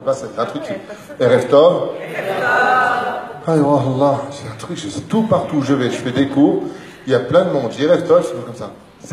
Là, c'est un truc qui... Erev Tov. Ah, oh Allah, c'est un truc, c'est tout partout où je vais, je fais des cours, il y a plein de monde. Je dis Erev Tov, c'est comme ça.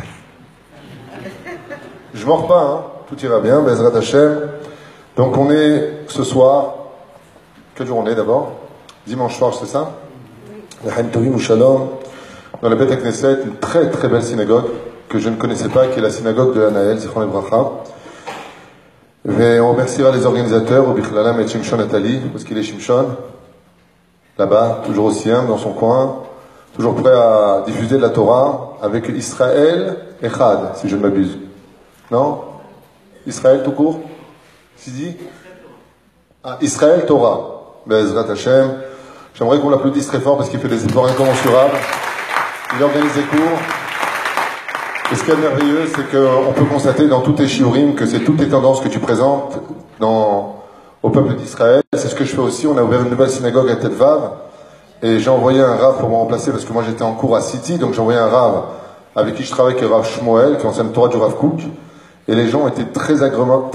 Je mords pas, hein. Tout ira bien, Bezrat Hashem. Donc on est ce soir, quelle journée d'abord? Dimanche soir, c'est ça? L'Haim Tovim ou Shalom, dans la Beth Knesset, une très très belle synagogue que je ne connaissais pas, qui est la synagogue de Anaël, Zichron Lebracha. Et on remerciera les organisateurs, au Bichlalam et Shimshon Nathalie, parce qu'il est Shimshon, là-bas, toujours aussi humble dans son coin, toujours prêt à diffuser de la Torah avec Israël Echad, si je ne m'abuse. Non? Israël tout court? Sidi? Ah, Israël Torah. Bezrat Hashem. J'aimerais qu'on l'applaudisse très fort parce qu'il fait des efforts incommensurables. Il organise des cours. Et ce qui est merveilleux, c'est qu'on peut constater dans tous tes shiurim que c'est toutes les tendances que tu présentes au peuple d'Israël. C'est ce que je fais aussi. On a ouvert une nouvelle synagogue à Tel Vav. Et j'ai envoyé un rav pour me remplacer parce que moi j'étais en cours à City. Donc j'ai envoyé un rav avec qui je travaille, qui est le rav Shmuel, qui enseigne le Torah du rav Kook. Et les gens étaient très agréablement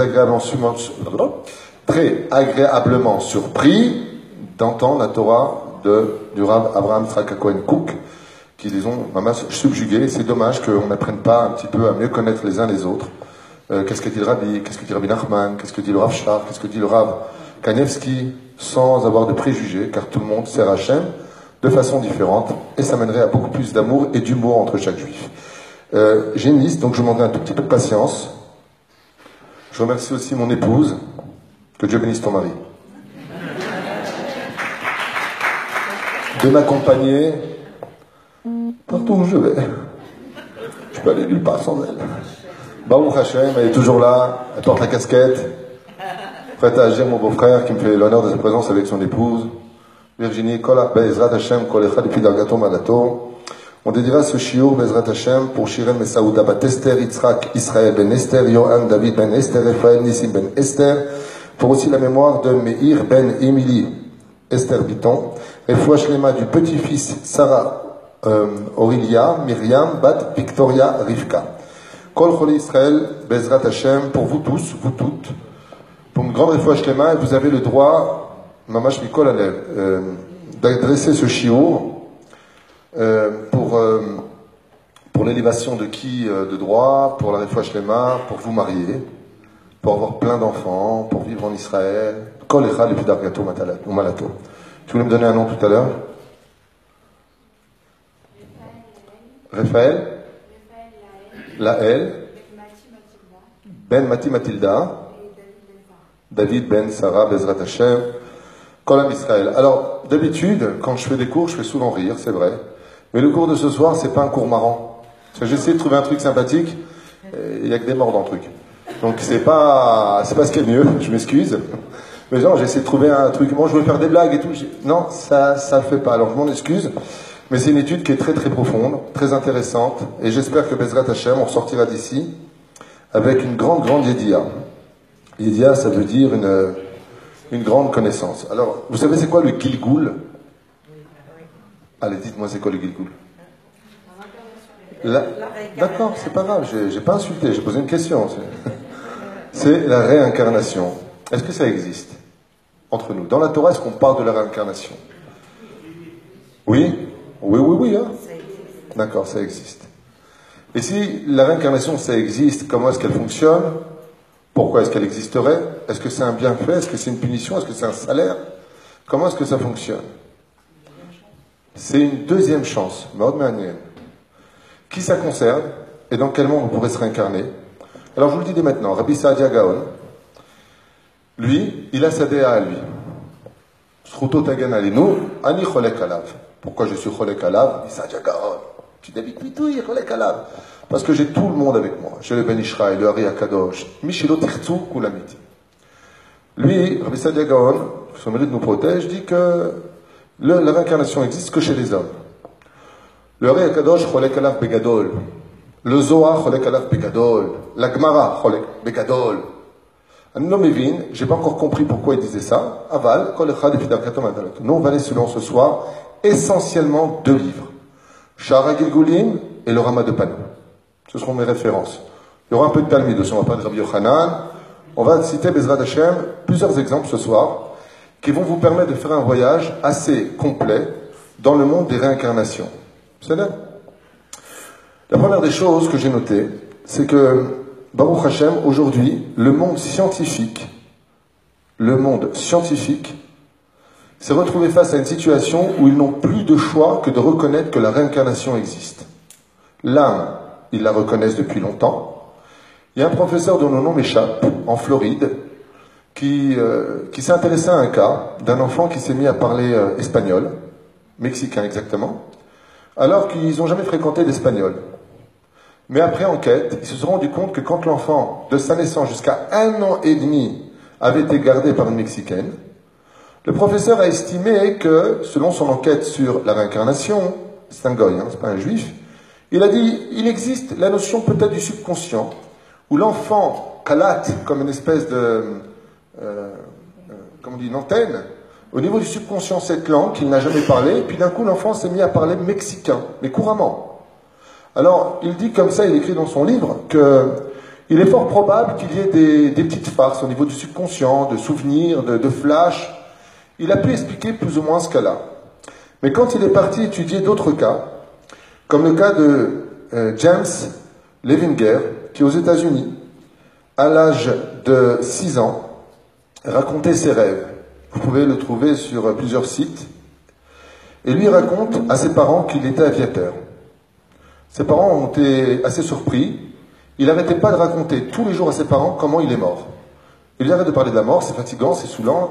surpris d'entendre la Torah du Rav Abraham Yitzhak Cohen Kook, qui les ont subjugués. C'est dommage qu'on n'apprenne pas un petit peu à mieux connaître les uns les autres. Qu'est-ce que dit le Rabbi, qu'est-ce que dit Rabbi Nachman, qu'est-ce que dit le Rav Shar, qu'est-ce que dit le Rav Kanievski, sans avoir de préjugés, car tout le monde sert Hachem de façon différente, et ça mènerait à beaucoup plus d'amour et d'humour entre chaque juif. J'ai une liste, donc je vous demande un tout petit peu de patience. Je remercie aussi mon épouse. Que Dieu bénisse ton mari. De m'accompagner partout où je vais. Je peux aller nulle part sans elle. Baruch Hashem, elle est toujours là, elle porte la casquette. Prête à agir, mon beau-frère, qui me fait l'honneur de sa présence avec son épouse. Virginie, Bezrat Hashem, Kol Echad Epi Dargato Malato. On dédiera ce shiur Bezrat Hashem pour Shiren Mesaouda Bat Esther, Yitzhak, Israël ben Esther, Yohan, David ben Esther, Raphaël, Nissim ben Esther, pour aussi la mémoire de Meir ben Emily, Esther Biton, et Fouach Lema du petit-fils Sarah Aurelia, Myriam, Bat Victoria Rivka. Kol Chole Israël Bezrat Hashem, pour vous tous, vous toutes, pour une grande Fouach Lema, et vous avez le droit, Mamash Mikol Alev, d'adresser ce shiur pour l'élévation de qui de droit, pour la Refoua Shlema, pour vous marier, pour avoir plein d'enfants, pour vivre en Israël. Kol Echad Lefi Dargato ou Malato. Tu voulais me donner un nom tout à l'heure? Raphaël, Laël, Ben Mati Matilda, David Ben Sarah Bezrat Hashem, Kol Am Israël. Alors, d'habitude, quand je fais des cours, je fais souvent rire, c'est vrai. Mais le cours de ce soir, c'est pas un cours marrant. Parce que j'essaie de trouver un truc sympathique, il y a que des morts dans le truc. Donc c'est pas ce qu'il y a de mieux, je m'excuse. Mais genre, j'essaie de trouver un truc, moi je veux faire des blagues et tout. Non, ça le fait pas, alors je m'en excuse. Mais c'est une étude qui est très très profonde, très intéressante. Et j'espère que Bezrat Hashem, on sortira d'ici avec une grande yédia. Yédia, ça veut dire une grande connaissance. Alors, vous savez c'est quoi le Gilgoul? Allez, dites-moi, c'est quoi le Gilgoul? D'accord, c'est pas grave, j'ai pas insulté, j'ai posé une question. C'est la réincarnation. Est-ce que ça existe entre nous? Dans la Torah, est-ce qu'on parle de la réincarnation? Oui? Oui, hein? D'accord, ça existe. Et si la réincarnation, ça existe, comment est-ce qu'elle fonctionne? Pourquoi est-ce qu'elle existerait? Est-ce que c'est un bienfait? Est-ce que c'est une punition? Est-ce que c'est un salaire? Comment est-ce que ça fonctionne? C'est une deuxième chance. Qui ça concerne et dans quel monde on pourrait se réincarner? Alors je vous le dis dès maintenant, Rabbi Saadia Gaon, lui, il a sa déa à lui. Sruto Tagan Alenu, Ani Cholek Alav. Pourquoi je suis Cholek Alav? Rabbi Saadia Gaon. Tu David Pitouille, Cholek Alav. Parce que j'ai tout le monde avec moi. J'ai le Ben Ishraï, le Hari Akadosh, Mishilo Tirtsu Kulamiti. Lui, Rabbi Saadia Gaon, son mérite nous protège, dit que la réincarnation existe que chez les hommes. Le Hari Akadosh, Cholek Alav Begadol. Le Zohar, Cholek Alav Begadol. La Gemara, Cholek Begadol. Un homme évine, j'ai pas encore compris pourquoi il disait ça. Aval, Kol Echad Lefi Dargato Malato. Nous, on va aller selon ce soir essentiellement 2 livres. Shara Gilgulim et le Rama de Panou. Ce seront mes références. Il y aura un peu de Talmud aussi, on va parler de Rabbi Yochanan. On va citer Bezrat Hashem plusieurs exemples ce soir qui vont vous permettre de faire un voyage assez complet dans le monde des réincarnations. C'est là. La première des choses que j'ai notées, c'est que, Baruch Hashem, aujourd'hui, le monde scientifique s'est retrouvé face à une situation où ils n'ont plus de choix que de reconnaître que la réincarnation existe. L'âme, ils la reconnaissent depuis longtemps. Il y a un professeur dont le nom m'échappe, en Floride, qui s'est intéressé à un cas d'un enfant qui s'est mis à parler espagnol, mexicain exactement, alors qu'ils n'ont jamais fréquenté l'espagnol. Mais après enquête, ils se sont rendus compte que quand l'enfant, de sa naissance jusqu'à 1 an et demi, avait été gardé par une Mexicaine, le professeur a estimé que, selon son enquête sur la réincarnation, c'est un goy, c'est pas un juif, il a dit, il existe la notion peut-être du subconscient, où l'enfant calate comme une espèce de, comme on dit, une antenne, au niveau du subconscient, cette langue qu'il n'a jamais parlé, et puis d'un coup l'enfant s'est mis à parler mexicain, mais couramment. Alors, il dit comme ça, il écrit dans son livre, qu'il est fort probable qu'il y ait des petites farces au niveau du subconscient, de souvenirs, de flashs. Il a pu expliquer plus ou moins ce cas-là. Mais quand il est parti étudier d'autres cas, comme le cas de James Levinger, qui aux États-Unis, à l'âge de 6 ans, racontait ses rêves. Vous pouvez le trouver sur plusieurs sites. Et lui raconte à ses parents qu'il était aviateur. Ses parents ont été assez surpris. Il n'arrêtait pas de raconter tous les jours à ses parents comment il est mort. Il arrête de parler de la mort, c'est fatigant, c'est saoulant.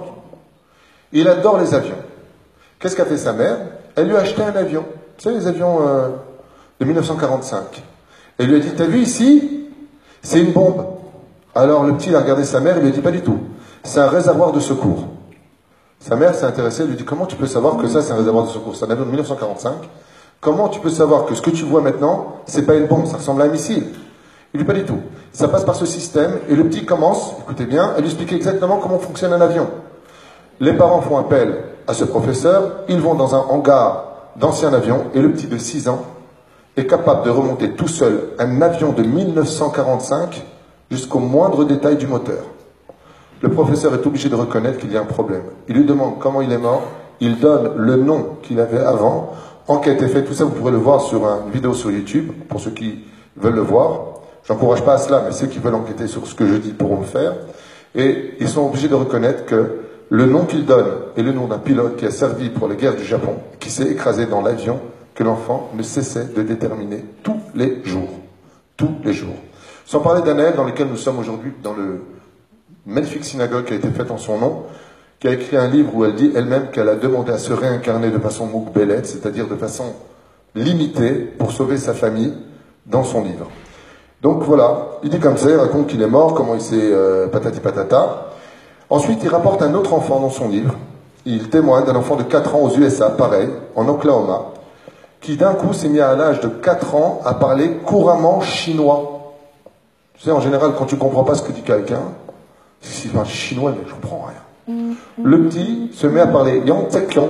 Il adore les avions. Qu'est-ce qu'a fait sa mère? Elle lui a acheté un avion. Vous savez, les avions de 1945. Elle lui a dit, t'as vu ici? C'est une bombe. Alors le petit, il a regardé sa mère, il lui a dit, pas du tout. C'est un réservoir de secours. Sa mère s'est intéressée, elle lui dit, comment tu peux savoir que ça, c'est un réservoir de secours? C'est un avion de 1945. Comment tu peux savoir que ce que tu vois maintenant, c'est pas une bombe, ça ressemble à un missile? Il dit, pas du tout. Ça passe par ce système, et le petit commence, écoutez bien, à lui expliquer exactement comment fonctionne un avion. Les parents font appel à ce professeur, ils vont dans un hangar d'anciens avions, et le petit de 6 ans est capable de remonter tout seul un avion de 1945 jusqu'au moindre détail du moteur. Le professeur est obligé de reconnaître qu'il y a un problème. Il lui demande comment il est mort, il donne le nom qu'il avait avant, enquête est faite, tout ça vous pourrez le voir sur une vidéo sur YouTube, pour ceux qui veulent le voir. J'encourage pas à cela, mais ceux qui veulent enquêter sur ce que je dis pourront le faire. Et ils sont obligés de reconnaître que le nom qu'il donne est le nom d'un pilote qui a servi pour les guerres du Japon, qui s'est écrasé dans l'avion que l'enfant ne cessait de déterminer tous les jours. Tous les jours. Sans parler d'Annelle, dans lequel nous sommes aujourd'hui, dans le magnifique synagogue qui a été faite en son nom, qui a écrit un livre où elle dit elle-même qu'elle a demandé à se réincarner de façon moukbelet, c'est-à-dire de façon limitée, pour sauver sa famille, dans son livre. Donc voilà, il dit comme ça, il raconte qu'il est mort, comment il s'est patati patata. Ensuite, il rapporte un autre enfant dans son livre. Il témoigne d'un enfant de 4 ans aux USA, pareil, en Oklahoma, qui d'un coup s'est mis à l'âge de 4 ans à parler couramment chinois. Tu sais, en général, quand tu ne comprends pas ce que dit quelqu'un, si c'est un chinois, mais je ne comprends rien. Le petit se met à parler yang tsek yang.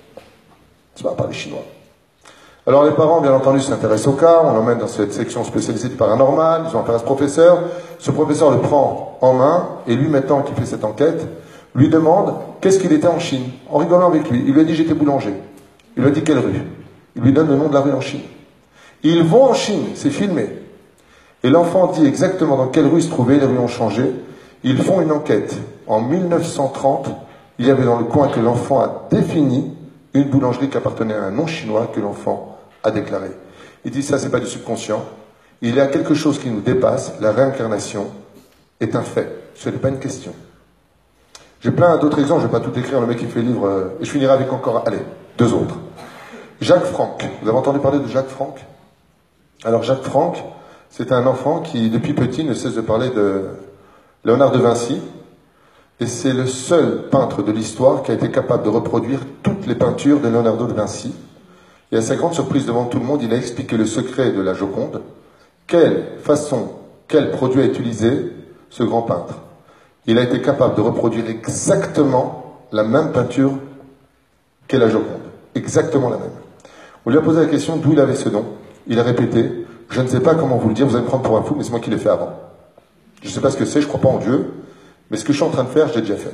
Tu vas parler chinois. Alors les parents, bien entendu, s'intéressent au cas, on l'emmène dans cette section spécialisée du paranormal, ils ont affaire à ce professeur le prend en main, et lui maintenant qui fait cette enquête, lui demande qu'est-ce qu'il était en Chine, en rigolant avec lui. Il lui a dit j'étais boulanger. Il lui a dit quelle rue? Il lui donne le nom de la rue en Chine. Ils vont en Chine, c'est filmé. Et l'enfant dit exactement dans quelle rue il se trouvait, les rues ont changé. Ils font une enquête. En 1930, il y avait dans le coin que l'enfant a défini une boulangerie qui appartenait à un nom chinois que l'enfant a déclaré. Il dit ça, c'est pas du subconscient. Il y a quelque chose qui nous dépasse. La réincarnation est un fait. Ce n'est pas une question. J'ai plein d'autres exemples. Je ne vais pas tout écrire. Le mec qui fait le livre. Et je finirai avec encore, allez, 2 autres. Jacques Franck. Vous avez entendu parler de Jacques Franck? Alors Jacques Franck, c'est un enfant qui, depuis petit, ne cesse de parler de Léonard de Vinci. Et c'est le seul peintre de l'histoire qui a été capable de reproduire toutes les peintures de Leonardo de Vinci. Et à sa grande surprise devant tout le monde, il a expliqué le secret de la Joconde. Quelle façon, quel produit a utilisé ce grand peintre? Il a été capable de reproduire exactement la même peinture qu'est la Joconde. Exactement la même. On lui a posé la question d'où il avait ce don. Il a répété, je ne sais pas comment vous le dire, vous allez me prendre pour un fou, mais c'est moi qui l'ai fait avant. Je ne sais pas ce que c'est, je ne crois pas en Dieu, Mais ce que je suis en train de faire, je l'ai déjà fait.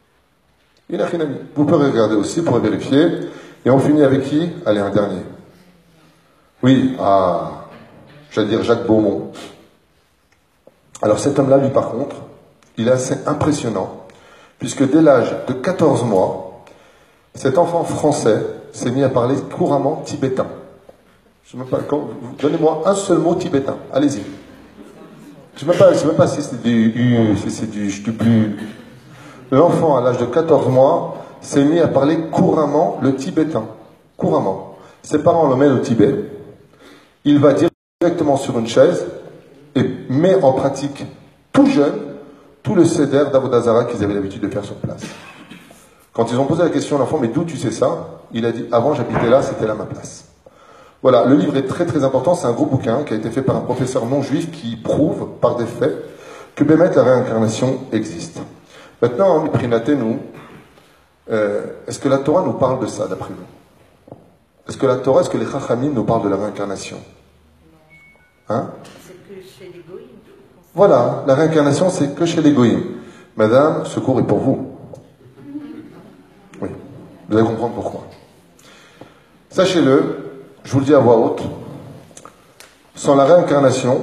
Vous pouvez regarder aussi pour vérifier. Et on finit avec qui? Allez, un dernier. Oui, j'allais dire Jacques Beaumont. Alors cet homme-là, lui par contre, il est assez impressionnant, puisque dès l'âge de 14 mois, cet enfant français s'est mis à parler couramment tibétain. Donnez-moi un seul mot tibétain, allez-y. Je ne sais même pas si c'est du plus... L'enfant, à l'âge de 14 mois, s'est mis à parler couramment le tibétain. Couramment. Ses parents l'emmènent au Tibet. Il va directement sur une chaise et met en pratique tout jeune tout le seder d'Avodazara qu'ils avaient l'habitude de faire sur place. Quand ils ont posé la question à l'enfant, mais d'où tu sais ça? Il a dit, avant j'habitais là, c'était là ma place. Voilà, le livre est très très important, c'est un gros bouquin qui a été fait par un professeur non juif qui prouve par des faits que Bémet, la réincarnation, existe. Maintenant, nous, est-ce que la Torah nous parle de ça, d'après vous? Est-ce que la Torah, est-ce que les Chachamim nous parlent de la réincarnation? Hein? C'est que chez les goïms. Voilà, la réincarnation, c'est que chez les goïms. Madame, ce cours est pour vous. Oui, vous allez comprendre pourquoi. Sachez-le, je vous le dis à voix haute, sans la réincarnation,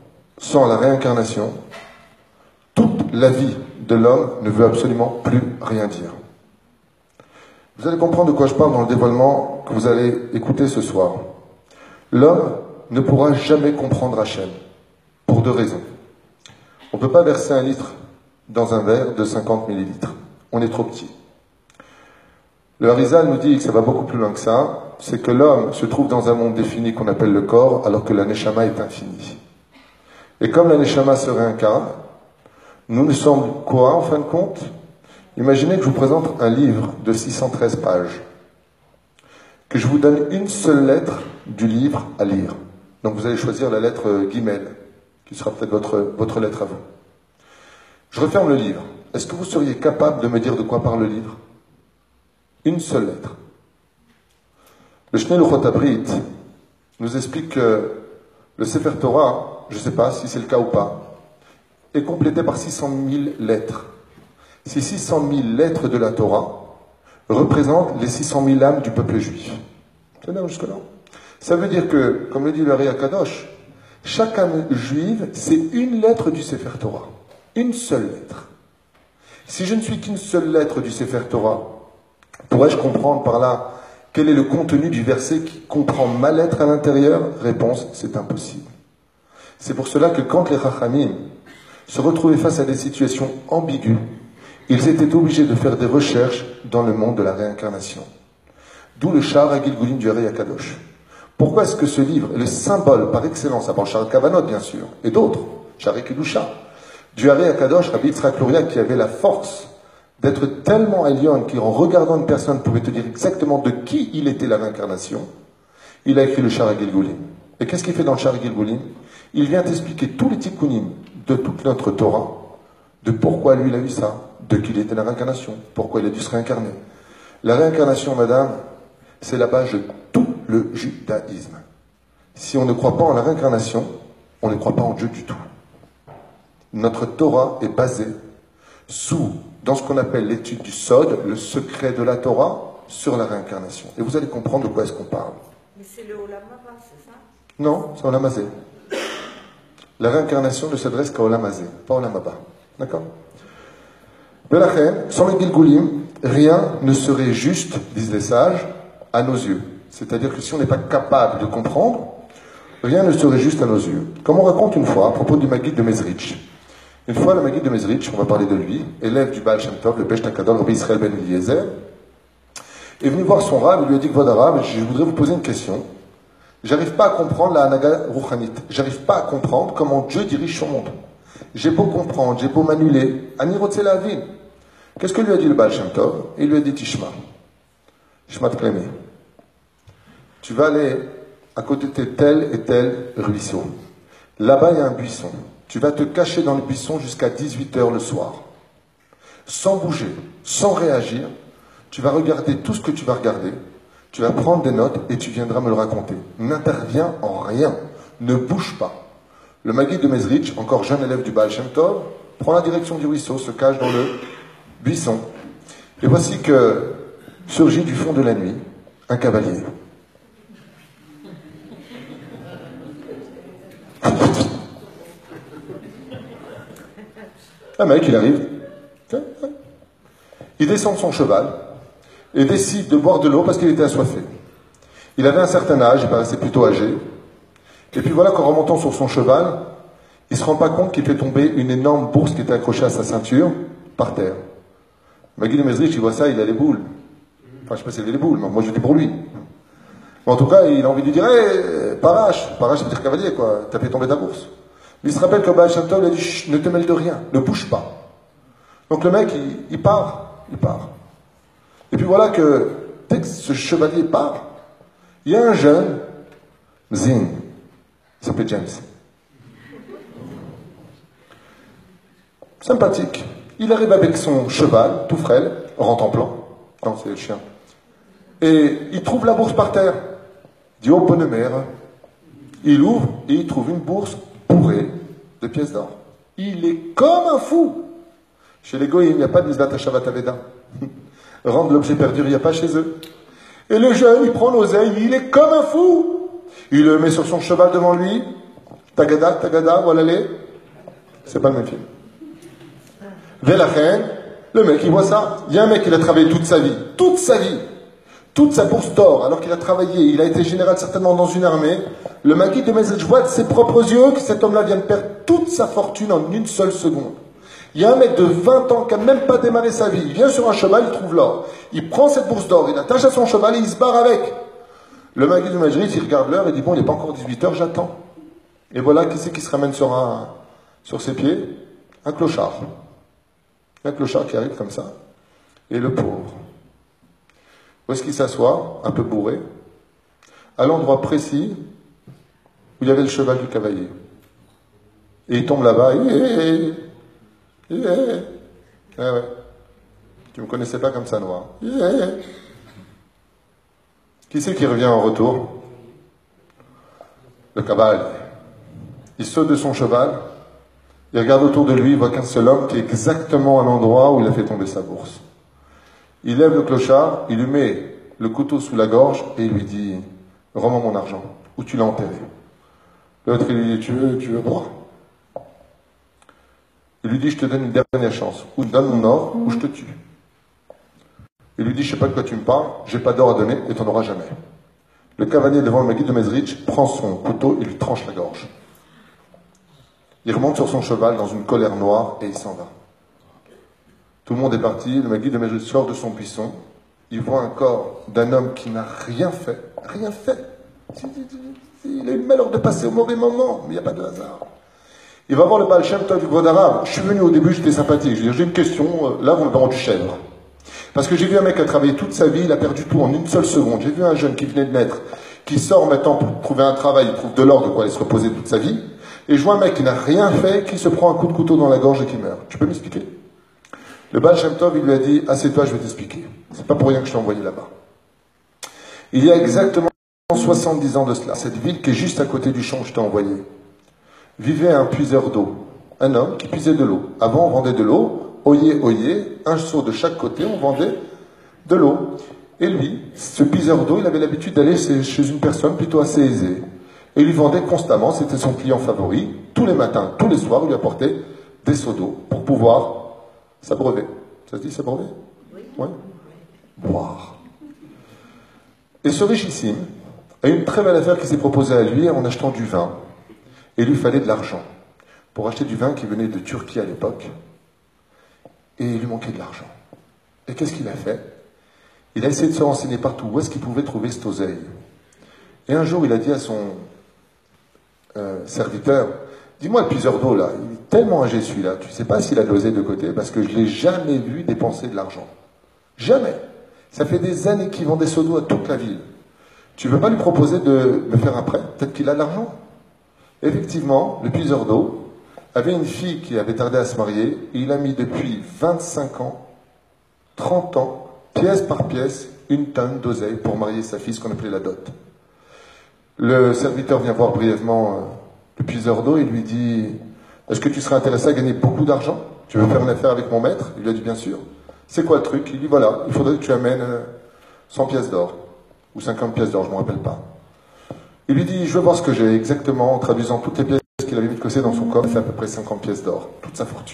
toute la vie de l'homme ne veut absolument plus rien dire. Vous allez comprendre de quoi je parle dans le dévoilement que vous allez écouter ce soir. L'homme ne pourra jamais comprendre Hachem, pour deux raisons. On ne peut pas verser 1 litre dans un verre de 50 millilitres. On est trop petit. Le Harizal nous dit que ça va beaucoup plus loin que ça. C'est que l'homme se trouve dans un monde défini qu'on appelle le corps, alors que la Neshama est infinie. Et comme la Neshama se réincarne, nous ne sommes quoi en fin de compte? Imaginez que je vous présente un livre de 613 pages, que je vous donne une seule lettre du livre à lire. Donc vous allez choisir la lettre Guimel, qui sera peut-être votre lettre à vous. Je referme le livre. Est-ce que vous seriez capable de me dire de quoi parle le livre? Une seule lettre. Le Shnei Luchot Abrit nous explique que le Sefer Torah, je ne sais pas si c'est le cas ou pas, est complété par 600 000 lettres. Ces 600 000 lettres de la Torah représentent les 600 000 âmes du peuple juif. C'est là jusque-là. Ça veut dire que, comme le dit le Ari Akadosh, chaque âme juive, c'est une lettre du Sefer Torah. Une seule lettre. Si je ne suis qu'une seule lettre du Sefer Torah, pourrais-je comprendre par là quel est le contenu du verset qui comprend ma lettre à l'intérieur? Réponse, c'est impossible. C'est pour cela que quand les Chachamim se retrouvaient face à des situations ambiguës, ils étaient obligés de faire des recherches dans le monde de la réincarnation. D'où le Sha'ar HaGilgulim du Ari Akadosh. Pourquoi est-ce que ce livre est le symbole par excellence, à part Sha'ar Kavanot bien sûr, et d'autres, Sha'ar Kedusha, du Ari Akadosh, Rabbi Yitzhak Luria, qui avait la force d'être tellement Elion qu'en regardant une personne pouvait te dire exactement de qui il était la réincarnation, il a écrit le Sha'ar HaGilgulim. Et qu'est-ce qu'il fait dans le Sha'ar HaGilgulim? Il vient t'expliquer tous les tikkunim de toute notre Torah, de pourquoi lui il a eu ça, de qui il était la réincarnation, pourquoi il a dû se réincarner. La réincarnation, madame, c'est la base de tout le judaïsme. Si on ne croit pas en la réincarnation, on ne croit pas en Dieu du tout. Notre Torah est basée dans ce qu'on appelle l'étude du Sod, le secret de la Torah, sur la réincarnation. Et vous allez comprendre de quoi est-ce qu'on parle. Mais c'est le Olam Haba, c'est ça? Non, c'est Olam Hazé. La réincarnation ne s'adresse qu'à Olam Hazé, pas Olam Haba. D'accord? Sans le Gilgulim, rien ne serait juste, disent les sages, à nos yeux. C'est-à-dire que si on n'est pas capable de comprendre, rien ne serait juste à nos yeux. Comme on raconte une fois à propos du Maguid de Mezrich. Une fois, le Maguid de Mezrich, on va parler de lui, élève du Baal Shem Tov, le Peshta Kadol, Rabbi Israël ben Eliezer, est venu voir son rab, il lui a dit que votre rab, je voudrais vous poser une question. J'arrive pas à comprendre la Hanaga Rouchanit. J'arrive pas à comprendre comment Dieu dirige son monde. J'ai beau comprendre, j'ai beau m'annuler. Anirotse la vie. Qu'est-ce que lui a dit le Baal Shem Tov? Il lui a dit Tishma. Tishma Tklemi. Tu vas aller à côté de tel et tel ruisseau. Là-bas, il y a un buisson. Tu vas te cacher dans le buisson jusqu'à 18h le soir. Sans bouger, sans réagir. Tu vas regarder tout ce que tu vas regarder. Tu vas prendre des notes et tu viendras me le raconter. N'interviens en rien. Ne bouge pas. Le Maguid de Mezrich, encore jeune élève du Baal Shem Tov, prend la direction du ruisseau, se cache dans le buisson. Et voici que surgit du fond de la nuit un cavalier. Un mec, il arrive. Il descend de son cheval et décide de boire de l'eau parce qu'il était assoiffé. Il avait un certain âge, il paraissait plutôt âgé. Et puis voilà qu'en remontant sur son cheval, il ne se rend pas compte qu'il fait tomber une énorme bourse qui était accrochée à sa ceinture par terre. Magui de Mezrich, il voit ça, il a les boules. Enfin, je ne sais pas s'il avait les boules, mais moi je dis pour lui. Mais en tout cas, il a envie de lui dire, hé, Parache, Parache, ça veut dire cavalier, quoi, t'as fait tomber ta bourse. Mais il se rappelle que Baal Shem Tov lui a dit, chut, ne te mêle de rien, ne bouge pas. Donc le mec, il part. Et puis voilà que, dès que ce chevalier part, il y a un jeune, Zing, il s'appelait James. Sympathique. Il arrive avec son cheval, tout frêle, rentre en plan. Non, c'est le chien. Et il trouve la bourse par terre. Il dit, oh, bonne mère. Il ouvre et il trouve une bourse bourrée de pièces d'or. Il est comme un fou. Chez les goïms, il n'y a pas de Mizlat Hashavat Aveda. Rendre l'objet perdu, il n'y a pas chez eux. Et le jeune, il prend l'oseille, il est comme un fou. Il le met sur son cheval devant lui. Tagada, tagada, voilà les. C'est pas le même film. Velachen, le mec, il voit ça. Il y a un mec qui a travaillé toute sa vie, toute sa bourse d'or, alors qu'il a travaillé, il a été général certainement dans une armée. Le Magui de Mezrich voit de ses propres yeux que cet homme-là vient de perdre toute sa fortune en une seule seconde. Il y a un mec de 20 ans qui n'a même pas démarré sa vie. Il vient sur un cheval, il trouve l'or. Il prend cette bourse d'or, il attache à son cheval et il se barre avec. Le Magui de Mezrich, il regarde l'heure et dit, bon, il n'est pas encore 18 heures, j'attends. Et voilà, qui c'est qui se ramène sur ses pieds? Un clochard. Un clochard qui arrive comme ça. Et le pauvre. Où est-ce qu'il s'assoit, un peu bourré, à l'endroit précis où il y avait le cheval du cavalier. Et il tombe là-bas. Ouais. Tu me connaissais pas comme ça, noir. Qui c'est qui revient en retour? Le cavalier. Il saute de son cheval. Il regarde autour de lui, il voit qu'un seul homme qui est exactement à l'endroit où il a fait tomber sa bourse. Il lève le clochard, il lui met le couteau sous la gorge et il lui dit « Rends-moi mon argent, où tu l'as enterré ?» L'autre, il lui dit « Tu veux boire ?» Il lui dit « Je te donne une dernière chance, ou donne mon or, ou je te tue. » Il lui dit « Je sais pas de quoi tu me parles, j'ai pas d'or à donner et t'en auras jamais. » Le cavalier devant le Magui de Mezrich prend son couteau et lui tranche la gorge. Il remonte sur son cheval dans une colère noire et il s'en va. Tout le monde est parti, le Magui de Mezrich sort de son buisson, il voit un corps d'un homme qui n'a rien fait. Il a eu le malheur de passer au mauvais moment, mais il n'y a pas de hasard. Il va voir le Baal Shem Tov du Gros d'Arabe. Je suis venu au début, j'étais sympathique. Je lui dis, j'ai une question, là vous me parlez du chèvre. Parce que j'ai vu un mec qui a travaillé toute sa vie, il a perdu tout en une seule seconde. J'ai vu un jeune qui venait de naître, qui sort maintenant pour trouver un travail, il trouve de l'or de quoi aller se reposer toute sa vie. Et je vois un mec qui n'a rien fait, qui se prend un coup de couteau dans la gorge et qui meurt. Tu peux m'expliquer? Le Baal Shem Tov, il lui a dit, assieds-toi, je vais t'expliquer. C'est pas pour rien que je t'ai envoyé là-bas. Il y a exactement 70 ans de cela, cette ville qui est juste à côté du champ où je t'ai envoyé, vivait un puiseur d'eau. Un homme qui puisait de l'eau. Avant, on vendait de l'eau, oyez, un seau de chaque côté, on vendait de l'eau. Et lui, ce puiseur d'eau, il avait l'habitude d'aller chez une personne plutôt assez aisée. Et il lui vendait constamment, c'était son client favori. Tous les matins, tous les soirs, il lui apportait des seaux d'eau pour pouvoir s'abreuver. Ça se dit s'abreuver? Oui. Ouais. Boire. Et ce richissime a eu une très belle affaire qui s'est proposée à lui en achetant du vin. Et il lui fallait de l'argent pour acheter du vin qui venait de Turquie à l'époque. Et il lui manquait de l'argent. Et qu'est-ce qu'il a fait? Il a essayé de se renseigner partout où est-ce qu'il pouvait trouver cette oseille. Et un jour, il a dit à son serviteur, dis-moi le puiseur d'eau là, il est tellement âgé celui-là, tu ne sais pas s'il a de l'oseille de côté, parce que je ne l'ai jamais vu dépenser de l'argent. Jamais. Ça fait des années qu'il vend des seaux d'eau à toute la ville. Tu ne veux pas lui proposer de me faire un prêt? Peut-être qu'il a de l'argent. Effectivement, le puiseur d'eau avait une fille qui avait tardé à se marier, et il a mis depuis 25 ans, 30 ans, pièce par pièce, une tonne d'oseille pour marier sa fille, ce qu'on appelait la dot. Le serviteur vient voir brièvement le puiseur d'eau et lui dit « est-ce que tu serais intéressé à gagner beaucoup d'argent? Tu veux faire une affaire avec mon maître? Il lui a dit bien sûr. C'est quoi le truc? Il dit voilà, il faudrait que tu amènes 100 pièces d'or, ou 50 pièces d'or, je ne me rappelle pas. Il lui dit, je veux voir ce que j'ai exactement, en traduisant toutes les pièces qu'il avait mis de côté dans son coffre, il fait à peu près 50 pièces d'or, toute sa fortune.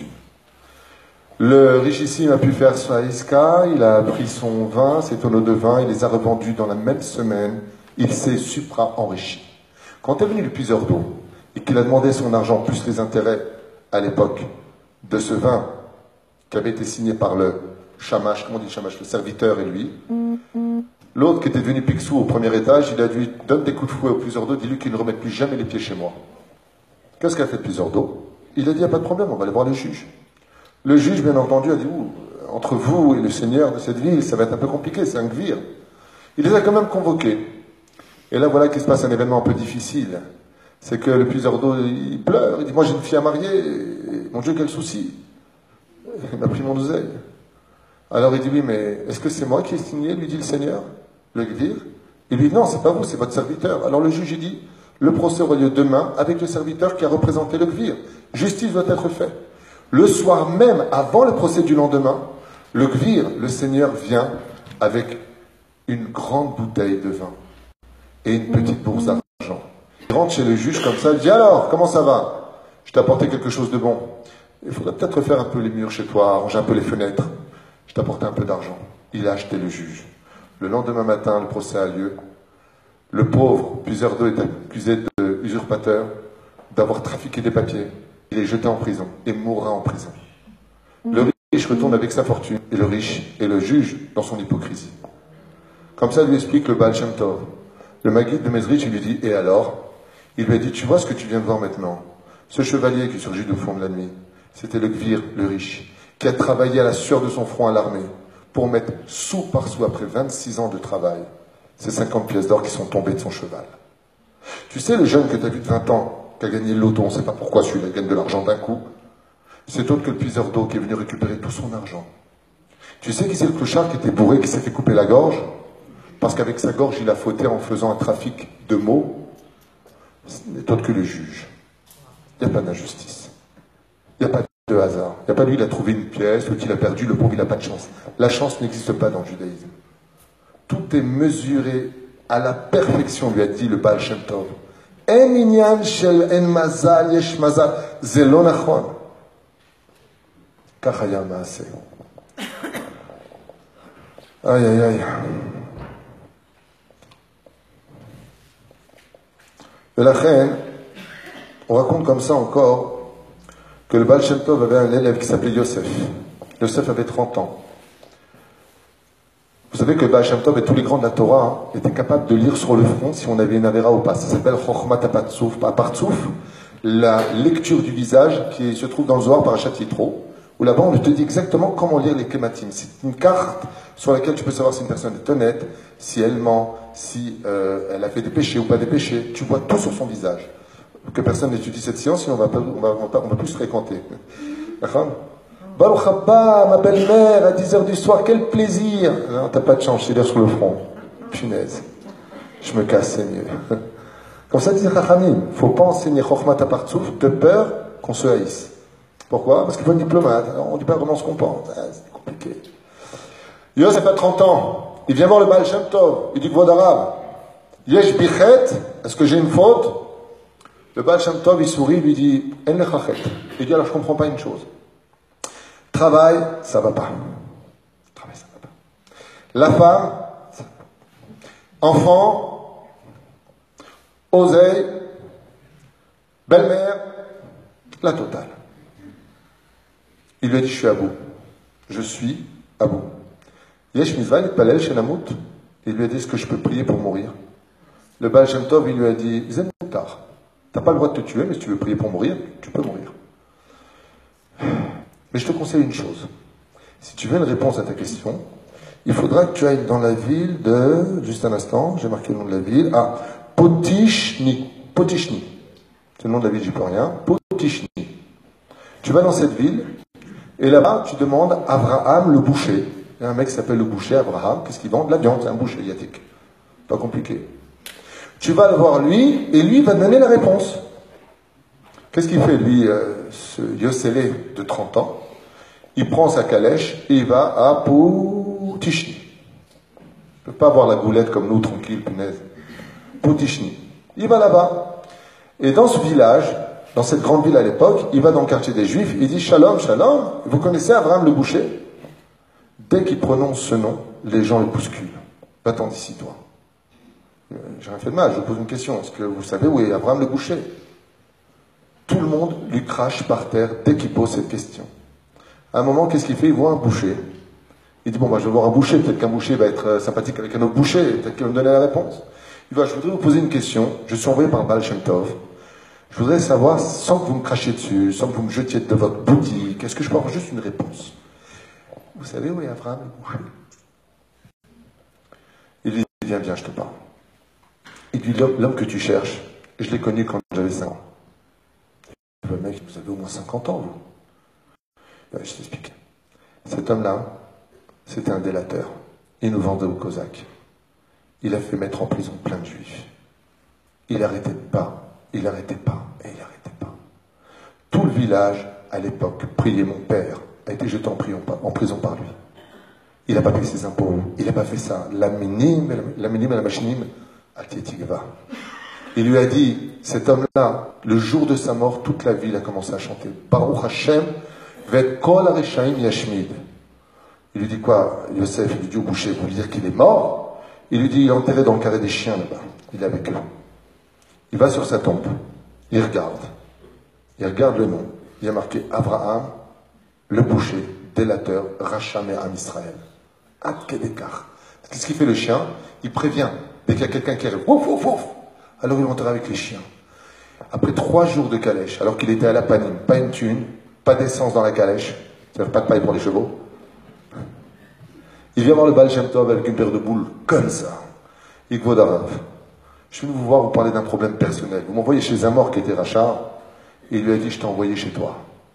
Le richissime a pu faire sa iska, il a pris son vin, ses tonneaux de vin, il les a revendus dans la même semaine, il s'est supra-enrichi. Quand est venu le puiseur d'eau, et qu'il a demandé son argent plus les intérêts, à l'époque, de ce vin, qui avait été signé par le chamash, comment on dit le chamash, le serviteur et lui, l'autre qui était devenu Picsou au premier étage, il a dit, donne des coups de fouet au puiseur d'eau, dis-lui qu'il ne remette plus jamais les pieds chez moi. Qu'est-ce qu'a fait le puiseur d'eau? Il a dit, il n'y a pas de problème, on va aller voir le juge. Le juge, bien entendu, a dit, entre vous et le seigneur de cette ville, ça va être un peu compliqué, c'est un gvir. Il les a quand même convoqués. Et là, voilà qu'il se passe un événement un peu difficile. C'est que le puiseur d'eau, il pleure, il dit, moi j'ai une fille à marier, et mon Dieu, quel souci. Il m'a pris mon oseille. Alors il dit, oui, mais est-ce que c'est moi qui ai signé, lui dit le seigneur, le gvir? Il lui dit, non, c'est pas vous, c'est votre serviteur. Alors le juge, il dit, le procès aura lieu demain avec le serviteur qui a représenté le gvir. Justice doit être faite. Le soir même, avant le procès du lendemain, le gvir, le seigneur, vient avec une grande bouteille de vin et une petite bourse d'argent. Il rentre chez le juge comme ça, il dit, alors, comment ça va? Je t'ai apporté quelque chose de bon. Il faudrait peut-être refaire un peu les murs chez toi, arranger un peu les fenêtres. Je t'ai apporté un peu d'argent. Il a acheté le juge. Le lendemain matin, le procès a lieu. Le pauvre puiseur d'eau est accusé d'usurpateur, d'avoir trafiqué des papiers. Il est jeté en prison et mourra en prison. Le riche retourne avec sa fortune et le riche est le juge dans son hypocrisie. Comme ça lui explique le Baal Shem Tov. Le Maguide de Mezrich, il lui dit, et alors? Il lui a dit, tu vois ce que tu viens de voir maintenant? Ce chevalier qui surgit du fond de la nuit, c'était le Gvir, le riche, qui a travaillé à la sueur de son front à l'armée pour mettre sou par sou après 26 ans de travail, ces 50 pièces d'or qui sont tombées de son cheval. Tu sais, le jeune que tu as vu de 20 ans, qui a gagné le loto, on ne sait pas pourquoi celui-là gagne de l'argent d'un coup, c'est autre que le puiseur d'eau qui est venu récupérer tout son argent. Tu sais qui c'est le clochard qui était bourré, qui s'est fait couper la gorge? Parce qu'avec sa gorge, il a fauté en faisant un trafic de mots. Ce n'est autre que le juge. Il n'y a pas d'injustice. Il n'y a pas de hasard. Il n'y a pas lui, il a trouvé une pièce, l'autre il a perdu, le pauvre il n'a pas de chance. La chance n'existe pas dans le judaïsme. Tout est mesuré à la perfection, lui a dit le Baal Shem Tov. En inyan shel en mazal yesh mazal, ze lo nachon. Kach haya maaseh. Aïe aïe aïe. Et la reine, on raconte comme ça encore que le Baal Shem Tov avait un élève qui s'appelait Yosef. Yosef avait 30 ans. Vous savez que le Baal Shem Tov et tous les grands de la Torah étaient capables de lire sur le front si on avait une avéra ou pas. Ça s'appelle Chochmat Apartsouf, la lecture du visage qui se trouve dans le Zohar Parashat Yitro, où là-bas on te dit exactement comment lire les kématim. C'est une carte sur laquelle tu peux savoir si une personne est honnête, si elle ment, si elle a fait des péchés ou pas des péchés. Tu vois tout sur son visage. Que personne n'étudie cette science, sinon on va plus se fréquenter. D'accord? Baruch Haba, ma belle-mère, à 10h du soir, quel plaisir! Non, t'as pas de chance, c'est sur le front. Punaise. Je me casse, c'est mieux. Comme ça disait Chachamim, faut pas enseigner Chochmat Apartsouf de peur qu'on se haïsse. Pourquoi? Parce qu'il faut un diplomate. Alors, on dit pas vraiment ce qu'on pense. Ah, c'est compliqué. Yosef a 30 ans. Il vient voir le Baal Shem Tov. Il dit, Kvod Arav, Yesh bichet, est-ce que j'ai une faute? Le Baal Shem Tov, il sourit, il lui dit, En lechachet. Il dit, alors je comprends pas une chose. Travail, ça va pas. Travail, ça va pas. La femme, ça va pas. Enfant, oseille, belle-mère, la totale. Il lui a dit, je suis à bout. Je suis à bout. Yesh Mizvah, il palel Shenamut. Il lui a dit, est-ce que je peux prier pour mourir? Le Baal Shem Tov, il lui a dit, Zen Moutar. T'as pas le droit de te tuer, mais si tu veux prier pour mourir, tu peux mourir. Mais je te conseille une chose. Si tu veux une réponse à ta question, il faudra que tu ailles dans la ville de... Juste un instant, j'ai marqué le nom de la ville. Ah, Potishni. Potishni. C'est le nom de la ville, j'y peux rien. Potishni. Tu vas dans cette ville, et là-bas, tu demandes Abraham le boucher. Il y a un mec qui s'appelle le boucher, Abraham. Qu'est-ce qu'il vend? De la viande, c'est un boucher yatik. Pas compliqué. Tu vas le voir lui, et lui va te donner la réponse. Qu'est-ce qu'il fait, lui, ce Yoselé de 30 ans? Il prend sa calèche et il va à Poutichni. Il ne peut pas avoir la goulette comme nous, tranquille, punaise. Poutichni. Il va là-bas. Et dans ce village, dans cette grande ville à l'époque, il va dans le quartier des Juifs, il dit Shalom, Shalom. Vous connaissez Abraham le boucher? Dès qu'il prononce ce nom, les gens le bousculent. Va-t'en d'ici, toi. J'ai rien fait de mal, je vous pose une question. Est-ce que vous savez où est Abraham le boucher? Tout le monde lui crache par terre dès qu'il pose cette question. À un moment, qu'est-ce qu'il fait? Il voit un boucher. Il dit, bon, bah, je vais voir un boucher. Peut-être qu'un boucher va être sympathique avec un autre boucher. Peut-être qu'il va me donner la réponse. Il va, je voudrais vous poser une question. Je suis envoyé par Baal Shem Tov. Je voudrais savoir, sans que vous me crachiez dessus, sans que vous me jetiez de votre boutique, est-ce que je peux avoir juste une réponse? Vous savez où est Abraham le boucher? Il lui dit, viens, je te parle. Il dit, l'homme que tu cherches, je l'ai connu quand j'avais 5 ans. Le mec, vous avez au moins 50 ans, vous. Ben, je t'explique. Cet homme-là, c'était un délateur. Il nous vendait aux Cosaques. Il a fait mettre en prison plein de Juifs. Il n'arrêtait pas, et il n'arrêtait pas. Tout le village, à l'époque, priait mon père, a été jeté en prison par lui. Il n'a pas payé ses impôts, il n'a pas fait ça. La minime et la machinim, Atiétigva. Il lui a dit, cet homme-là, le jour de sa mort, toute la ville a commencé à chanter. Baruch Hashem, vet kol hareshaim yashmid. Il lui dit quoi? Yosef, il lui dit au boucher, vous voulez dire qu'il est mort? Il lui dit, il est enterré dans le carré des chiens là-bas. Il est avec eux. Il va sur sa tombe. Il regarde. Il regarde le nom. Il y a marqué Abraham, le boucher, délateur, rachat Am Israël. Ad Kedekar. Qu'est-ce qu'il fait le chien? Il prévient. Dès qu'il y a quelqu'un qui arrive, ouf, ouf, ouf. Alors il rentre avec les chiens. Après 3 jours de calèche, alors qu'il était à la panine, pas une thune, pas d'essence dans la calèche, c'est-à-dire pas de paille pour les chevaux, il vient voir le Baal Shem Tov avec une paire de boules, comme ça. Il vaut d'Arav. Je suis venu vous voir, vous parler d'un problème personnel. Vous m'envoyez chez un mort qui était rachat, et il lui a dit, je t'ai envoyé chez toi.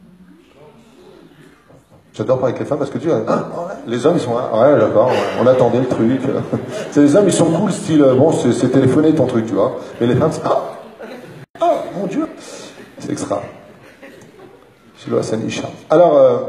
J'adore parler avec les femmes parce que tu vois, les hommes ils sont ouais d'accord, on attendait le truc. C'est les hommes ils sont cool style bon c'est téléphoné ton truc tu vois. Mais les femmes c'est mon Dieu, c'est extra. Shiloh Hassan Isha. Alors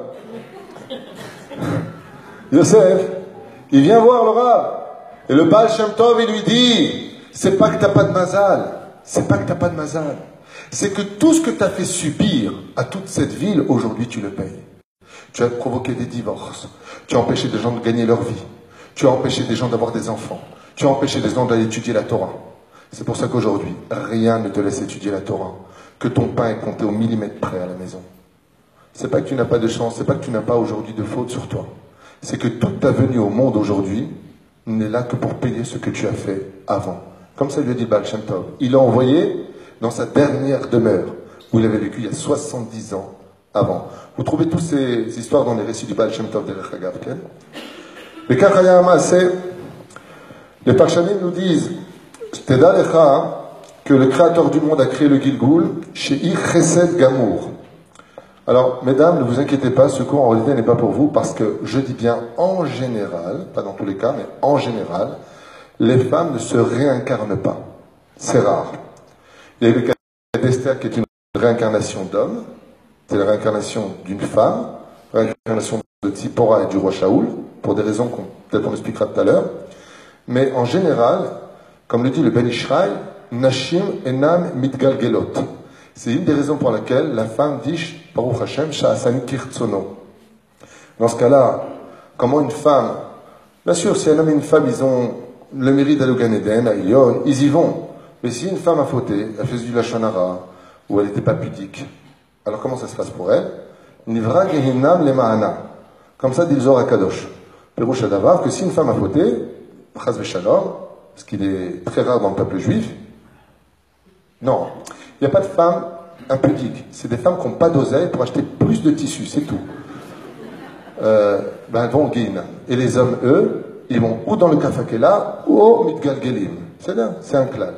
Yosef, il vient voir le Rav et le Baal Shem Tov il lui dit c'est pas que t'as pas de mazal, c'est pas que t'as pas de mazal, c'est que tout ce que t'as fait subir à toute cette ville aujourd'hui tu le payes. Tu as provoqué des divorces. Tu as empêché des gens de gagner leur vie. Tu as empêché des gens d'avoir des enfants. Tu as empêché des gens d'aller étudier la Torah. C'est pour ça qu'aujourd'hui, rien ne te laisse étudier la Torah. Que ton pain est compté au millimètre près à la maison. C'est pas que tu n'as pas de chance, c'est pas que tu n'as pas aujourd'hui de faute sur toi. C'est que toute ta venue au monde aujourd'hui n'est là que pour payer ce que tu as fait avant. Comme ça lui a dit Baal Shem Tov. Il l'a envoyé dans sa dernière demeure, où il avait vécu il y a 70 ans avant. Vous trouvez toutes ces histoires dans les récits du Baal Shem Tov de Rechagav. Les Kachayama, c'est les Parchanim nous disent Teda Lecha que le créateur du monde a créé le Gilgul chez Chesed Gamour. Alors, mesdames, ne vous inquiétez pas, ce cours en réalité n'est pas pour vous parce que je dis bien en général, pas dans tous les cas, mais en général, les femmes ne se réincarnent pas. C'est rare. Il y a eu le cas d'Esther qui est une réincarnation d'homme. C'est la réincarnation d'une femme, la réincarnation de Tzipora et du roi Shaoul, pour des raisons qu'on peut-être on expliquera tout à l'heure. Mais en général, comme le dit le Ben Ishraï, Nashim enam mitgalgelot. C'est une des raisons pour laquelle la femme dit Baruch Hashem sha'asani kirtsono. Dans ce cas-là, comment une femme, bien sûr, si un homme et une femme, ils ont le mérite d'aller au Gan Eden, à Iyon, ils y vont. Mais si une femme a fauté, elle faisait du Lashon Hara, ou elle n'était pas pudique, alors comment ça se passe pour elle? Nivra gehinam le ma'ana. Comme ça dit le Zohar HaKadosh. Pérouche Adavar, que si une femme a fauté, chas v'shalom, ce qui est très rare dans le peuple juif, non, il n'y a pas de femmes impudiques. C'est des femmes qui n'ont pas d'oseille pour acheter plus de tissus, c'est tout. Elles vont au Gehinam. Et les hommes, eux, ils vont ou dans le Kafakela ou au Mitgalgelim. C'est là, c'est un clan.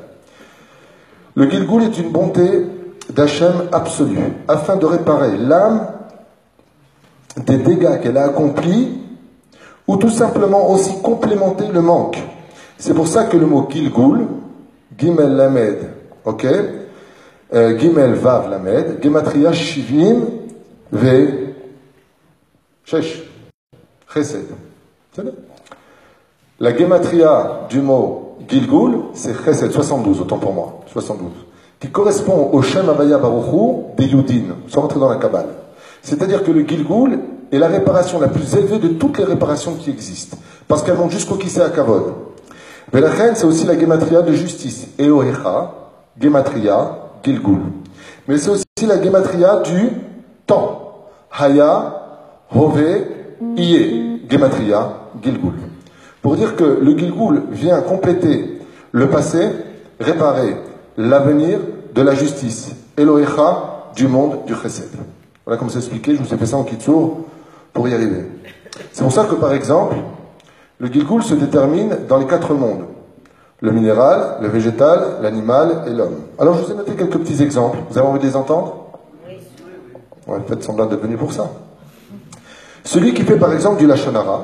Le Gilgul est une bonté d'Hachem absolue, afin de réparer l'âme des dégâts qu'elle a accomplis, ou tout simplement aussi complémenter le manque. C'est pour ça que le mot Gilgul, Gimel Lamed, ok, Gimel Vav Lamed, Gematria Shivim Ve Shesh. Chesed. La Gematria du mot Gilgul, c'est Chesed, 72, autant pour moi, 72, qui correspond au Shem Havaya Baruchu des Yudin, sans rentrer dans la Kabbale. C'est-à-dire que le Gilgul est la réparation la plus élevée de toutes les réparations qui existent, parce qu'elles vont jusqu'au Kisei HaKavod. Velachen, c'est aussi la Gematria de justice, Elohecha, Gematria, Gilgul. Mais c'est aussi la Gematria du temps, Haya, Hove, Iye, Gematria, Gilgul. Pour dire que le Gilgul vient compléter le passé, réparer l'avenir de la justice, Elohecha, du monde du Chesed. Voilà comme c'est expliqué, je vous ai fait ça en Kitsour pour y arriver. C'est pour ça que, par exemple, le Gilgul se détermine dans les 4 mondes. Le minéral, le végétal, l'animal et l'homme. Alors je vous ai noté quelques petits exemples. Vous avez envie de les entendre? Ouais, faites semblant d'être venu pour ça. Celui qui fait par exemple du Lachon Hara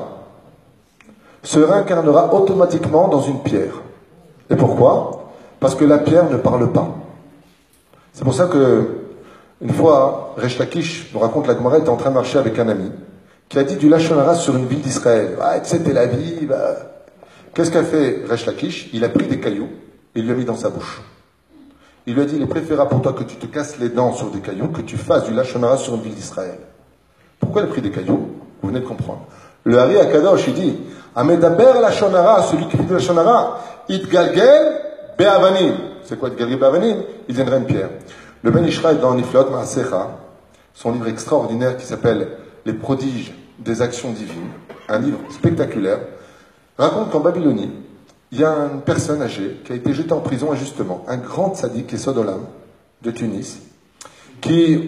se réincarnera automatiquement dans une pierre. Et pourquoi? Parce que la pierre ne parle pas. C'est pour ça que, une fois, Resh Lakish nous raconte, la Gemara était en train de marcher avec un ami qui a dit du Lachon Hara sur une ville d'Israël. Ah, tu sais, Tel Aviv. Qu'est-ce qu'a fait Resh Lakish? Il a pris des cailloux et il lui a mis dans sa bouche. Il lui a dit, il est préférable pour toi que tu te casses les dents sur des cailloux que tu fasses du Lachon Hara sur une ville d'Israël. Pourquoi il a pris des cailloux? Vous venez de comprendre. Le Hari Akadosh, il dit, Amedaber Lachon Hara, celui qui fait du Lachon Hara, Itgalgel Be'avanim. C'est quoi Itgalgel Be'avanim? Il viendrait une pierre. Le Ben Ishraï dans Niflot Ma'asecha, son livre extraordinaire qui s'appelle Les prodiges des actions divines, un livre spectaculaire, raconte qu'en Babylonie, il y a une personne âgée qui a été jetée en prison injustement, un grand tzaddik, Yesod Olam, de Tunis, qui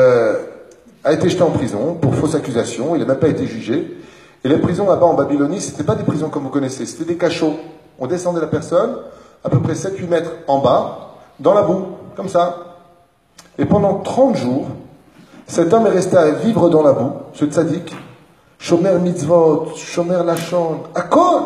a été jeté en prison pour fausse accusation, il n'a même pas été jugé. Et les prisons là-bas en Babylonie, ce n'étaient pas des prisons comme vous connaissez, c'était des cachots. On descendait la personne à peu près 7-8 mètres en bas, dans la boue, comme ça. Et pendant 30 jours, cet homme est resté à vivre dans la boue, ce tzaddik, Shomer mitzvot, Shomer lachon, akol.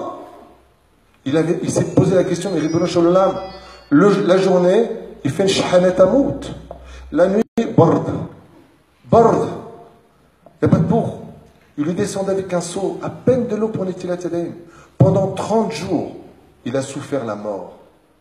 Il s'est posé la question, mais Ribono Shel Olam, la journée, il fait une shahanet amout. La nuit, bord. Bord. Il n'y a pas de bourre. Il lui descendait avec un seau, à peine de l'eau pour Netilat Yadayim. Pendant 30 jours, il a souffert la mort.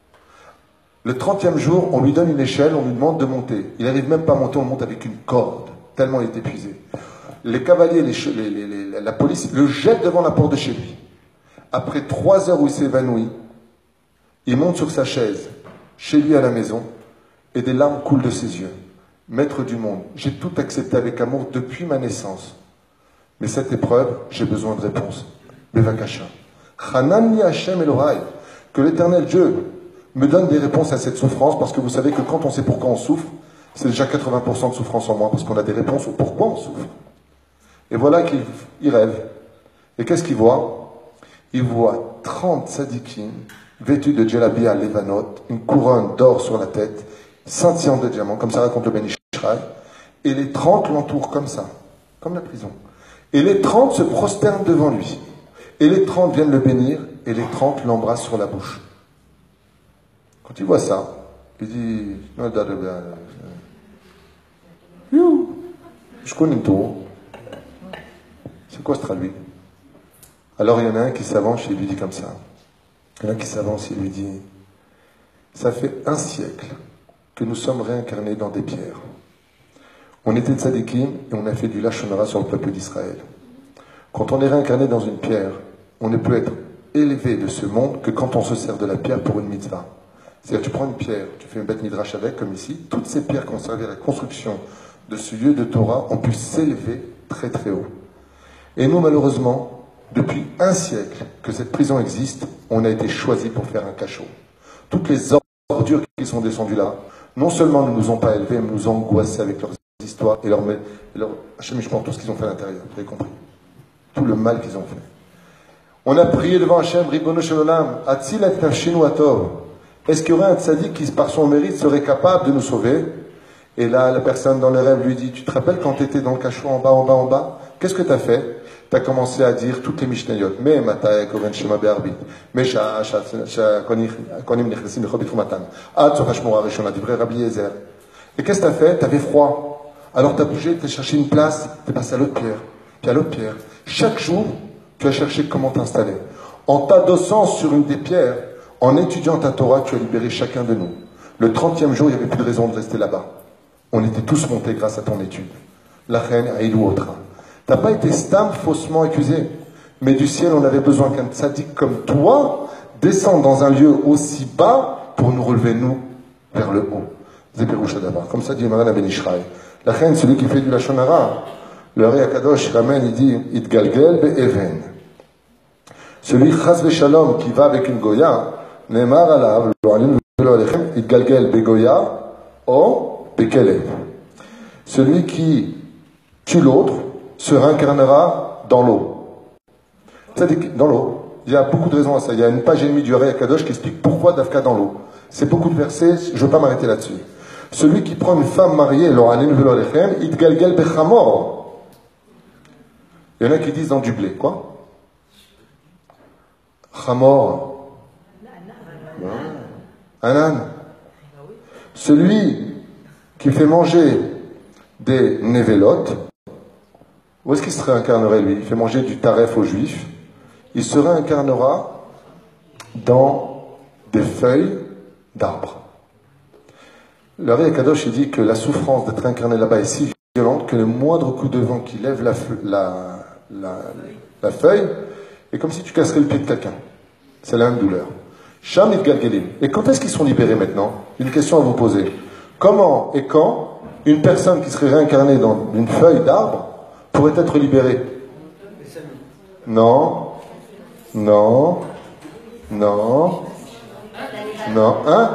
Le 30e jour, on lui donne une échelle, on lui demande de monter. Il n'arrive même pas à monter, on monte avec une corde, tellement il est épuisé. Les cavaliers, la police le jettent devant la porte de chez lui. Après 3 heures où il s'est évanoui, il monte sur sa chaise, chez lui à la maison, et des larmes coulent de ses yeux. Maître du monde, j'ai tout accepté avec amour depuis ma naissance. Mais cette épreuve, j'ai besoin de réponse. Bevakasha. Chanani Hashem Elohai. Que l'Éternel Dieu me donne des réponses à cette souffrance, parce que vous savez que quand on sait pourquoi on souffre, c'est déjà 80% de souffrance en moins, parce qu'on a des réponses au pourquoi on souffre. Et voilà qu'il rêve. Et qu'est-ce qu'il voit? Il voit 30 tzadikim vêtus de djellabia à Levanot, une couronne d'or sur la tête, scintillant de diamants, comme ça raconte le Ben Ishraï, et les 30 l'entourent comme ça, comme la prison. Et les 30 se prosternent devant lui. Et les 30 viennent le bénir, et les 30 l'embrassent sur la bouche. Quand il voit ça, il dit, je connais tout. C'est quoi ce traduit? Alors il y en a un qui s'avance et il lui dit comme ça. Il y en a un qui s'avance et il lui dit, ça fait 1 siècle que nous sommes réincarnés dans des pierres. On était tzadikim et on a fait du lachon hara sur le peuple d'Israël. Quand on est réincarné dans une pierre, on ne peut être élevé de ce monde que quand on se sert de la pierre pour une mitzvah. C'est-à-dire tu prends une pierre, tu fais un beth midrash avec, comme ici, toutes ces pierres qui ont servi à la construction de ce lieu de Torah ont pu s'élever très très haut. Et nous, malheureusement, depuis 1 siècle que cette prison existe, on a été choisi pour faire un cachot. Toutes les ordures qui sont descendues là, non seulement ne nous ont pas élevés, mais nous ont angoissés avec leurs histoires et leur Hachem, je pense tout ce qu'ils ont fait à l'intérieur, vous avez compris. Tout le mal qu'ils ont fait. On a prié devant Hachem, Ribono Shel Olam, Atzil et Nafshenu Atov. Est-ce qu'il y aurait un tzaddik qui, par son mérite, serait capable de nous sauver? Et là, la personne dans le rêve lui dit, tu te rappelles quand tu étais dans le cachot en bas, en bas, en bas? Qu'est-ce que tu as fait? Tu as commencé à dire toutes les Mishnayot. Mais Matai, Koven, Shema, Be'arbit. Mais Konim, Nechlesim, Lechobit, Fumatan. Ad, Sochashmura, Rishona, Divrei Rabbi Yezer. Et qu'est-ce que tu as fait? Tu avais froid. Alors tu as bougé, tu as cherché une place, tu es passé à l'autre pierre, puis à l'autre pierre. Chaque jour, tu as cherché comment t'installer. En t'adossant sur une des pierres, en étudiant ta Torah, tu as libéré chacun de nous. Le 30e jour, il n'y avait plus de raison de rester là-bas. On était tous montés grâce à ton étude. La reine Aïlou Otra. Tu n'as pas été stam faussement accusé. Mais du ciel, on avait besoin qu'un tzaddik comme toi descende dans un lieu aussi bas pour nous relever, nous, vers le haut. Comme ça dit Maran Ben Ishraï. La reine, celui qui fait du Lachon Hara, le Ari Akadosh ramène, il dit Itgalgel be'even. Celui chas v'shalom qui va avec une goya, Neymar alav, Itgalgel be'goya, o be'kelev. Celui qui tue l'autre se réincarnera dans l'eau. C'est-à-dire dans l'eau. Il y a beaucoup de raisons à ça. Il y a une page et demie du Ari Akadosh qui explique pourquoi Dafka dans l'eau. C'est beaucoup de versets, je ne veux pas m'arrêter là-dessus. Celui qui prend une femme mariée, il y en a qui disent dans du blé, quoi? Chamor. Un âne. Celui qui fait manger des névélotes, où est-ce qu'il se réincarnerait lui? Il fait manger du taref aux juifs. Il se réincarnera dans des feuilles d'arbres. Le Ari Akadosh dit que la souffrance d'être incarné là-bas est si violente que le moindre coup de vent qui lève la feuille est comme si tu casserais le pied de quelqu'un. C'est la même douleur. Sham Itgalgelim. Et quand est-ce qu'ils sont libérés maintenant? Une question à vous poser. Comment et quand une personne qui serait réincarnée dans une feuille d'arbre pourrait être libérée? Non. Non. Non. Non. Hein?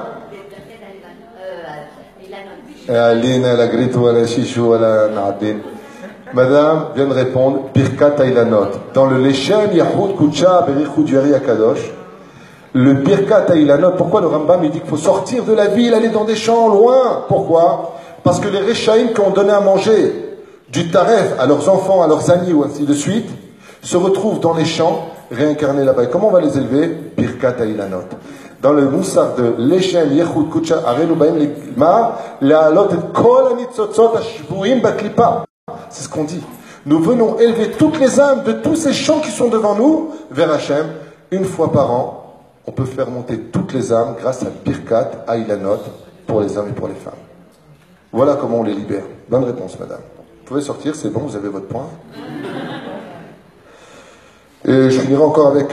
Madame vient de répondre Birkat Ailanot. Dans le Leshem Yahoud Kucha Berichud du Ari Akadosh, le Birkat Ailanot, pourquoi le Rambam il dit qu'il faut sortir de la ville, aller dans des champs loin? Pourquoi? Parce que les Rechaïm qui ont donné à manger du taref à leurs enfants, à leurs amis ou ainsi de suite, se retrouvent dans les champs réincarnés là-bas. Et comment on va les élever? Birkat Ailanot. Dans le moussaf de Leshem Yechud Kucha Arenu Baim Lima, Le'alot et Kol Anitzotzot Ashvuim Baklipa. C'est ce qu'on dit. Nous venons élever toutes les âmes de tous ces champs qui sont devant nous vers Hachem. Une fois par an, on peut faire monter toutes les âmes grâce à Birkat Ailanot pour les hommes et pour les femmes. Voilà comment on les libère. Bonne réponse, madame. Vous pouvez sortir, c'est bon, vous avez votre point. Et je finirai encore avec...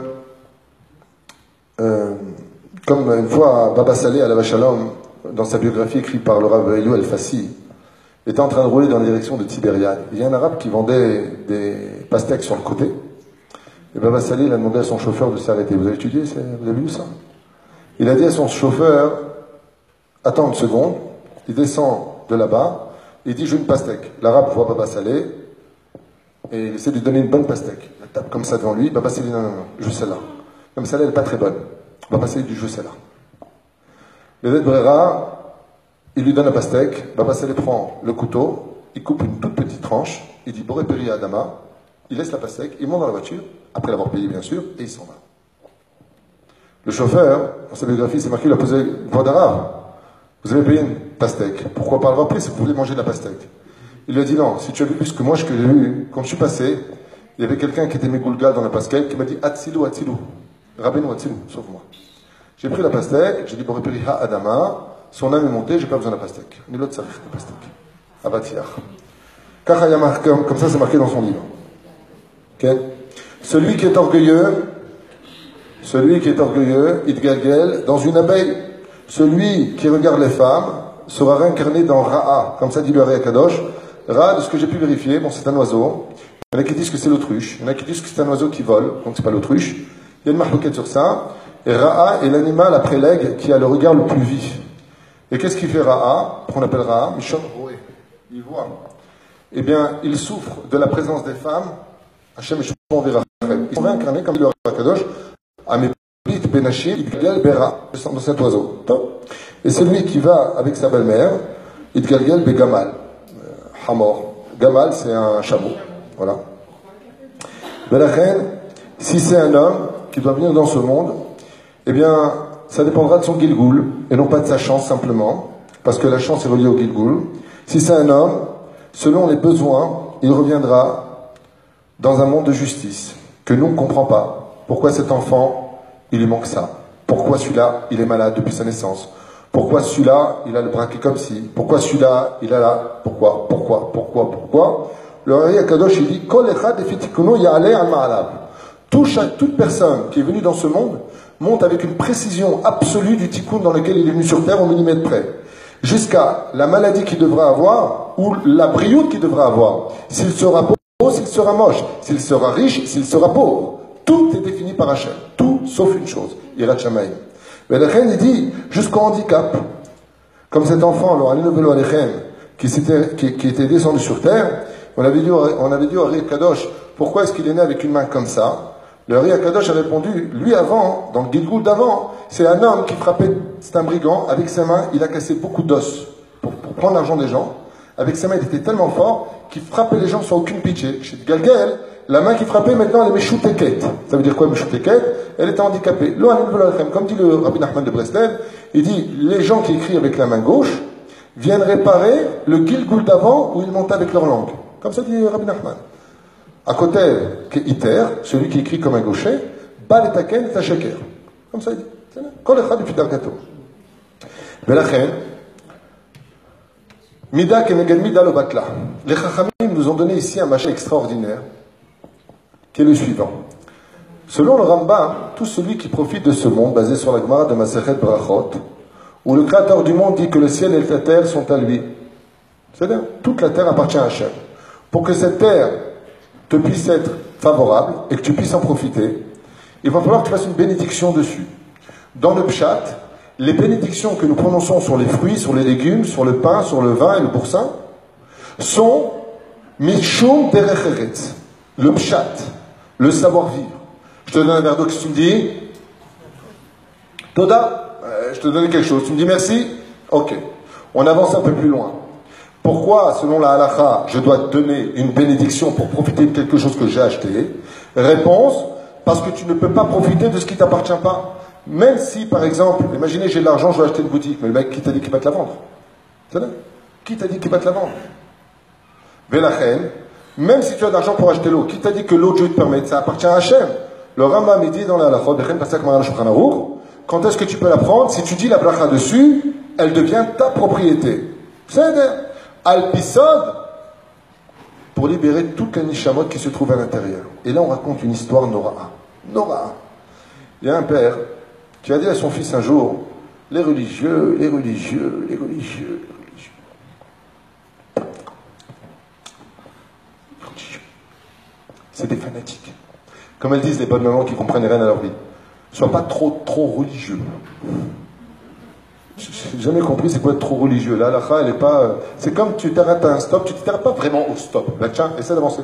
comme une fois Baba Saleh Alav Shalom, dans sa biographie écrite par le Rav Elou El-Fassi, était en train de rouler dans la direction de Tibériade. Il y a un arabe qui vendait des pastèques sur le côté. Et Baba Saleh il a demandé à son chauffeur de s'arrêter. Vous avez étudié, vous avez vu ça? Il a dit à son chauffeur, attends une seconde. Il descend de là-bas. Il dit, je veux une pastèque. L'arabe voit Baba Saleh et il essaie de lui donner une bonne pastèque. Il la tape comme ça devant lui. Baba Saleh dit, non, je veux celle-là. Comme celle-là, elle n'est pas très bonne. Baba Saleh dit, je veux celle-là. Le Brera, il lui donne la pastèque. Baba Saleh prend le couteau, il coupe une toute petite tranche, il dit Boré Peri Adama, il laisse la pastèque, il monte dans la voiture, après l'avoir payé bien sûr, et il s'en va. Le chauffeur, dans sa biographie, c'est marqué, il a posé une voix d'arabe. Vous avez payé une pastèque. Pourquoi pas l'avoir pris si vous voulez manger de la pastèque? Il lui a dit non, si tu as vu plus que moi, ce que j'ai vu, quand je suis passé, il y avait quelqu'un qui était Megoulgal dans la pastèque qui m'a dit Atsilou, Atsilou. Rabbeinu Atsilou, sauf moi. J'ai pris la pastèque, j'ai dit Boré Peri Adama. Son âme est montée, j'ai pas besoin de la pastèque. Ni l'autre sarif de pastèque. Abatiar. Comme ça, c'est marqué dans son livre. Okay? Celui qui est orgueilleux, Itgalgel, dans une abeille. Celui qui regarde les femmes sera réincarné dans Ra'a. Comme ça dit le Ari Akadosh. Ra'a, de ce que j'ai pu vérifier, bon, c'est un oiseau. Il y en a qui disent que c'est l'autruche. Il y en a qui disent que c'est un oiseau qui vole, donc c'est pas l'autruche. Il y a une marloquette sur ça. Et Ra'a est l'animal après l'aigle qui a le regard le plus vif. Et qu'est-ce qu'il fait Ra'a, qu'on appelle Ra'a, Mishon Roé, il voit. Eh bien, il souffre de la présence des femmes. Hachem Eshuvon Verachem. Ils sont réincarnés comme le Kadosh, Ameplit Benachim, Itgalgel Bera, dans cet oiseau. Et c'est lui qui va avec sa belle-mère, Itgalgel Begamal, Hamor. Gamal, c'est un chameau. Voilà. Verachem, si c'est un homme qui doit venir dans ce monde, eh bien, ça dépendra de son Gilgoul, et non pas de sa chance simplement. parce que la chance est reliée au Gilgul. Si c'est un homme, selon les besoins, il reviendra dans un monde de justice que nous ne comprenons pas. Pourquoi cet enfant, il lui manque ça? Pourquoi celui-là, il est malade depuis sa naissance? Pourquoi celui-là, il a le bras qui est comme ci? Pourquoi celui-là, il a là? Pourquoi? Le Hari Akadosh, il dit, Kol echad efitikunu ya'aleh al ma'alav. Toute personne qui est venue dans ce monde monte avec une précision absolue du tikkun dans lequel il est venu sur terre au millimètre près. Jusqu'à la maladie qu'il devra avoir ou la brioute qu'il devra avoir. S'il sera beau, s'il sera moche, s'il sera riche, s'il sera pauvre. Tout est défini par Hachem. Tout sauf une chose. Yirat Shamayim. Mais le Chen, il dit, jusqu'au handicap. Comme cet enfant, qui était descendu sur terre, on avait dit au Hari Kadosh, pourquoi est-ce qu'il est né avec une main comme ça? Le Hari Kadosh a répondu, lui avant, dans le Gilgul d'avant, c'est un homme qui frappait, c'est un brigand, avec ses mains, il a cassé beaucoup d'os pour prendre l'argent des gens. Avec ses mains, il était tellement fort qu'il frappait les gens sans aucune pitié. Chez Galgal, la main qui frappait, maintenant, elle est Meshuteket. Ça veut dire quoi, Meshuteket? Elle était handicapée. Comme dit le Rabbi Nachman de Breslev, il dit, les gens qui écrivent avec la main gauche viennent réparer le Gilgul d'avant où ils montaient avec leur langue. Comme ça dit Rabbi Nachman. À côté, Iter, celui qui écrit comme un gaucher, Bal et Taken et Tacheker. Comme ça il dit. Kol echad depuis Dargato. Velachen, Mida keneged Mida lo batla. Les Chachamim nous ont donné ici un machin extraordinaire, qui est le suivant. Selon le Rambam, tout celui qui profite de ce monde, basé sur la Gemara de Masechet Brachot, où le Créateur du monde dit que le ciel et la terre sont à lui. C'est-à-dire, toute la terre appartient à Hachem. Pour que cette terre te puisse être favorable et que tu puisses en profiter, il va falloir que tu fasses une bénédiction dessus. Dans le Pshat, les bénédictions que nous prononçons sur les fruits, sur les légumes, sur le pain, sur le vin et le boursin, sont Mishum Derech Eretz, le Pshat, le savoir-vivre. Je te donne un verre d'eau, qu'est-ce que tu me dis? Toda, je te donne quelque chose, tu me dis merci? Ok. On avance un peu plus loin. Pourquoi, selon la halakha, je dois te donner une bénédiction pour profiter de quelque chose que j'ai acheté? Réponse, parce que tu ne peux pas profiter de ce qui ne t'appartient pas. Même si, par exemple, imaginez j'ai de l'argent, je vais acheter une boutique, mais le mec, qui t'a dit qu'il va te la vendre? C'est vrai? Qui t'a dit qu'il va te la vendre? Velachen, même si tu as de l'argent pour acheter l'eau, qui t'a dit que l'eau, Dieu te permet? Ça appartient à Hachem. Le Rambam dit dans la halakha, quand est-ce que tu peux la prendre? Si tu dis la bracha dessus, elle devient ta propriété. C'est-à-dire, Al-Pisod, pour libérer toutes les nishamot qui se trouvent à l'intérieur. Et là, on raconte une histoire Nora'a. Nora'a. Il y a un père qui a dit à son fils un jour, les religieux. C'est des fanatiques. Comme elles disent les bonnes mamans qui comprennent rien à leur vie. Sois pas trop religieux. J'ai jamais compris c'est quoi être trop religieux. La halakha, elle est pas. C'est comme tu t'arrêtes à un stop, tu t'arrêtes pas vraiment au stop. Là, tiens, essaie d'avancer.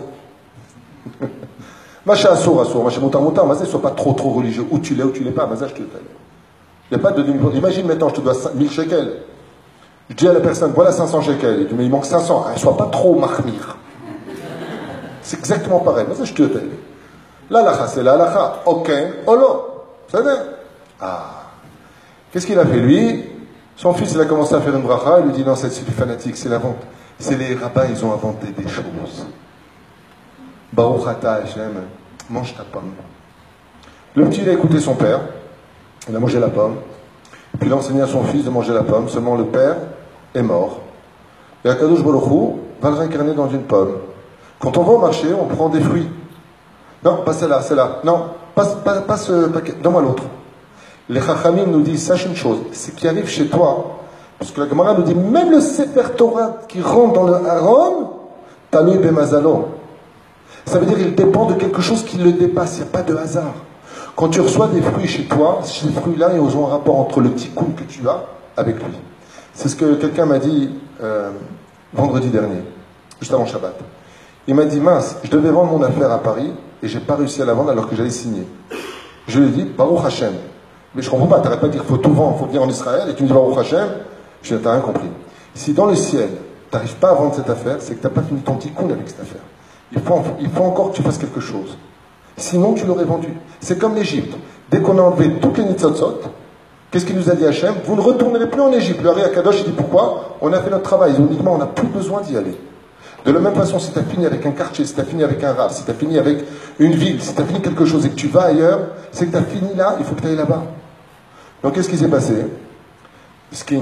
Macha assour, macha moutar, mais sois pas trop religieux. Où tu l'es, pas, mais ça, je te le dis. Il n'y a pas de demi. Imagine maintenant, je te dois 1000 shekels. Je dis à la personne, voilà 500 shekels. Il dit, mais il manque 500. Ah, sois pas trop mahmir. C'est exactement pareil. Mais ça, je te le dis. La halakha, c'est la halakha. Ok, olo. Ça veut dire. Ah. Qu'est-ce qu'il a fait, lui? Son fils, il a commencé à faire une bracha, il lui dit non, c'est du fanatique, c'est la vente. C'est les rabbins, ils ont inventé des choses. Baruch ata Hashem, mange ta pomme. Le petit, il a écouté son père, il a mangé la pomme, puis il a enseigné à son fils de manger la pomme, seulement le père est mort. Et Akadosh Baruch Hu va le réincarner dans une pomme. Quand on va au marché, on prend des fruits. Non, pas celle-là, celle-là. Non, pas ce paquet, donne-moi l'autre. Les Chachamim nous disent, sache une chose, ce qui arrive chez toi, parce que la Gemara nous dit, même le Sefer Torah qui rentre dans le Haron, Talui Bemazalo. Ça veut dire qu'il dépend de quelque chose qui le dépasse, il n'y a pas de hasard. Quand tu reçois des fruits chez toi, ces fruits-là, ils ont un rapport entre le tikkun que tu as avec lui. C'est ce que quelqu'un m'a dit vendredi dernier, juste avant Shabbat. Il m'a dit, mince, je devais vendre mon affaire à Paris, et j'ai pas réussi à la vendre alors que j'allais signer. Je lui ai dit, Baruch Hashem. Mais je ne comprends pas, tu n'arrêtes pas de dire qu'il faut tout vendre, il faut venir en Israël, et tu me dis Baruch Hashem, je n'ai rien compris. Si dans le ciel, tu n'arrives pas à vendre cette affaire, c'est que tu n'as pas fini ton tikkun avec cette affaire. Il faut encore que tu fasses quelque chose. Sinon, tu l'aurais vendu. C'est comme l'Égypte. Dès qu'on a enlevé toutes les nitzotzot, Qu'est-ce qu'il nous a dit Hachem? Vous ne retournerez plus en Égypte. Le Hari Akadosh, il dit pourquoi? On a fait notre travail. Uniquement, on n'a plus besoin d'y aller. De la même façon, si tu as fini avec un quartier, si tu as fini avec un rab, si tu as fini avec une ville, si tu as fini quelque chose et que tu vas ailleurs, c'est que tu as fini là, il faut que tu ailles là-bas. Donc qu'est-ce qui s'est passé? Miskin.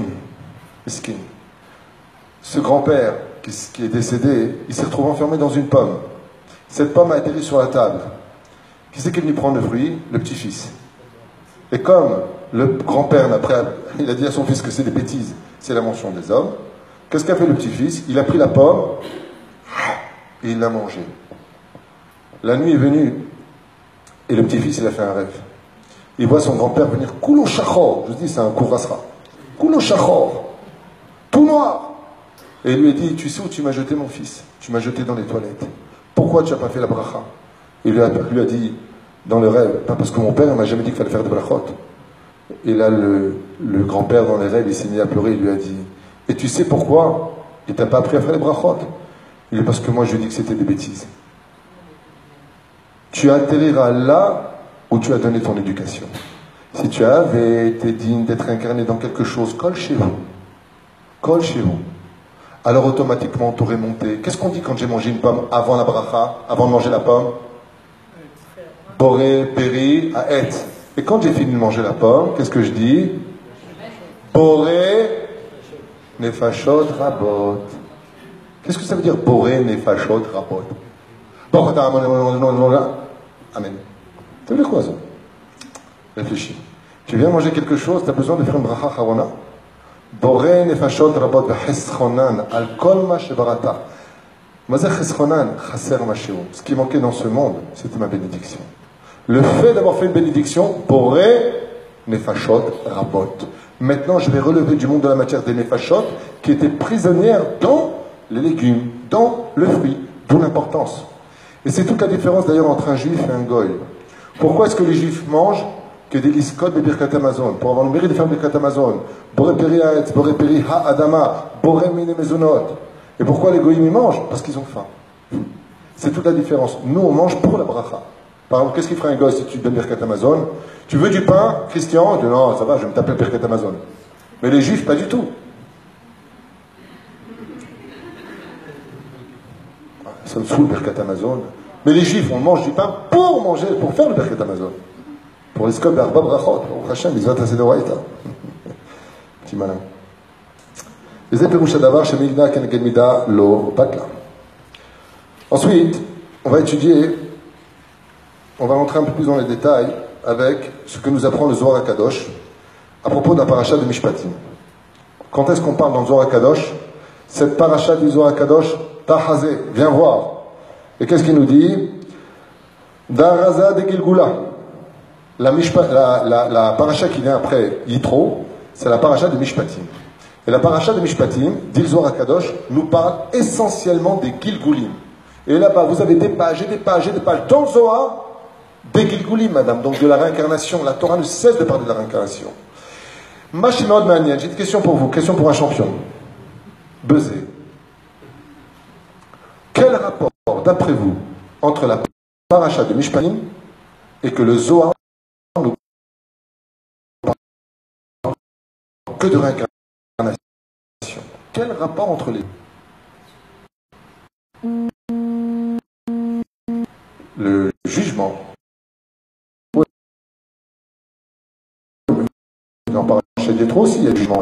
Ce grand-père qui est décédé, il s'est retrouvé enfermé dans une pomme. Cette pomme a atterri sur la table. Qui c'est qui est venu prendre le fruit? Le petit-fils. Et comme le grand-père, il a dit à son fils que c'est des bêtises, c'est l'invention des hommes, qu'est-ce qu'a fait le petit-fils? Il a pris la pomme et il l'a mangée. La nuit est venue et le petit-fils, il a fait un rêve. Il voit son grand-père venir, Koulo Shachor, je dis c'est un Kourasra, Koulo Shachor, tout noir. Et il lui a dit, tu sais où tu m'as jeté mon fils? Tu m'as jeté dans les toilettes. Pourquoi tu n'as pas fait la bracha? Il lui a dit, dans le rêve, pas parce que mon père ne m'a jamais dit qu'il fallait faire des brachot. Et là, le grand-père, dans les rêves, il s'est mis à pleurer, il lui a dit, et tu sais pourquoi il t'a pas appris à faire les brachot? Il dit, parce que moi je lui ai dit que c'était des bêtises. Tu atterriras là où tu as donné ton éducation. Si tu avais été digne d'être incarné dans quelque chose, colle chez vous. Alors automatiquement, tu aurais monté. Qu'est-ce qu'on dit quand j'ai mangé une pomme avant la bracha, avant de manger la pomme? Boré, péri, aet. Et quand j'ai fini de manger la pomme, qu'est-ce que je dis? Boré, nefashot, rabot. Qu'est-ce que ça veut dire boré, nefashot, rabot? Amen. Ça veut dire quoi ça? Réfléchis. Tu viens manger quelque chose, tu as besoin de faire une bracha charona. Boré, nefashot, rabot, v'cheschonan, al kol ma shebarata. Mazeh cheschonan, chaser ma sheou. Ce qui manquait dans ce monde, c'était ma bénédiction. Le fait d'avoir fait une bénédiction, boré, nefashot, rabot. Maintenant, je vais relever du monde de la matière des nefashot qui étaient prisonnières dans les légumes, dans le fruit, d'où l'importance. Et c'est toute la différence d'ailleurs entre un juif et un goy. Pourquoi est-ce que les juifs mangent que des liskot et birkat Amazon? Pour avoir le mérite de faire birkat Amazon. Boré peri haetz, boré peri ha-adama, boré mine mezonot. Et pourquoi les goyim ils mangent? Parce qu'ils ont faim. C'est toute la différence. Nous, on mange pour la bracha. Par exemple, qu'est-ce qu'il ferait un goy si tu donnes birkat Amazon? Tu veux du pain, Christian? Tu dis non, ça va, je vais me taper le birkat Amazon. Mais les juifs, pas du tout. Ça me saoule le birkat Amazon. Mais les juifs, on mange du pain pour manger, pour faire le birkat Amazon. Pour les scopes d'Arba Brachot. Pour Hachem, ils vont tasser de Waïta. Petit malin. Les éperouches d'avar chez Milna Kenegedmida Lo Batla. Ensuite, on va étudier, on va rentrer un peu plus dans les détails avec ce que nous apprend le Zohar HaKadosh à propos d'un paracha de Mishpatim. Quand est-ce qu'on parle dans le Zohar HaKadosh? Cette paracha du Zohar HaKadosh, Tahazé, viens voir. Et qu'est-ce qu'il nous dit? Daraza de Gilgula. La paracha qui vient après Yitro, c'est la paracha de Mishpatim. Et la paracha de Mishpatim, dit le Zohar HaKadosh, nous parle essentiellement des Gilgulim. Et là-bas, vous avez des pages et des pages et des pages dans le Zohar, des Gilgulim, madame, donc de la réincarnation. La Torah ne cesse de parler de la réincarnation. Mashimod Manian, j'ai une question pour vous, question pour un champion. Bezé. Quel rapport, d'après vous, entre la paracha de Mishpatim et que le Zohar nous parle que de réincarnation? Quel rapport entre les deux? Le jugement. Dans paracha d'Yitro aussi, il y a le jugement.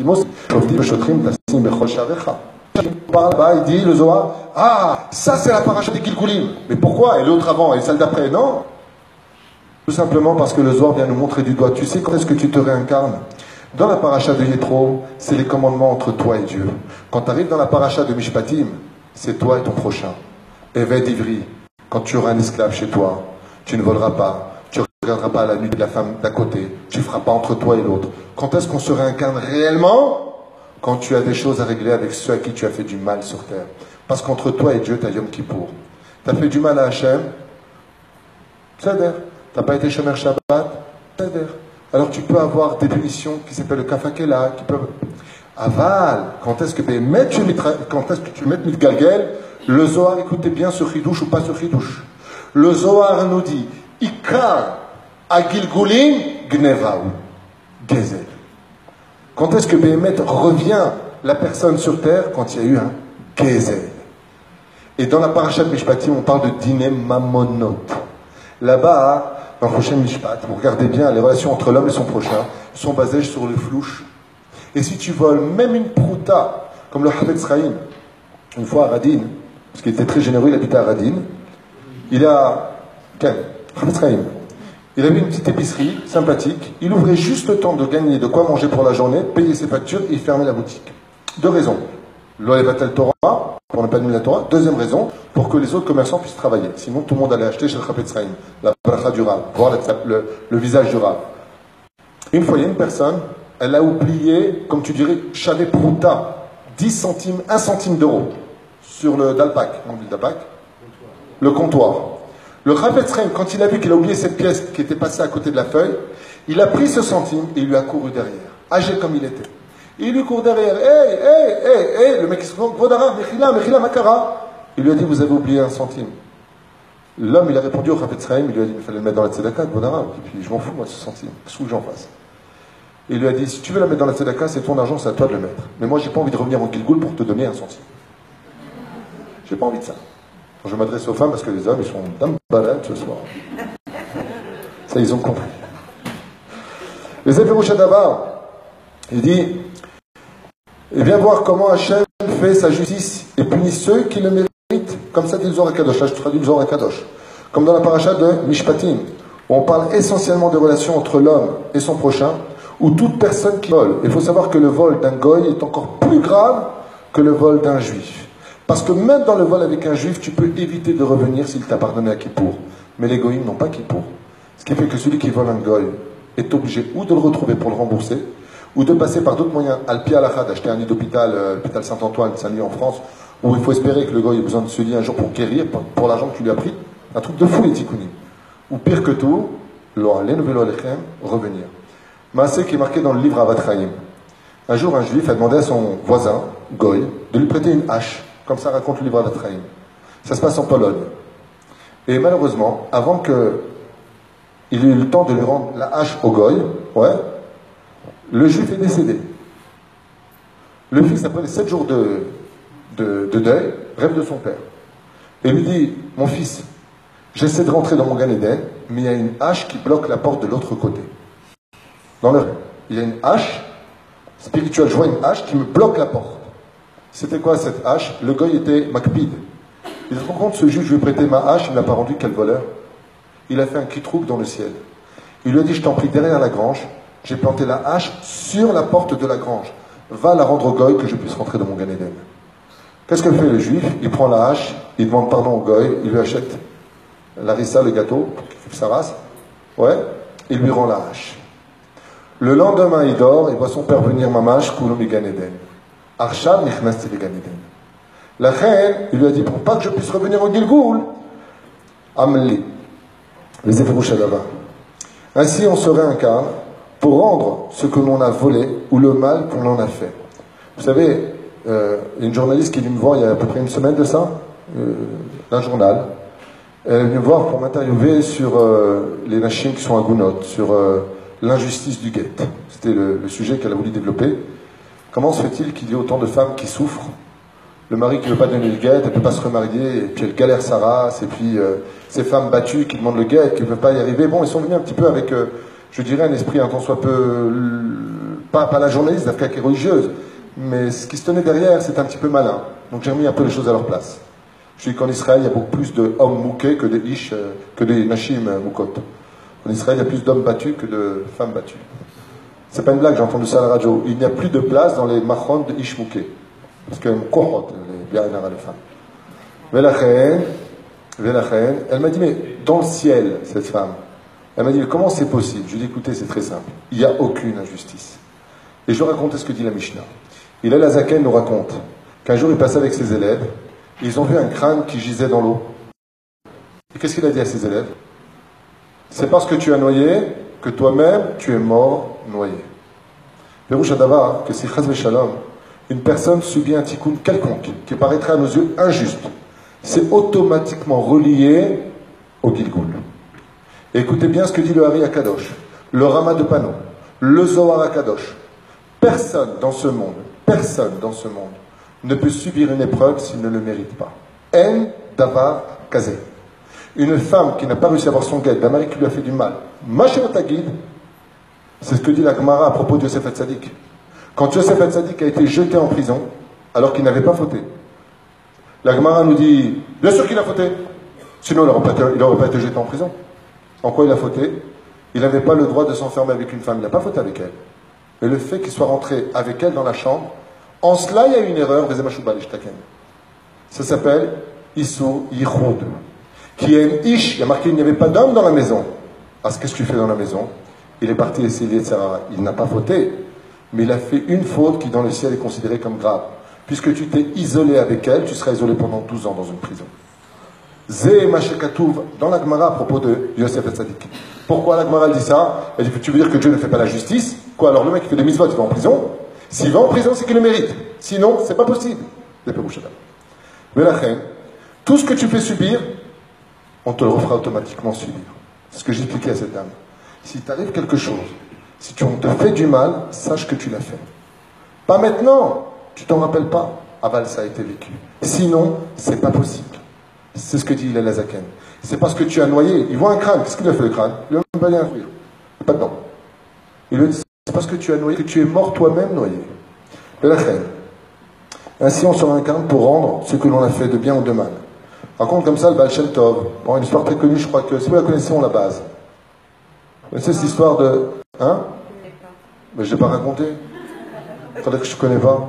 Il dit, le Zohar, ah, ça c'est la paracha des Gilgulim. Mais pourquoi? Et l'autre avant, et celle d'après? Non. Tout simplement parce que le Zohar vient nous montrer du doigt. Tu sais quand est-ce que tu te réincarnes? Dans la paracha de Yitro, c'est les commandements entre toi et Dieu. Quand tu arrives dans la paracha de Mishpatim, c'est toi et ton prochain. Eved Ivri, quand tu auras un esclave chez toi, tu ne voleras pas, tu ne regarderas pas la nuit de la femme d'à côté, tu ne feras pas entre toi et l'autre. Quand est-ce qu'on se réincarne réellement? Quand tu as des choses à régler avec ceux à qui tu as fait du mal sur terre. Parce qu'entre toi et Dieu, tu as Yom Kippour. Tu as fait du mal à Hachem, c'est-à-dire, tu n'as pas été Shomer Shabbat, c'est-à-dire. Alors tu peux avoir des punitions qui s'appellent le Kafakela, qui peuvent... Aval, quand est-ce que tu mets Mitgalgel, le Zohar, écoutez bien ce chidouche ou pas ce chidouche. Le Zohar nous dit, Ikar Agilgulim Gnevaou. Gezel. Quand est-ce que Béhémet revient la personne sur terre? Quand il y a eu un Gezel. Et dans la parashat Mishpatim, on parle de dîner mamonot. Là-bas, dans le prochain Mishpat, vous regardez bien, les relations entre l'homme et son prochain sont basées sur le flouche. Et si tu voles même une prouta, comme le Havetz Chaim, une fois à Radin, parce qu'il était très généreux, il habitait à Radin, il a, Havetz Chaim, il avait une petite épicerie sympathique, il ouvrait juste le temps de gagner de quoi manger pour la journée, payer ses factures et il fermait la boutique. Deux raisons. L'Olevatel Torah, pour ne pas annuler la Torah. Deuxième raison, pour que les autres commerçants puissent travailler. Sinon, tout le monde allait acheter chez le Havetz Chaim, la bracha du Rav, voir le visage du Rav. Une fois, il y a une personne, elle a oublié, comme tu dirais, chalet prouta, 10 centimes, 1 centime d'euro, sur le Dalpac, on dit Dalpac, le comptoir. Le Havetz Chaim, quand il a vu qu'il a oublié cette pièce qui était passée à côté de la feuille, il a pris ce centime et il lui a couru derrière, âgé comme il était. Il lui court derrière, hey, le mec il se dit, Vodara, Mechila, Makara. Il lui a dit, vous avez oublié 1 centime. L'homme, il a répondu au Havetz Chaim, il lui a dit, il fallait le mettre dans la tzedaka, Vodara. Et puis, je m'en fous, moi, ce centime, qu'est-ce que j'en fasse? Il lui a dit, si tu veux la mettre dans la tzedaka, c'est ton argent, c'est à toi de le mettre. Mais moi, j'ai pas envie de revenir au Gilgoul pour te donner 1 centime. J'ai pas envie de ça. Je m'adresse aux femmes parce que les hommes, ils sont d'un balade ce soir. Ça, ils ont compris. Les Zéphirou d'Abar, il dit, et viens voir comment Hachem fait sa justice et punit ceux qui le méritent. Comme ça dit le Zohar HaKadosh. Là, je traduis le Zohar HaKadosh. Comme dans la paracha de Mishpatim, où on parle essentiellement des relations entre l'homme et son prochain, ou toute personne qui vole. Il faut savoir que le vol d'un goy est encore plus grave que le vol d'un juif. Parce que même dans le vol avec un juif, tu peux éviter de revenir s'il t'a pardonné à Kippour. Mais les goïms n'ont pas Kippour. Ce qui fait que celui qui vole un goy est obligé ou de le retrouver pour le rembourser, ou de passer par d'autres moyens, al pi al d'acheter un lit d'hôpital, l'hôpital Saint-Antoine, Saint-Louis en France, où il faut espérer que le goy ait besoin de ce lit un jour pour guérir, pour l'argent que tu lui as pris. Un truc de fou, les tikkunim. Ou pire que tout, revenir. Maasé qui est marqué dans le livre Avat Chaim. Un jour, un juif a demandé à son voisin, goy, de lui prêter une hache. Comme ça raconte le livre Avat Chaim. Ça se passe en Pologne. Et malheureusement, avant qu'il ait eu le temps de lui rendre la hache au goy, le juif est décédé. Le fils, après les 7 jours de deuil, rêve de son père. Et lui dit, mon fils, j'essaie de rentrer dans mon Gan Eden, mais il y a une hache qui bloque la porte de l'autre côté. Dans le rêve, il y a une hache spirituelle, je vois une hache qui me bloque la porte. C'était quoi cette hache? Le goy était Makpid. Il se rend compte, ce juif, je lui ai prêté ma hache, il ne l'a pas rendu, quel voleur. Il a fait un kitrouk dans le ciel. Il lui a dit, je t'en prie, derrière la grange, j'ai planté la hache sur la porte de la grange. Va la rendre au goy que je puisse rentrer dans mon Gan Eden. Qu'est-ce que fait le juif? Il prend la hache, il demande pardon au goy, il lui achète l'arissa, le gâteau, pour qu'il fasse sa race. Il lui rend la hache. Le lendemain, il dort, il voit son père venir mamash, koulou mi Gan Eden. Arsham nichnas le Gan Eden. La reine, il lui a dit, pour pas que je puisse revenir au Gilgoul, Amli, les Zéphirou d'Abar. Ainsi, on se réincarne pour rendre ce que l'on a volé ou le mal qu'on en a fait. Vous savez, il y a une journaliste qui est venue me voir il y a à peu près une semaine de ça, d'un journal. Elle est venue me voir pour m'interviewer sur les Nashim qui sont à Gounod, sur l'injustice du guet. C'était le sujet qu'elle a voulu développer. Comment se fait-il qu'il y ait autant de femmes qui souffrent? Le mari qui ne veut pas donner le guet, elle ne peut pas se remarier, et puis elle galère sa race, et puis ces femmes battues qui demandent le guet, qui ne peuvent pas y arriver. Bon, ils sont venus un petit peu avec, je dirais, un esprit un tant soit peu, pas la journaliste, la qui est religieuse, mais ce qui se tenait derrière, c'est un petit peu malin. Donc j'ai remis un peu les choses à leur place. Je dis qu'en Israël, il y a beaucoup plus d'hommes moukés que des ish, que des nashim moukot. En Israël, il y a plus d'hommes battus que de femmes battues. C'est pas une blague, j'ai entendu ça à la radio. Il n'y a plus de place dans les machon de ish mouké. Parce que kohot, les femmes. Velachen, elle m'a dit, mais dans le ciel, cette femme, elle m'a dit, comment c'est possible? Je lui ai dit, écoutez, c'est très simple. Il n'y a aucune injustice. Et je racontais ce que dit la Mishnah. Hillel Hazaken nous raconte qu'un jour il passait avec ses élèves, et ils ont vu un crâne qui gisait dans l'eau. Et qu'est-ce qu'il a dit à ses élèves? C'est parce que tu as noyé que toi-même tu es mort noyé. Pérouche Adava, que si Chaz Shalom, une personne subit un tikkun quelconque qui paraîtrait à nos yeux injuste, c'est automatiquement relié au Gilgoul. Et écoutez bien ce que dit le Hari Akadosh, le Rama de Pano, le Zohar HaKadosh. Personne dans ce monde ne peut subir une épreuve s'il ne le mérite pas. En davar kazé. Une femme qui n'a pas réussi à avoir son guet, d'un mari qui lui a fait du mal, Masher Tagid, c'est ce que dit la Gemara à propos de Yosef Hatzadik. Quand Yosef Hatzadik a été jeté en prison, alors qu'il n'avait pas fauté, la Gemara nous dit, bien sûr qu'il a fauté, sinon il n'aurait pas été jeté en prison. En quoi il a fauté? Il n'avait pas le droit de s'enfermer avec une femme, il n'a pas fauté avec elle. Mais le fait qu'il soit rentré avec elle dans la chambre, en cela il y a une erreur, ça s'appelle Issou Yichud. Qui est un ish, il y a marqué il n'y avait pas d'homme dans la maison. Alors qu'est-ce que tu fais dans la maison? Il est parti essayer de Sarah. Il n'a pas fauté, mais il a fait une faute qui dans le ciel est considérée comme grave. Puisque tu t'es isolé avec elle, tu seras isolé pendant 12 ans dans une prison. Zé Mashekatouv, dans la Gemara à propos de Yosef Hatzadik. Pourquoi la Gemara dit ça? Elle dit, tu veux dire que Dieu ne fait pas la justice? Quoi, alors le mec qui fait des mitzvot, il va en prison? S'il va en prison, c'est qu'il le mérite. Sinon, c'est pas possible. Mais la reine, tout ce que tu fais subir, on te le refera automatiquement subir. C'est ce que j'expliquais à cette dame. Si t'arrive quelque chose, si on te fait du mal, sache que tu l'as fait. Pas maintenant, tu t'en rappelles pas. Aval, ça a été vécu. Sinon, c'est pas possible. C'est ce que dit Hillel Hazaken. C'est parce que tu as noyé. Il voit un crâne. Qu'est-ce qu'il a fait le crâne? Il ne va même pas rien ouvrir. Pas dedans. Il lui dit, c'est parce que tu as noyé, que tu es mort toi-même noyé. De la reine. Ainsi, on se réincarne pour rendre ce que l'on a fait de bien ou de mal. Par contre, comme ça, le Baal Shem Tov, bon, une histoire très connue, je crois que, si vous la connaissez, on la base. Vous connaissez cette histoire de... Hein? Mais je ne l'ai pas raconté. Il faudrait que je ne connais pas.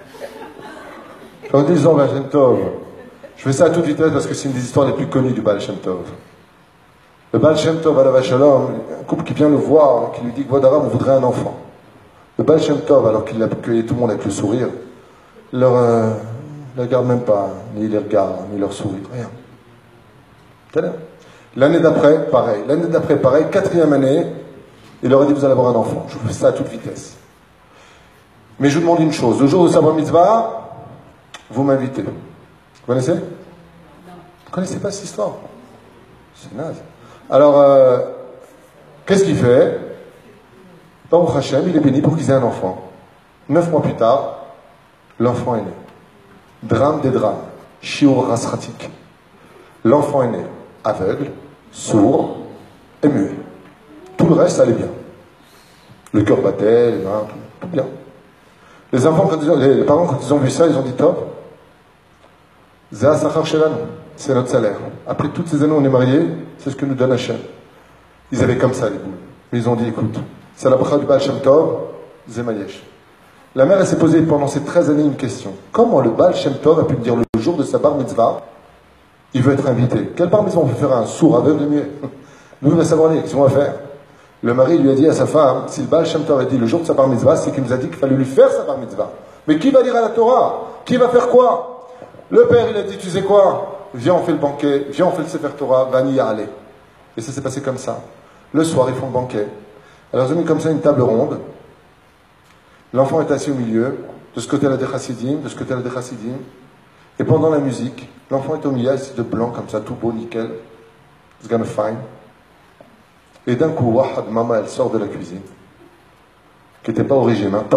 En disant Baal Shem Tov, je fais ça à toute vitesse parce que c'est une des histoires les plus connues du Baal Shem Tov. Le Baal Shem Tov, Alav Shalom, un couple qui vient le voir, qui lui dit que Vodara, on voudrait un enfant. Le Baal Shem Tov, alors qu'il accueillait tout le monde avec le sourire, leur... ne les regarde même pas, ni les regarde, ni leur sourit, rien. L'année d'après, pareil. L'année d'après, pareil. 4e année, il leur a dit, vous allez avoir un enfant. Je vous fais ça à toute vitesse. Mais je vous demande une chose. Le jour de sa bar mitzvah, vous m'invitez. Vous connaissez? Vous ne connaissez pas cette histoire? C'est naze. Alors, qu'est-ce qu'il fait? Baruch Hashem, il est béni pour qu'ils aient un enfant. 9 mois plus tard, l'enfant est né. Drame des drames, shiur rasratik. L'enfant est né aveugle, sourd et muet. Tout le reste allait bien. Le cœur battait, les mains, tout bien. Les enfants, les parents, quand ils ont vu ça, ils ont dit top. Zah Sachar Shelanu, c'est notre salaire. Après toutes ces années, on est mariés, c'est ce que nous donne Hachem. Ils avaient comme ça les boules. Mais ils ont dit écoute, c'est la bracha du Baal Shem Tov, Zemayesh. La mère, elle s'est posée pendant ces 13 années une question. Comment le Baal Shem Tov a pu me dire le jour de sa bar mitzvah, il veut être invité? Quel bar mitzvah on peut faire à un sourd aveugle muet? Nous, on va savoir les questions à faire. Le mari lui a dit à sa femme, si le Baal Shem Tov a dit le jour de sa bar mitzvah, c'est qu'il nous a dit qu'il fallait lui faire sa bar mitzvah. Mais qui va lire à la Torah? Qui va faire quoi? Le père, il a dit, tu sais quoi? Viens, on fait le banquet, viens, on fait le Sefer Torah, Vani aller. Et ça s'est passé comme ça. Le soir, ils font le banquet. Alors, ils ont mis comme ça une table ronde. L'enfant est assis au milieu, de ce côté-là des chassidim, de ce côté-là des chassidim. Et pendant la musique, l'enfant est au milieu, assis de blanc, comme ça, tout beau, nickel. It's gonna fine. Et d'un coup, Wahad, maman, elle sort de la cuisine, qui n'était pas au régime, hein.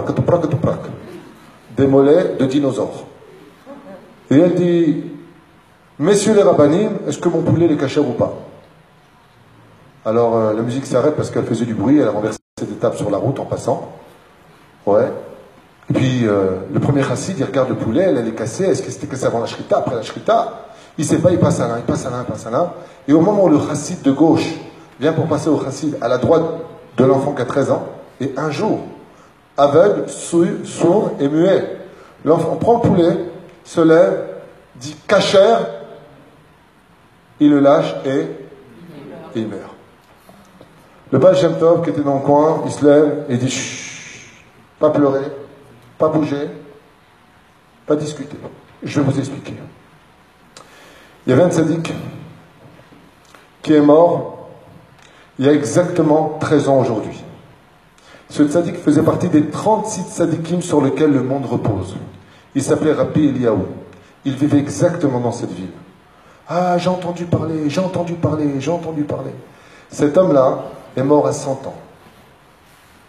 Des mollets de dinosaures. Et elle dit, messieurs les rabbinim, est-ce que mon poulet est caché ou pas? Alors, la musique s'arrête parce qu'elle faisait du bruit, elle a renversé des tables sur la route en passant. Ouais. Et puis, le premier chassid, il regarde le poulet, elle est cassée. Est-ce que c'était cassé avant la shrita, après la shrita? Il sait pas, il passe à l'un, il passe à l'un, il passe à l'un. Et au moment où le chassid de gauche vient pour passer au chassid à la droite de l'enfant qui a 13 ans, et un jour, aveugle, sourd et muet, l'enfant prend le poulet, se lève, dit kasher, il le lâche et il meurt. Le Baal Shem Tov qui était dans le coin, il se lève et dit chut, pas pleurer, pas bouger, pas discuter. Je vais vous expliquer. Il y avait un tzaddik qui est mort il y a exactement 13 ans aujourd'hui. Ce tzaddik faisait partie des 36 tzaddikim sur lesquels le monde repose. Il s'appelait Rabbi Eliyahu. Il vivait exactement dans cette ville. Ah, j'ai entendu parler, j'ai entendu parler, j'ai entendu parler. Cet homme-là est mort à 100 ans.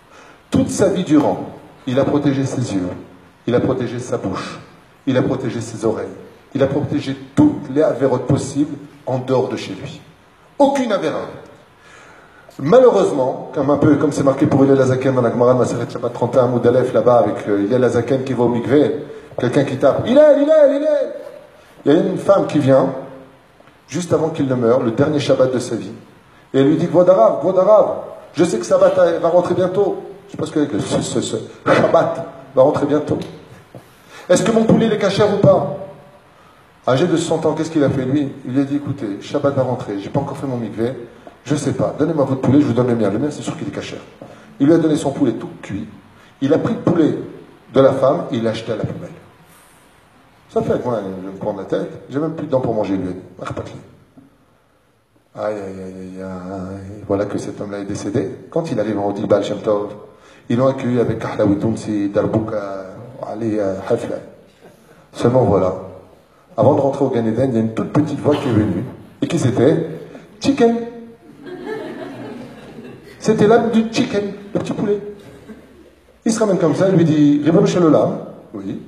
Toute sa vie durant, il a protégé ses yeux, il a protégé sa bouche, il a protégé ses oreilles, il a protégé toutes les avérotes possibles en dehors de chez lui. Aucune avéra. Malheureusement, un peu comme c'est marqué pour Hillel Azaken dans la Gemara de Maseret Shabbat 31, Moudalef là-bas, avec Hillel Azaken qui va au mikvé, quelqu'un qui tape Hillel. Il y a une femme qui vient, juste avant qu'il ne meure, le dernier Shabbat de sa vie, et elle lui dit Gvodarav, je sais que Shabbat va rentrer bientôt. Je sais pas ce que ce Shabbat va rentrer bientôt. Est-ce que mon poulet est cachère ou pas? Âgé de 60 ans, qu'est-ce qu'il a fait lui? Il lui a dit écoutez, Shabbat va rentrer, j'ai pas encore fait mon mikvé, je sais pas, donnez-moi votre poulet, je vous donne le mien. Le mien, c'est sûr qu'il est cachère. Il lui a donné son poulet tout cuit, il a pris le poulet de la femme et il l'a acheté à la poubelle. Ça fait que moi, je me prends la tête, j'ai même plus de dents pour manger lui. Aïe. Voilà que cet homme-là est décédé. Quand il arrive en Odi Baal Shem Tov, ils l'ont accueilli avec Kahlaoui Dounsi, Darbouka, Ali Hafla. Seulement voilà, avant de rentrer au Gan Eden, il y a une toute petite voix qui est venue. Et qui c'était? Chicken. C'était l'âme du chicken, le petit poulet. Il se ramène comme ça, il lui dit Ribono Shel Olam. Oui.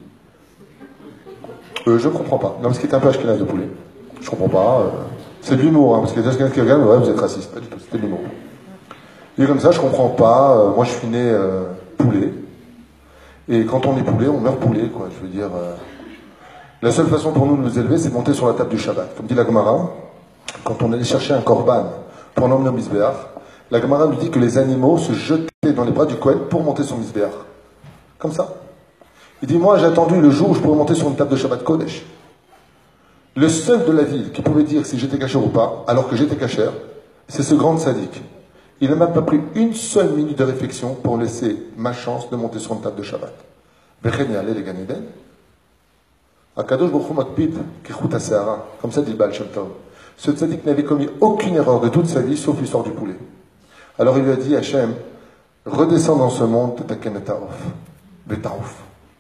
Je ne comprends pas. Non, parce qu'il est un peu ashkenaz de poulet. Je comprends pas. C'est de l'humour, hein, parce qu'il y a des ashkenaz qui regardent, ouais, vous êtes raciste. Pas du tout, c'était de l'humour. Il est comme ça, je comprends pas. Moi, je suis né poulet. Et quand on est poulet, on meurt poulet, quoi. Je veux dire. La seule façon pour nous de nous élever, c'est de monter sur la table du Shabbat. Comme dit la Gemara, quand on allait chercher un korban pour l'emmener au Misbéach, la Gemara nous dit que les animaux se jetaient dans les bras du Kohen pour monter son Misbéach. Comme ça. Il dit, moi j'ai attendu le jour où je pourrais monter sur une table de Shabbat Kodesh. Le seul de la ville qui pouvait dire si j'étais cachère ou pas, alors que j'étais cachère, c'est ce grand sadique. Il n'a même pas pris une seule minute de réflexion pour laisser ma chance de monter sur une table de Shabbat. Bechen yaleh le Gan Eden. Akadosh Baruch Hu makpid kichut haseara. Comme ça dit le Baal Shem Tov. Ce tzaddik n'avait commis aucune erreur de toute sa vie, sauf l'histoire du poulet. Alors il lui a dit, Hachem, redescends dans ce monde, tetaken et ta'of.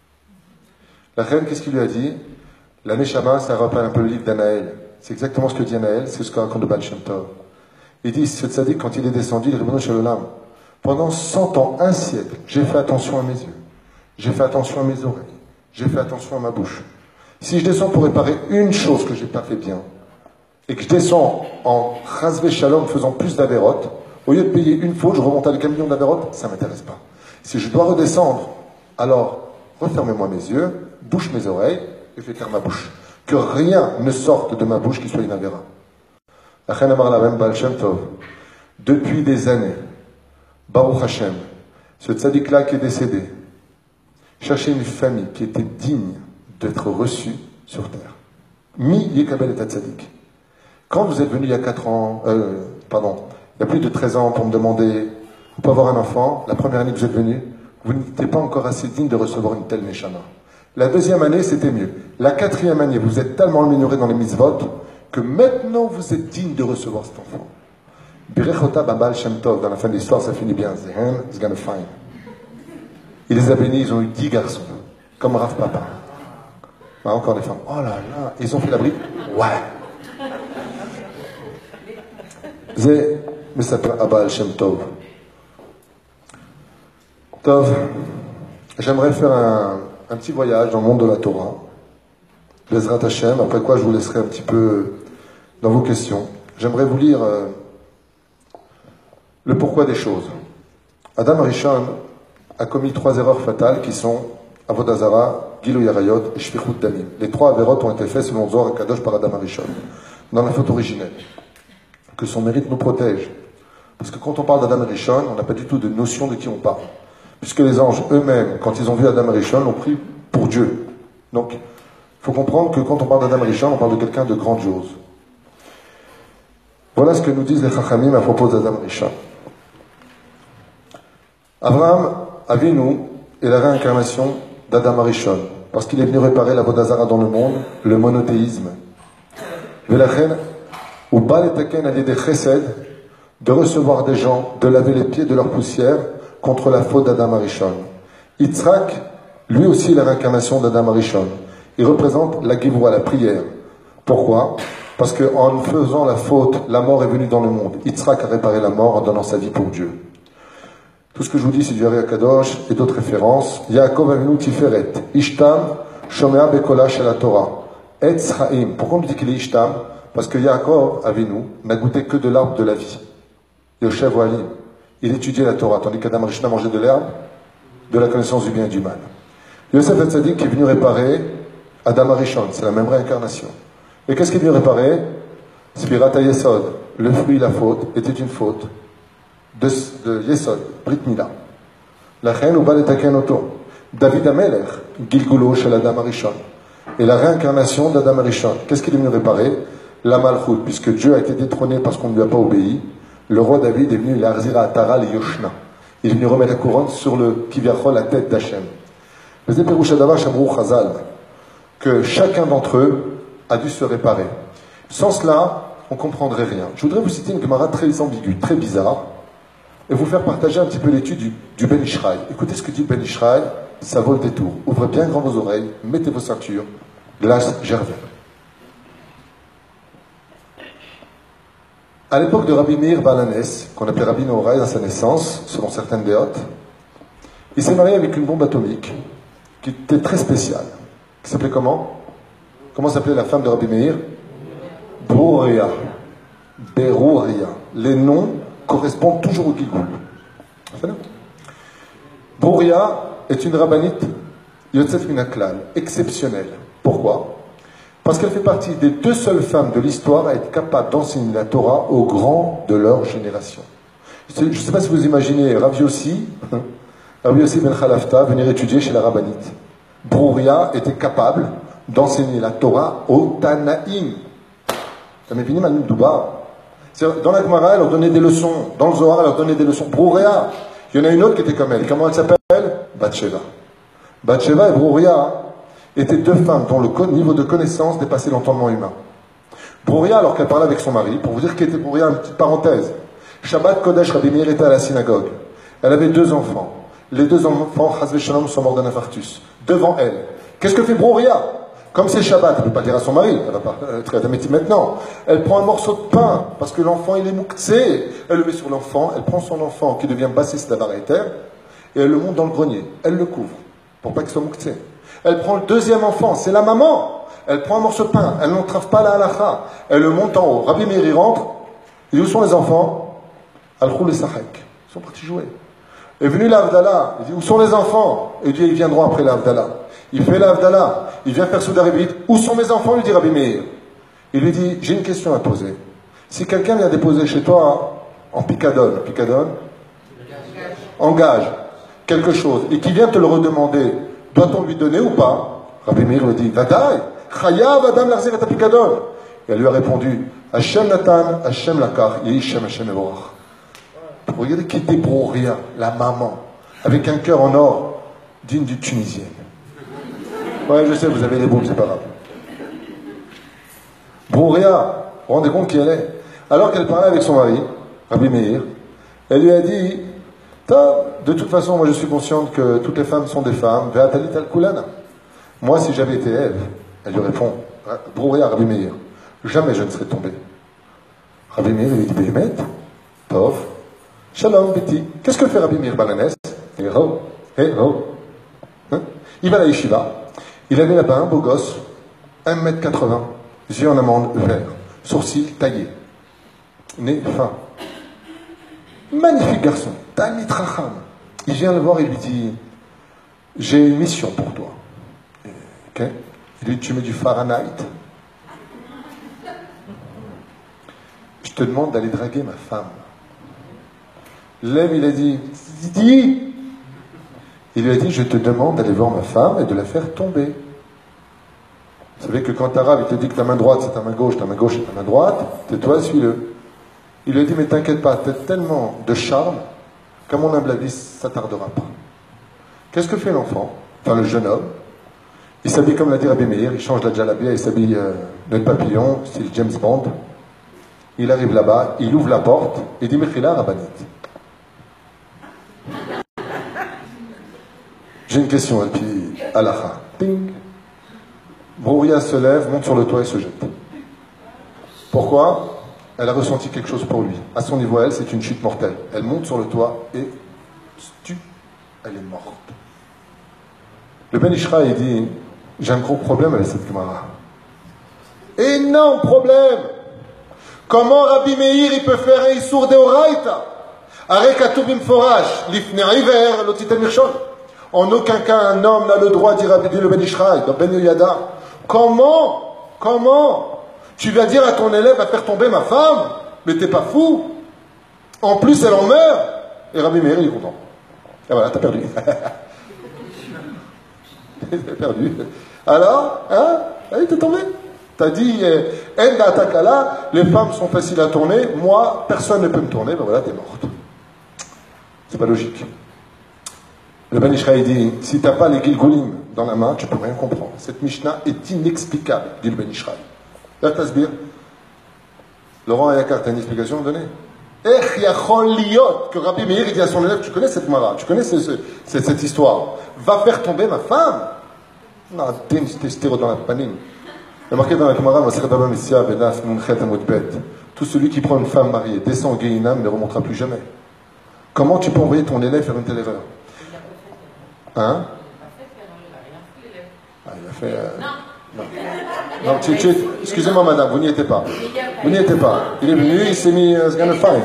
La reine, qu'est-ce qu'il lui a dit? La Neshama, ça rappelle un peu le livre d'Anaël. C'est exactement ce que dit Anaël, c'est ce que raconte le Baal Shem Tov. Il dit, ce tzaddik, quand il est descendu, il est revenu chez le Lam. Pendant 100 ans, un siècle, j'ai fait attention à mes yeux. J'ai fait attention à mes oreilles. J'ai fait attention à ma bouche. Si je descends pour réparer une chose que j'ai pas fait bien, et que je descends en Chazvé Shalom faisant plus d'avérotes, au lieu de payer une faute, je remonte avec 1 million d'avérotes, ça ne m'intéresse pas. Si je dois redescendre, alors refermez-moi mes yeux, bouche mes oreilles, et fais taire ma bouche. Que rien ne sorte de ma bouche qui soit une avéra. Achen Amar la même Baal Shem Tov. Depuis des années, Baruch Hashem, ce tzaddik-là qui est décédé, cherchait une famille qui était digne d'être reçue sur terre. Mi Yekabel et tzaddik. Quand vous êtes venu il y a 4 ans, il y a plus de 13 ans pour me demander, vous pouvez avoir un enfant, la première année que vous êtes venu, vous n'étiez pas encore assez digne de recevoir une telle neshama. La deuxième année, c'était mieux. La 4e année, vous êtes tellement amélioré dans les mitzvot que maintenant vous êtes digne de recevoir cet enfant. Birechota Baal Shem Tov, dans la fin de l'histoire, ça finit bien. Zehen is gonna find. Il les a bénis, ils ont eu 10 garçons, comme Rav Papa. Ah, encore des femmes. Oh là là, ils ont fait la brique. Ouais. C'est, mais ça s'appelle Baal Shem Tov. Tov, j'aimerais faire un petit voyage dans le monde de la Torah. Bezrat Hashem, après quoi je vous laisserai un petit peu dans vos questions. J'aimerais vous lire le pourquoi des choses. Adam Rishon a commis 3 erreurs fatales qui sont Avodah Zara, Gilui Yarayot et Shfichut Damim. Les 3 avérotes ont été faits selon Zohar Kadosh par Adam Rishon, dans la faute originelle. Que son mérite nous protège. Parce que quand on parle d'Adam Rishon, on n'a pas du tout de notion de qui on parle. Puisque les anges eux-mêmes, quand ils ont vu Adam Rishon, l'ont pris pour Dieu. Donc, il faut comprendre que quand on parle d'Adam Rishon, on parle de quelqu'un de grandiose. Voilà ce que nous disent les Chachamim à propos d'Adam Rishon. Abraham Avinu est la réincarnation d'Adam Rishon, parce qu'il est venu réparer la Avodah Zara dans le monde, le monothéisme. Velachen, ou Baal Etaken a des chesed, de recevoir des gens, de laver les pieds de leur poussière contre la faute d'Adam Arishon. Yitzhak, lui aussi, est la réincarnation d'Adam Arishon. Il représente la Givra, la prière. Pourquoi? Parce qu'en faisant la faute, la mort est venue dans le monde. Yitzhak a réparé la mort en donnant sa vie pour Dieu. Tout ce que je vous dis, c'est du Ari Akadosh et d'autres références. Yaakov Avinu Tiferet, Ishtam, Shomea Bekola Shel Torah, Etz Chaim. Pourquoi on dit qu'il est Ishtam? Parce que Yaakov Avinu n'a goûté que de l'arbre de la vie. Yoshev Oalim. Il étudiait la Torah, tandis qu'Adam Rishon mangeait de l'herbe, de la connaissance du bien et du mal. Yosef Hatzadik est venu réparer Adam Rishon, c'est la même réincarnation. Et qu'est-ce qu'il est venu réparer? Spirat Yesod, le fruit, la faute, était une faute de Yesod, Brit Mila. La reine ou Baletaken Oto. David Amelech, Gilgulo chez Adam Rishon. Et la réincarnation d'Adam Rishon. Qu'est-ce qu'il est venu réparer? La Malchut, puisque Dieu a été détrôné parce qu'on ne lui a pas obéi. Le roi David est venu, il a Arzira Atara, le Yoshna. Il est venu remettre la couronne sur le Kivyachol, la tête d'Hachem. Les Éperouchadava Shamrou Chazal, que chacun d'entre eux a dû se réparer. Sans cela, on ne comprendrait rien. Je voudrais vous citer une Gemara très ambiguë, très bizarre, et vous faire partager un petit peu l'étude du Ben Ishraï. Écoutez ce que dit Ben Ishraï, ça vaut le détour. Ouvrez bien grand vos oreilles, mettez vos ceintures, glace Gervais. À l'époque de Rabbi Meir Balanes, qu'on appelait Rabbi Noraï à sa naissance, selon certaines déotes, il s'est marié avec une bombe atomique qui était très spéciale. Qui s'appelait comment? Comment s'appelait la femme de Rabbi Meir? Berouria. Berouria. Les noms correspondent toujours au Gilgoul. Berouria est une rabbinite Yotzef Minaklal, exceptionnelle. Pourquoi? Parce qu'elle fait partie des 2 seules femmes de l'histoire à être capables d'enseigner la Torah aux grands de leur génération. Je ne sais pas si vous imaginez Rav Yossi Ben Khalafta venir étudier chez la rabbinite. Berouria était capable d'enseigner la Torah aux Tanaïm. Ça m'est venu Manim Douba. Dans la Gemara, elle leur donnait des leçons. Dans le Zohar, elle leur donnait des leçons. Berouria. Il y en a une autre qui était comme elle. Comment elle s'appelle? Bathsheba. Bathsheba et Berouria étaient 2 femmes dont le niveau de connaissance dépassait l'entendement humain. Berouria, alors qu'elle parlait avec son mari, pour vous dire qui était Berouria, une petite parenthèse. Shabbat Kodesh, Rabbi Meir était à la synagogue. Elle avait 2 enfants. Les 2 enfants, Chazvé Shalom, sont morts d'un infarctus. Devant elle. Qu'est-ce que fait Berouria? Comme c'est Shabbat, elle ne peut pas dire à son mari, elle va pas être adamiti maintenant. Elle prend un morceau de pain, parce que l'enfant il est mouktsé. Elle le met sur l'enfant, elle prend son enfant qui devient bassiste d'Avar et elle le monte dans le grenier. Elle le couvre, pour pas qu'il soit mouktsé. Elle prend le 2e enfant, c'est la maman. Elle prend un morceau de pain, elle n'entrave pas la halacha. Elle le monte en haut. Rabbi Meir il rentre, il dit où sont les enfants? Al-Khul et Sahek. Ils sont partis jouer. Est venu l'Avdallah, il dit où sont les enfants? Il dit ils viendront après l'Avdallah. Il fait l'Avdallah, il vient faire Souda Rébit. Où sont mes enfants? Lui dit Rabbi Meir. Il lui dit j'ai une question à poser. Si quelqu'un vient déposer chez toi en picadone, engage quelque chose, et qui vient te le redemander, doit-on lui donner ou pas? Rabbi Meir lui dit Vadaï, Chayav Adam Larzir et Picadone. Et elle lui a répondu Hashem Natan, Hashem Lakar, Yishem Hashem Evorach. Regardez qui était Berouria, la maman, avec un cœur en or digne du Tunisien. Ouais, je sais, vous avez les boules, c'est pas grave. Berouria, vous vous rendez compte qui elle est? Alors qu'elle parlait avec son mari, Rabbi Meir, elle lui a dit de toute façon, moi je suis consciente que toutes les femmes sont des femmes. Ve'atalit al-kulana. Moi, si j'avais été Ève, elle lui répond Berouria, Rabbi Meir, jamais je ne serais tombée. Rabbi Meir lui dit Béhémet, Tov, Shalom, Betty. Qu'est-ce que fait Rabbi Meir Balanes? Héro. Il va à la yeshiva. Il avait là-bas un beau gosse, 1m80, yeux en amande vert, sourcils taillés, nez fin. Magnifique garçon, Talmid Racham. Il vient le voir et lui dit j'ai une mission pour toi. Ok? Il lui dit tu mets du Fahrenheit. Je te demande d'aller draguer ma femme. L'Ève, il a dit dis. Il lui a dit je te demande d'aller voir ma femme et de la faire tomber. Vous savez que quand l'arabe il te dit que ta main droite c'est ta main gauche c'est ta main droite, tais-toi, suis-le. Il lui a dit mais t'inquiète pas, t'as tellement de charme qu'à mon humble avis ça tardera pas. Qu'est-ce que fait l'enfant? Enfin le jeune homme. Il s'habille comme l'a dit Rabbi Meir, il change la djellabia, il s'habille de papillon, style James Bond. Il arrive là-bas, il ouvre la porte et dit Mechila Rabbanit. J'ai une question, et puis Alacha. Ping. Berouria se lève, monte sur le toit et se jette. Pourquoi? Elle a ressenti quelque chose pour lui. À son niveau, elle, c'est une chute mortelle. Elle monte sur le toit et elle est morte. Le Ben Ishra, il dit, j'ai un gros problème avec cette Gemara. Énorme problème. Comment Rabbi Meir, il peut faire un Issour Deoraita? Arek Atubim Forash, Lifne Iver, Lotitel Mirshon. En aucun cas, un homme n'a le droit, dit le Ben Ishra, dans Ben Yoyada. Comment tu vas dire à ton élève, va faire tomber ma femme? Mais t'es pas fou. En plus, elle en meurt. Et Rabbi Meir, il est content. Et voilà, t'as perdu. T'as perdu. Alors, hein? Allez, t'es tombé. T'as dit, Enda Takala, les femmes sont faciles à tourner, moi, personne ne peut me tourner, ben voilà, t'es morte. C'est pas logique. Le Ben Ishraï dit, si t'as pas les Gilgulim dans la main, tu peux rien comprendre. Cette Mishnah est inexplicable, dit le Ben Ishraï. Là, t'asbire. Laurent Ayakar, t'as une explication à donner? Ech yachol liot, que Rabbi Meir dit à son élève, tu connais cette mara, tu connais cette histoire, va faire tomber ma femme? Non, t'es stéro dans la panine. Il y a marqué dans la Gemara, tout celui qui prend une femme mariée descend au Gehinam ne remontera plus jamais. Comment tu peux envoyer ton élève faire une telle erreur? Hein? Il a fait. Non, excusez-moi madame, vous n'y étiez pas. Vous n'y étiez pas. Il est venu, il s'est mis fine.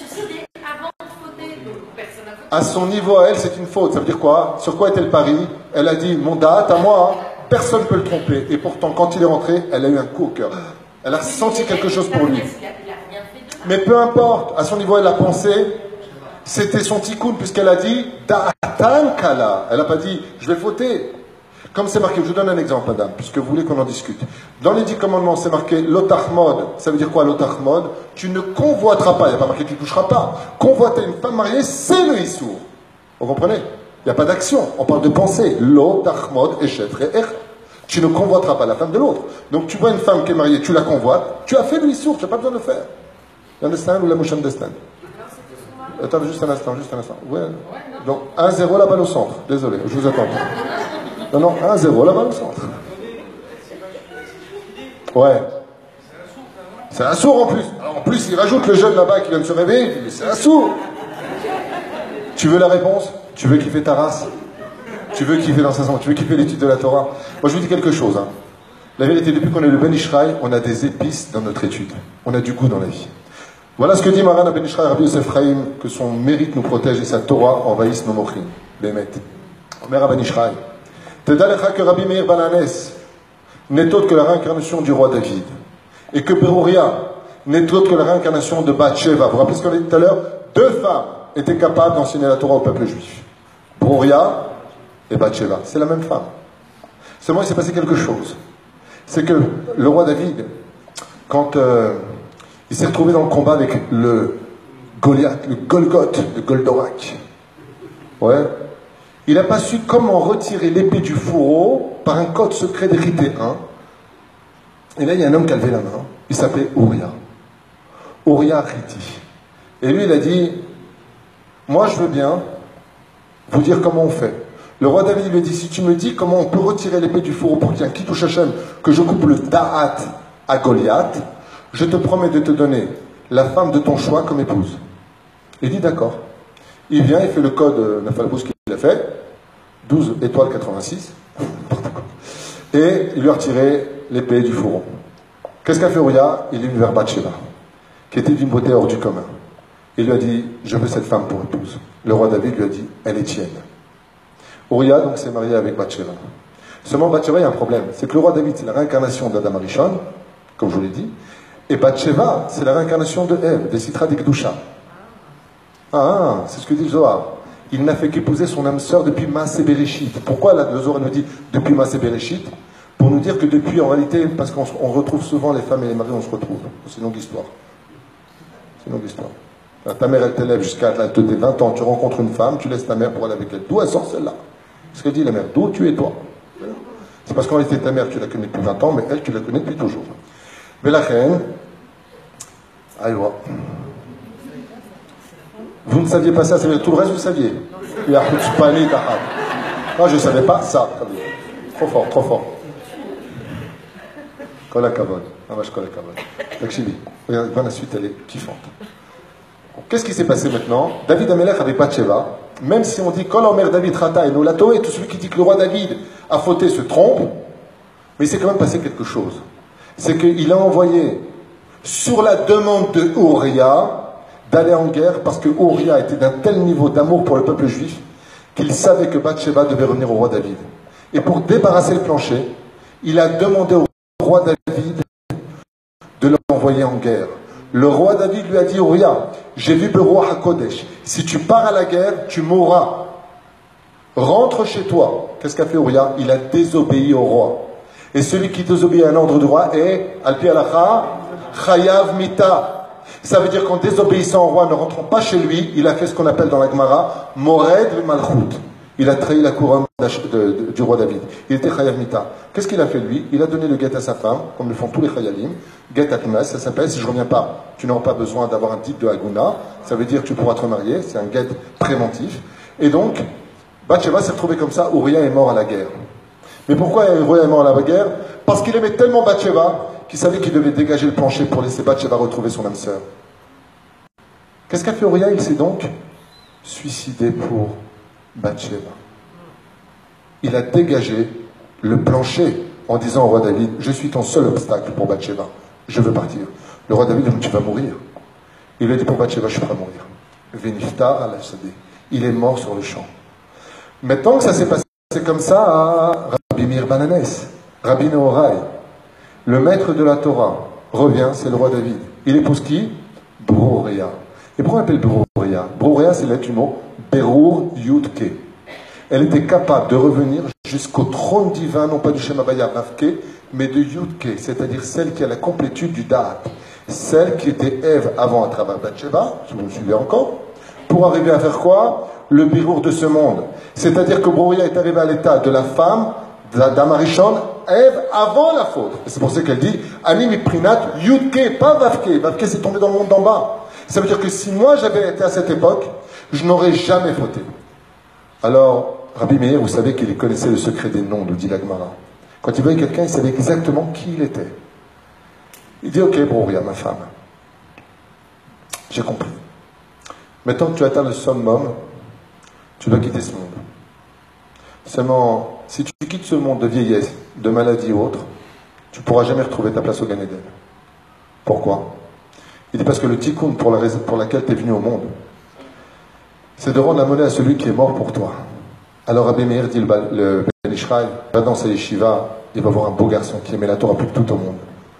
À son niveau, à elle, c'est une faute. Ça veut dire quoi? Sur quoi est-elle pari? Elle a dit, mon date à moi, personne ne peut le tromper. Et pourtant, quand il est rentré, elle a eu un coup au cœur. Elle a senti quelque chose pour lui. Mais peu importe, à son niveau, elle a pensé, c'était son tikkun, puisqu'elle a dit, da'atan kala. Elle n'a pas dit, je vais fauter. Comme c'est marqué, je vous donne un exemple, madame, puisque vous voulez qu'on en discute. Dans les 10 commandements, c'est marqué l'otachmod. Ça veut dire quoi, l'otachmod? Tu ne convoiteras pas. Il n'y a pas marqué tu ne toucheras pas. Convoiter une femme mariée, c'est le issour. Vous comprenez? Il n'y a pas d'action. On parle de pensée. L'otachmod et chetre. Tu ne convoiteras pas la femme de l'autre. Donc tu vois une femme qui est mariée, tu la convoites, tu as fait le issour, tu n'as pas besoin de le faire. You understand ou la mouche understand? Attends, juste un instant. Ouais. Donc 1-0 la balle au centre. Désolé, je vous attends. Non, 1-0 là-bas au centre. Ouais. C'est un sourd en plus. Alors, en plus, il rajoute le jeune là-bas qui vient de se réveiller. Il dit, c'est un sourd. Tu veux la réponse? Tu veux kiffer ta race? Tu veux kiffer dans sa sang? Tu veux kiffer l'étude de la Torah? Moi, je vous dis quelque chose. Hein. La vérité, depuis qu'on est le Ben Ishraï, on a des épices dans notre étude. On a du goût dans la vie. Voilà ce que dit Maran Ben Ishraï, Rabbi Yosef Chaim, que son mérite nous protège et sa Torah envahisse nos mochim. Bémet. Omer Ben Ishraï. Tedalecha que Rabbi Meir Bananes n'est autre que la réincarnation du roi David. Et que Berouria n'est autre que la réincarnation de Bathsheba. Vous vous rappelez ce qu'on a dit tout à l'heure? 2 femmes étaient capables d'enseigner la Torah au peuple juif. Berouria et Bathsheba. C'est la même femme. Seulement, il s'est passé quelque chose. C'est que le roi David, quand il s'est retrouvé dans le combat avec le Goliath, le Golgoth, le Goldorak, ouais, il n'a pas su comment retirer l'épée du fourreau par un code secret d'hérité 1. Et là, il y a un homme qui a levé la main. Il s'appelait Uriah. Uriah Riti. Et lui, il a dit, moi, je veux bien vous dire comment on fait. Le roi David lui a dit, si tu me dis comment on peut retirer l'épée du fourreau pour qu'il y ait un Kiddush Hashem, que je coupe le Da'at à Goliath, je te promets de te donner la femme de ton choix comme épouse. Il dit, d'accord. Il vient, il fait le code Nafalbous qu'il a fait, 12 étoiles 86, et il lui a retiré l'épée du fourreau. Qu'est-ce qu'a fait Uriah? Il est venu vers Bathsheba, qui était d'une beauté hors du commun. Il lui a dit, je veux cette femme pour épouse. Le roi David lui a dit, elle est tienne. Uriah donc s'est marié avec Bathsheba. Seulement Bathsheba, il y a un problème, c'est que le roi David, c'est la réincarnation d'Adam Arishon, comme je vous l'ai dit, et Bathsheba, c'est la réincarnation de Ève, des Sitra d'Ikdusha. Ah, c'est ce que dit le Zohar. Il n'a fait qu'épouser son âme sœur depuis Maaseh Bereshit. Pourquoi le Zohar nous dit depuis Maaseh Bereshit? Pour nous dire que depuis, en réalité, parce qu'on retrouve souvent les femmes et les maris, on se retrouve. C'est une longue histoire. C'est une longue histoire. Ta mère, elle t'élève jusqu'à tes 20 ans, tu rencontres une femme, tu laisses ta mère pour aller avec elle. D'où elle sort celle-là? C'est ce que dit la mère. D'où tu es toi? C'est parce qu'en réalité, ta mère, tu la connais depuis 20 ans, mais elle, tu la connais depuis toujours. Mais la reine, allez voir. Vous ne saviez pas ça, ça veut dire tout le reste, vous saviez. Non, je ne savais pas ça. Trop fort, trop fort. Kol hakavod. Amash kol hakavod. Takshili. Regarde, la suite, elle est kiffante. Qu'est-ce qui s'est passé maintenant? David Amelech avait Bathsheba, même si on dit Kol Omer David Rata et Nolato, et tout celui qui dit que le roi David a fauté se trompe, mais il s'est quand même passé quelque chose. C'est qu'il a envoyé, sur la demande de Uriah, d'aller en guerre, parce que Uriah était d'un tel niveau d'amour pour le peuple juif, qu'il savait que Bathsheba devait revenir au roi David. Et pour débarrasser le plancher, il a demandé au roi David de l'envoyer en guerre. Le roi David lui a dit, Uriah, j'ai vu Beroua HaKodesh, si tu pars à la guerre, tu mourras. Rentre chez toi. Qu'est-ce qu'a fait Uriah? Il a désobéi au roi. Et celui qui désobéit à un ordre du roi est, Al-Pi Alacha, Chayav Mita. Ça veut dire qu'en désobéissant au roi, ne rentrant pas chez lui, il a fait ce qu'on appelle dans la Gemara, Mored Malchut. Il a trahi la couronne du roi David. Il était Chayav Mita. Qu'est-ce qu'il a fait lui? Il a donné le guet à sa femme, comme le font tous les Chayalim. Guet Atmas, ça s'appelle, si je ne reviens pas, tu n'auras pas besoin d'avoir un titre de Haguna. Ça veut dire que tu pourras te marier, c'est un guet préventif. Et donc, Bathsheba s'est retrouvée comme ça, Uriah est mort à la guerre. Mais pourquoi Uriah est mort à la guerre? Parce qu'il aimait tellement Bathsheba qu'il savait qu'il devait dégager le plancher pour laisser Bathsheba retrouver son âme sœur. Qu'est-ce qu'a fait Uriah? Il s'est donc suicidé pour Bathsheba. Il a dégagé le plancher en disant au roi David, je suis ton seul obstacle pour Bathsheba, je veux partir. Le roi David dit, tu vas mourir. Il lui a dit pour Bathsheba, je ne vais pas mourir. Veniftar al-Asadeh. Il est mort sur le champ. Maintenant que ça s'est passé comme ça à Rabbi Meir Bananes, Rabbi Nehorai, le maître de la Torah, revient, c'est le roi David. Il épouse qui? Brouria. Et pourquoi on appelle Brouria? Brouria, c'est lettre du mot Berur Yudke. Elle était capable de revenir jusqu'au trône divin, non pas du Shem Havaya Ravke, mais de Yudke, c'est-à-dire celle qui a la complétude du Da'at. Celle qui était Ève avant à travers Bathsheba, si vous me suivez encore, pour arriver à faire quoi? Le birour de ce monde. C'est-à-dire que Brouria est arrivée à l'état de la femme, d'Amarishon, Ève avant la faute. Et c'est pour ça qu'elle dit Ani miprinat Yudke, pas Vavke. Vavke, c'est tombé dans le monde d'en bas. Ça veut dire que si moi j'avais été à cette époque, je n'aurais jamais fauté. Alors, Rabbi Meir, vous savez qu'il connaissait le secret des noms, nous dit la Gemara. Quand il voyait quelqu'un, il savait exactement qui il était. Il dit, ok, Brouria, ma femme, j'ai compris. Maintenant que tu atteins le summum, tu dois quitter ce monde. Seulement, si tu quittes ce monde de vieillesse, de maladie ou autre, tu ne pourras jamais retrouver ta place au Gan Eden. Pourquoi? Il dit parce que le tikkun pour laquelle tu es venu au monde, c'est de rendre la monnaie à celui qui est mort pour toi. Alors Rabbi Meir dit, le Ben Ishraï, va dans sa yeshiva, il va voir un beau garçon qui aimait la Torah plus que tout au monde.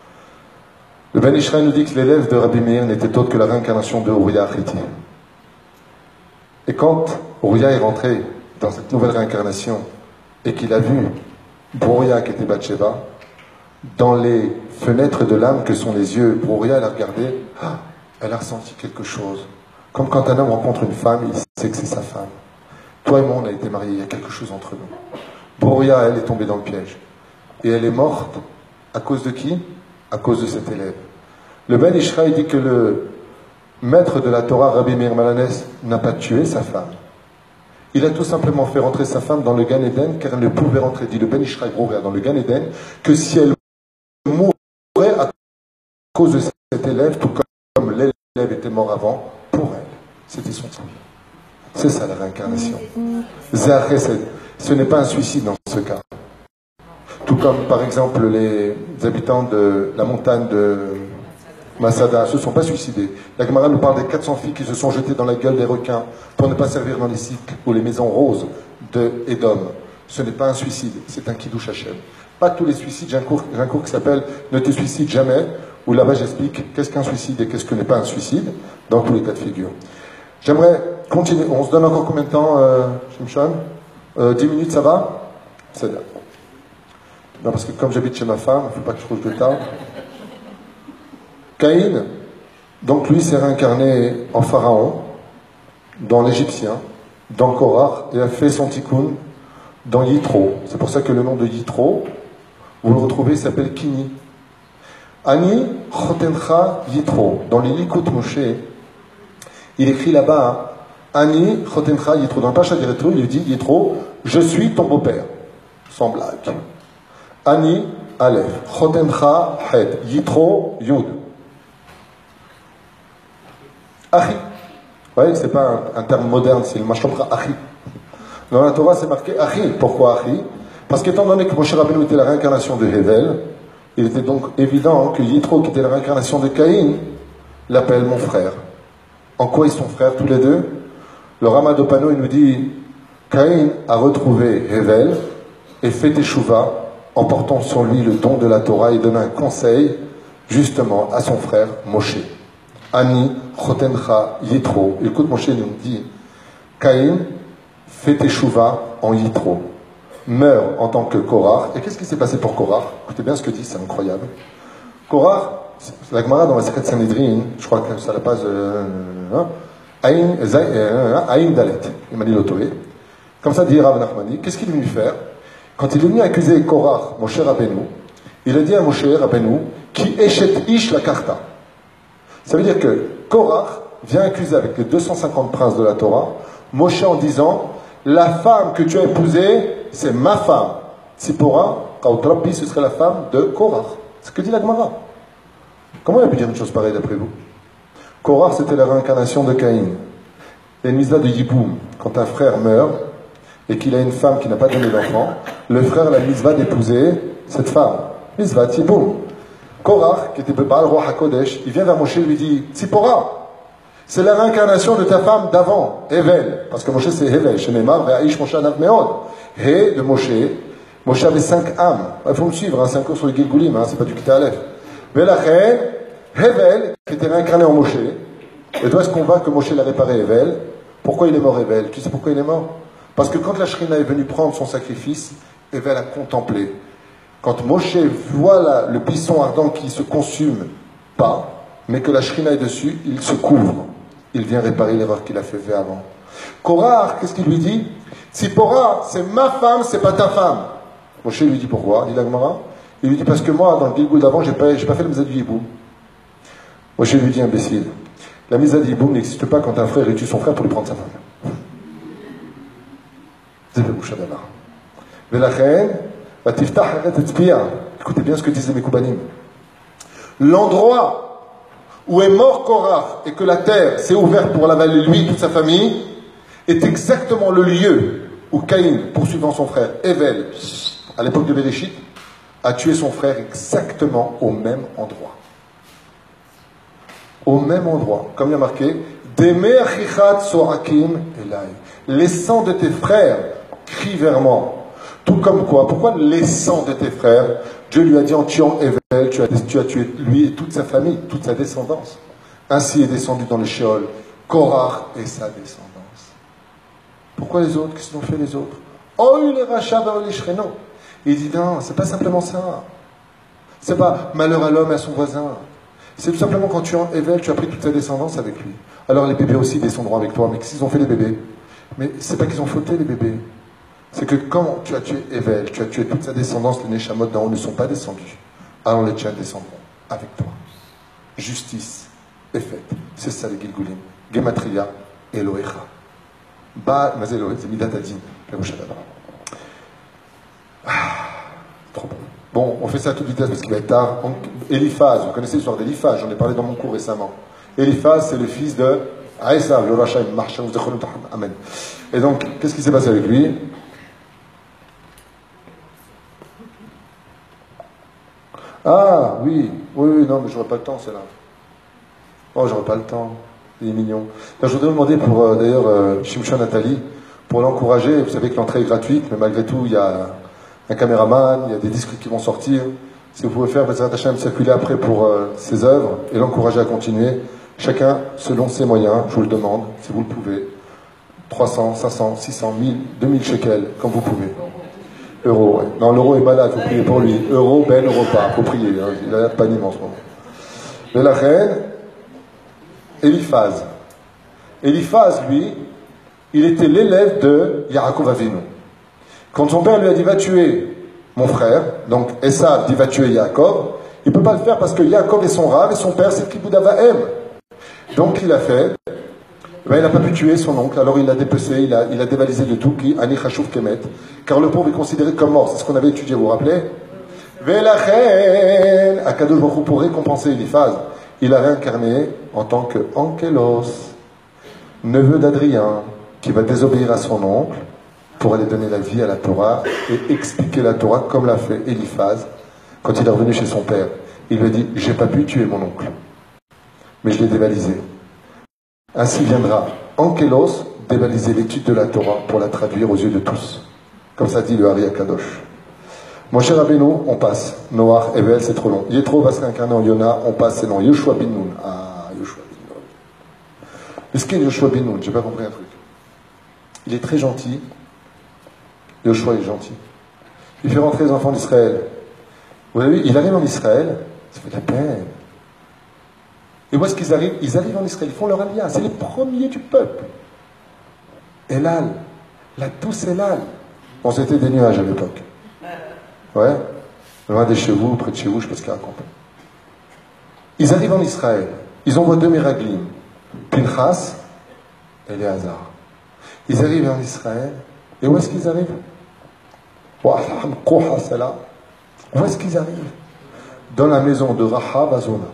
Le Ben Ishraï nous dit que l'élève de Rabbi Meir n'était autre que la réincarnation de Uriah Achiti. Et quand Uriah est rentré dans cette nouvelle réincarnation et qu'il a vu Brouria qui était Bathsheba, dans les fenêtres de l'âme que sont les yeux, Brouria, elle a regardé, elle a ressenti quelque chose. Comme quand un homme rencontre une femme, il sait que c'est sa femme. Toi et moi, on a été mariés, il y a quelque chose entre nous. Brouria, elle, est tombée dans le piège. Et elle est morte à cause de qui? À cause de cet élève. Le Ben Ishraï dit que le maître de la Torah, Rabbi Meir Bananes, n'a pas tué sa femme. Il a tout simplement fait rentrer sa femme dans le Gan Eden, car elle ne pouvait rentrer, dit le Ben Ishraï Brouria, dans le Gan Eden, que si elle mourrait à cause de cet élève, tout comme l'élève était mort avant, pour elle. C'était son sang. C'est ça la réincarnation. Ce n'est pas un suicide dans ce cas. Tout comme par exemple les habitants de la montagne de Masada ne se sont pas suicidés. La Gemara nous parle des 400 filles qui se sont jetées dans la gueule des requins pour ne pas servir dans les sites ou les maisons roses de Édom. Ce n'est pas un suicide, c'est un kiddush Hashem. Pas tous les suicides, j'ai un cours qui s'appelle Ne te suicide jamais, où là-bas j'explique qu'est-ce qu'un suicide et qu'est-ce que n'est pas un suicide, dans tous les cas de figure. J'aimerais continuer. On se donne encore combien de temps, Shimshon 10 minutes, ça va? C'est bien. Non, parce que comme j'habite chez ma femme, il ne faut pas que je trouve de tard. Caïn, donc lui s'est réincarné en pharaon, dans l'Égyptien, dans Korach, et a fait son tikkun dans Yitro. C'est pour ça que le nom de Yitro, vous le retrouvez, il s'appelle Kini. Ani Chotencha Yitro. Dans les Likut Moshe, il écrit là-bas, Ani Chotencha Yitro. Dans le Pacha Diretro, il lui dit, Yitro, je suis ton beau-père. Sans blague. Ani Aleph. Chotencha Het. Yitro Yud. Achi. voyez que ce n'est pas un terme moderne, c'est le mashomra achi. Dans la Torah, c'est marqué achi. Pourquoi achi? Parce qu'étant donné que Moshe Rabbeinu était la réincarnation de Hevel, il était donc évident que Yitro, qui était la réincarnation de Caïn, l'appelle mon frère. En quoi ils sont frères tous les deux? Le Rama Dopano, il nous dit Caïn a retrouvé Hevel et fait teshuva en portant sur lui le don de la Torah et donnant un conseil justement à son frère Moshe. Ani chotencha Yitro. Écoute, Moshe nous dit Caïn fait teshuva en Yitro, meurt en tant que Korach. Et qu'est-ce qui s'est passé pour Korach? Écoutez bien ce que dit, c'est incroyable. Korach, la Gemara dans la Secret Sanhedrin, je crois que c'est à la page Aïn Dalet, il m'a dit l'autoré. Comme ça dit Rav Nachmani, qu'est-ce qu'il est venu faire? Quand il est venu accuser Korach, Moshe Rabbeinu, il a dit à Moshe Rabbeinu, qui échet ish la karta. Ça veut dire que Korach vient accuser avec les 250 princes de la Torah, Moshe en disant, la femme que tu as épousée, c'est ma femme. Tzipora, Kautrapi, ce serait la femme de Korach. C'est ce que dit la Gemara. Comment il a pu dire une chose pareille d'après vous? Korach, c'était la réincarnation de Caïn. Il y a une misla de Yiboum. Quand un frère meurt et qu'il a une femme qui n'a pas donné d'enfant, le frère a la misva d'épouser cette femme. Misva Yiboum. Korach, qui était Baal Roi HaKodesh, il vient vers Moshe et lui dit Tzipora, c'est la réincarnation de ta femme d'avant, Hevel. Parce que Moshe c'est Hevel. Shenemar, Ve'aish Moshe Anav Meod. He de Moshe. Moshe avait 5 âmes. Il faut me suivre, 5 cours sur le Gilgulim, c'est pas du Kita Aleph. Velachen, Hevel, qui était réincarné en Moshe. Et toi, est-ce qu'on va que Moshe l'a réparé Hevel? Pourquoi il est mort Hevel? Tu sais pourquoi il est mort? Parce que quand la Shrina est venue prendre son sacrifice, Hevel a contemplé. Quand Moshe voit le buisson ardent qui se consume pas, mais que la Shrina est dessus, il se couvre. Il vient réparer l'erreur qu'il a fait avant. Korach, qu'est-ce qu'il lui dit? Tzipora, c'est ma femme, c'est pas ta femme. Moshe lui dit pourquoi? Dit la Gemara. Il lui dit parce que moi, dans le Gilgul d'avant, j'ai pas fait le Misa du Yiboum. Moshe lui dit imbécile. La Misa du Yiboum n'existe pas quand un frère tue son frère pour lui prendre sa femme. Écoutez bien ce que disaient mes Koubanim. L'endroit où est mort Korach et que la terre s'est ouverte pour l'avaler lui et toute sa famille est exactement le lieu où Caïn, poursuivant son frère Hevel, à l'époque de Bereshit, a tué son frère exactement au même endroit. Au même endroit. Comme il y a marqué, Deme achichat sorakim elai. Les sangs de tes frères crient vers moi. Tout comme quoi? Pourquoi les sangs de tes frères? Dieu lui a dit en tuant Hevel, tu as tué lui et toute sa famille, toute sa descendance. Ainsi est descendu dans le Sheol Korach et sa descendance. Pourquoi les autres? Qu'est-ce qu'ils ont fait les autres? Oh, les rachats, les shreno. Il dit non, c'est pas simplement ça. C'est pas malheur à l'homme et à son voisin. C'est tout simplement quand tu es Hevel, tu as pris toute ta descendance avec lui. Alors les bébés aussi descendront avec toi. Mais qu'est-ce qu'ils ont fait les bébés? Mais c'est pas qu'ils ont fauté les bébés. C'est que quand tu as tué Hevel, tu as tué toute sa descendance, les Neshamot d'en haut ne sont pas descendus. Alors les tiens descendront avec toi. Justice est faite. C'est ça les Gilgulim. Gematria, Elohecha. Ba, Mazé Elohe, c'est Midat Adin. Trop bon. Bon, on fait ça à toute vitesse parce qu'il va être tard. Eliphaz, vous connaissez l'histoire d'Eliphaz, j'en ai parlé dans mon cours récemment. Eliphaz, c'est le fils de Aïssa, le Racha, Amen. Et donc, qu'est-ce qui s'est passé avec lui? Ah, oui, non, mais j'aurais pas le temps, c'est là. Oh, j'aurais pas le temps. Il est mignon. Là, je voudrais vous demander pour, d'ailleurs, Shimshon Nathalie, pour l'encourager. Vous savez que l'entrée est gratuite, mais malgré tout, il y a un caméraman, il y a des disques qui vont sortir. Si vous pouvez faire, Bezrat Hashem, circuler après pour ses œuvres et l'encourager à continuer. Chacun selon ses moyens, je vous le demande, si vous le pouvez. 300, 500, 600, 1000, 2000 shekels, comme vous pouvez. Euro, ouais. Non, l'euro est malade, il faut prier pour lui. Euro, ben, euro pas, il faut prier. Hein. Il a l'air de panique en ce moment. Mais la reine, Eliphaz. Eliphaz, lui, il était l'élève de Yaakov Avinu. Quand son père lui a dit va tuer mon frère, donc Esav dit va tuer Yaakov, il ne peut pas le faire parce que Yaakov est son rave et son père c'est Kibouda Vahem. Donc il a fait, ben, il n'a pas pu tuer son oncle, alors il l'a dépecé, il a dévalisé de tout, qui Ani Chashuv Kemet, car le pauvre est considéré comme mort, c'est ce qu'on avait étudié, vous vous rappelez? Velachen, Akadosh Baruch Hu, pour récompenser Eliphaz, il a réincarné en tant que Ankelos. neveu d'Adrien, qui va désobéir à son oncle pour aller donner la vie à la Torah et expliquer la Torah comme l'a fait Eliphaz quand il est revenu chez son père. Il lui a dit, j'ai pas pu tuer mon oncle, mais je l'ai dévalisé. Ainsi viendra Ankelos dévaliser l'étude de la Torah pour la traduire aux yeux de tous. Comme ça dit le Hari Akadosh. Mon cher Rabbeinu, on passe. Noach, Evel, c'est trop long. Yetro va se réincarner en Yona, on passe, c'est long. Yoshua bin Nun. Ah, Yoshua bin Nun. Est-ce qu'il est Yoshua bin Nun? J'ai pas compris un truc. Il est très gentil. Yoshua est gentil. Il fait rentrer les enfants d'Israël. Vous avez vu, il arrive en Israël, ça fait de la peine. Et où est-ce qu'ils arrivent? Ils arrivent en Israël, ils font leur aliyah. C'est les premiers du peuple. Elal, la douce Elal. Bon, c'était des nuages à l'époque. Ouais, loin de chez vous, près de chez vous, je sais pas ce qu'ils racontent. Ils arrivent en Israël, ils envoient deux Meraglim, Pinchas et Léazar. Ils arrivent en Israël, et où est-ce qu'ils arrivent? Où est-ce qu'ils arrivent? Dans la maison de Rahab à Zona.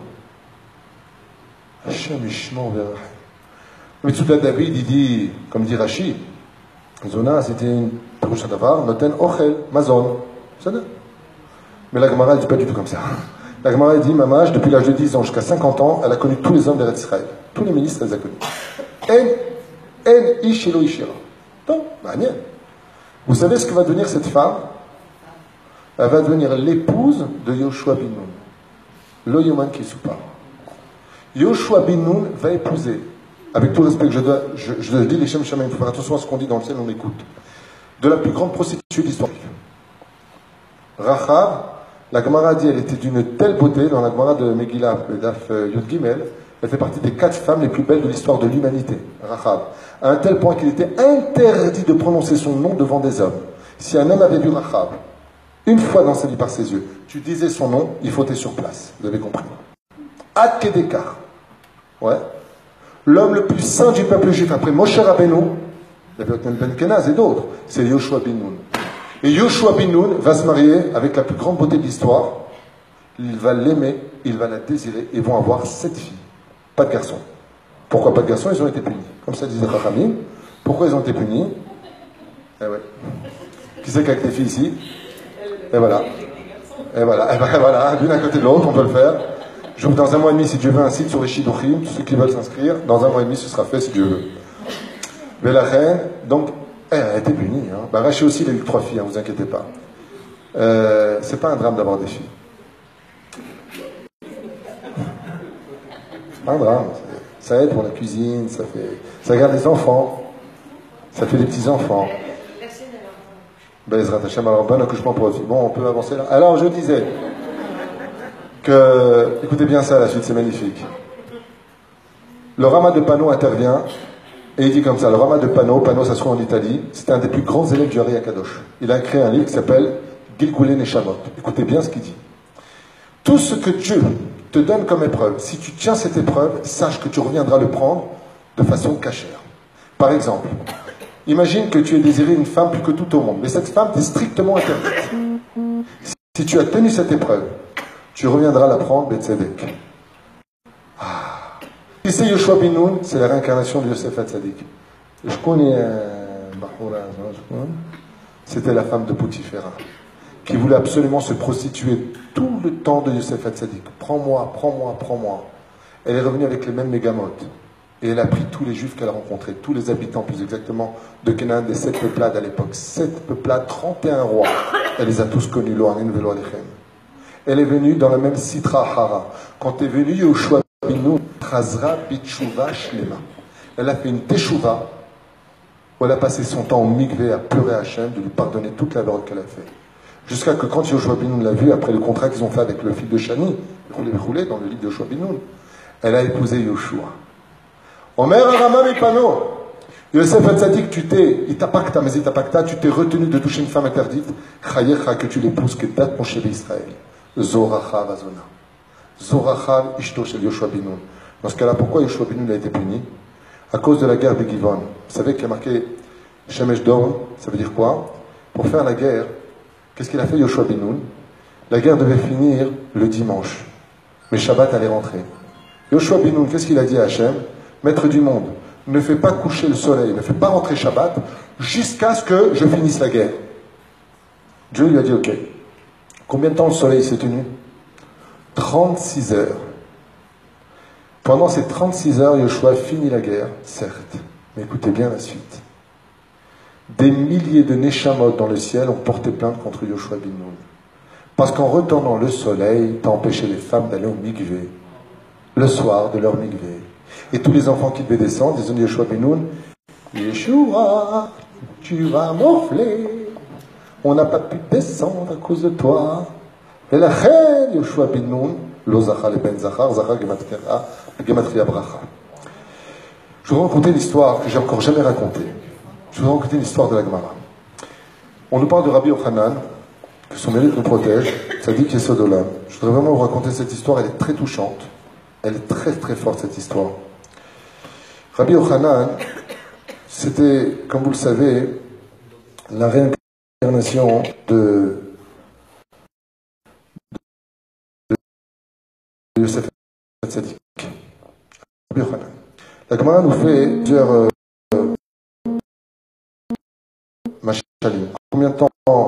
Hachem Ishmael Verachem. Mais tout là, David, il dit, comme dit Rashi, Zona, c'était une Peroucha Davar, Noten Ochel, Mazon. Mais la Gemara, elle dit pas du tout comme ça. La Gemara, elle dit, Mamash, depuis l'âge de 10 ans jusqu'à 50 ans, elle a connu tous les hommes d'Eretz Israël. Tous les ministres, elle les a connus. En Ishelo Ishira. Donc, vous savez ce que va devenir cette femme? Elle va devenir l'épouse de Yoshua bin Nun. Lo Yoman Kisupa. Yoshua bin Nun va épouser, avec tout le respect que je dis les Shem Shamaim, il faut faire attention à ce qu'on dit dans le ciel, on écoute, de la plus grande prostituée de l'histoire. Rahab, la Gemara dit, elle était d'une telle beauté, dans la Gemara de Megillah, le Daf Yud Gimel, elle fait partie des 4 femmes les plus belles de l'histoire de l'humanité, Rahab, à un tel point qu'il était interdit de prononcer son nom devant des hommes. Si un homme avait vu Rahab, une fois dans sa vie par ses yeux, tu disais son nom, il fautait sur place, vous avez compris. Ad Kedekar, ouais, l'homme le plus saint du peuple juif, après Moshe Rabbeinu, il y avait Otniel Ben Kenaz et d'autres, c'est Yoshua bin Nun. Et Yoshua bin Nun va se marier avec la plus grande beauté de l'histoire. Il va l'aimer, il va la désirer, et vont avoir 7 filles. Pas de garçons. Pourquoi pas de garçons? Ils ont été punis. Comme ça disait Chachamim. Pourquoi ils ont été punis? Eh ouais. Qui c'est qui a des filles ici? Et voilà. Et voilà. Et ben voilà, l'une à côté de l'autre, on peut le faire. J'ouvre dans un mois et demi, si Dieu veut, un site sur les Shidduchim. Tous ceux qui veulent s'inscrire, dans un mois et demi, ce sera fait, si Dieu veut. Mais la reine, donc, elle a été punie. Hein. Bah, Rachel aussi, il a eu 3 filles, ne vous inquiétez pas. C'est pas un drame d'avoir des filles. C'est pas un drame. Ça aide pour la cuisine, ça garde les enfants. Ça fait des petits-enfants. Bezrat Hashem, alors bon accouchement pour les filles. Bon, on peut avancer là. Alors, je disais que, écoutez bien ça, la suite, c'est magnifique. Le Rama de Pano intervient. Et il dit comme ça, le Rama de Pano ça se trouve en Italie, c'était un des plus grands élèves du Hari Akadosh. Il a créé un livre qui s'appelle Gilgulei Neshamot. Écoutez bien ce qu'il dit. Tout ce que Dieu te donne comme épreuve, si tu tiens cette épreuve, sache que tu reviendras le prendre de façon cachère. Par exemple, imagine que tu aies désiré une femme plus que tout au monde, mais cette femme t'est strictement interdite. Si tu as tenu cette épreuve, tu reviendras la prendre, Betzedek. Si c'est Yoshua bin Nun, c'est la réincarnation de Yosef Hatzadik. Je connais c'était la femme de Poutifera, qui voulait absolument se prostituer tout le temps de Yosef Hatzadik. Prends-moi, prends-moi, prends-moi. Elle est revenue avec les mêmes mégamotes. Et elle a pris tous les juifs qu'elle a rencontrés, tous les habitants plus exactement de Canaan, des 7 peuplades à l'époque. 7 peuplades, 31 rois. Elle les a tous connus, Lohanin Velo Alechem. Elle est venue dans la même Sitra Hara. Quand est venu Yoshua bin Nun, Chazra Bitshuva Shlema. Elle a fait une teshuva où elle a passé son temps au mikvé à pleurer à Hachem, de lui pardonner toute la l'erreur qu'elle a fait. Jusqu'à que quand Yoshua bin Nun l'a vu, après le contrat qu'ils ont fait avec le fils de Shani, roulé dans le livre de Yoshua bin Nun, elle a épousé Yoshua. Omer Arama Mipano. Yosef Hatzadik, tu t'es retenu de toucher une femme interdite. Chayecha, que tu l'épouses, que date mon chéri Israël. Zoracha Vazona. Zoracha Ishto shel Yoshua bin Nun. Dans ce cas-là, pourquoi Yoshua bin Nun a été puni? À cause de la guerre de Givon. Vous savez qu'il y a marqué Shemesh Dor, ça veut dire quoi? Pour faire la guerre, qu'est-ce qu'il a fait Yoshua bin Nun? La guerre devait finir le dimanche, mais Shabbat allait rentrer. Yoshua bin Nun, qu'est-ce qu'il a dit à Hachem? Maître du monde, ne fais pas coucher le soleil, ne fais pas rentrer Shabbat, jusqu'à ce que je finisse la guerre. Dieu lui a dit, ok. Combien de temps le soleil s'est tenu? 36 heures. Pendant ces 36 heures, Yoshua finit la guerre, certes, mais écoutez bien la suite. Des milliers de Neshamot dans le ciel ont porté plainte contre Yoshua bin Nun. Parce qu'en retournant le soleil, t'as empêché les femmes d'aller au mikvé, le soir de leur mikvé. Et tous les enfants qui devaient descendre, ils ont dit Yoshua bin Nun, Yeshua, tu vas m'enfler. On n'a pas pu descendre à cause de toi. Et la reine Yoshua bin Nun, lo zachar le ben zachar, zachar gematria bracha. Je vais vous raconter l'histoire que j'ai encore jamais racontée. Je vais vous raconter l'histoire de la Gemara. On nous parle de Rabbi Yochanan, que son mérite nous protège, Tzadik Yesod Olam. Je voudrais vraiment vous raconter cette histoire, elle est très touchante. Elle est très très forte cette histoire. Rabbi Yochanan, c'était, comme vous le savez, la réincarnation de Yosef Hatzadik. Rabbi Yochanan. La Gemara nous fait plusieurs machalim. Combien de temps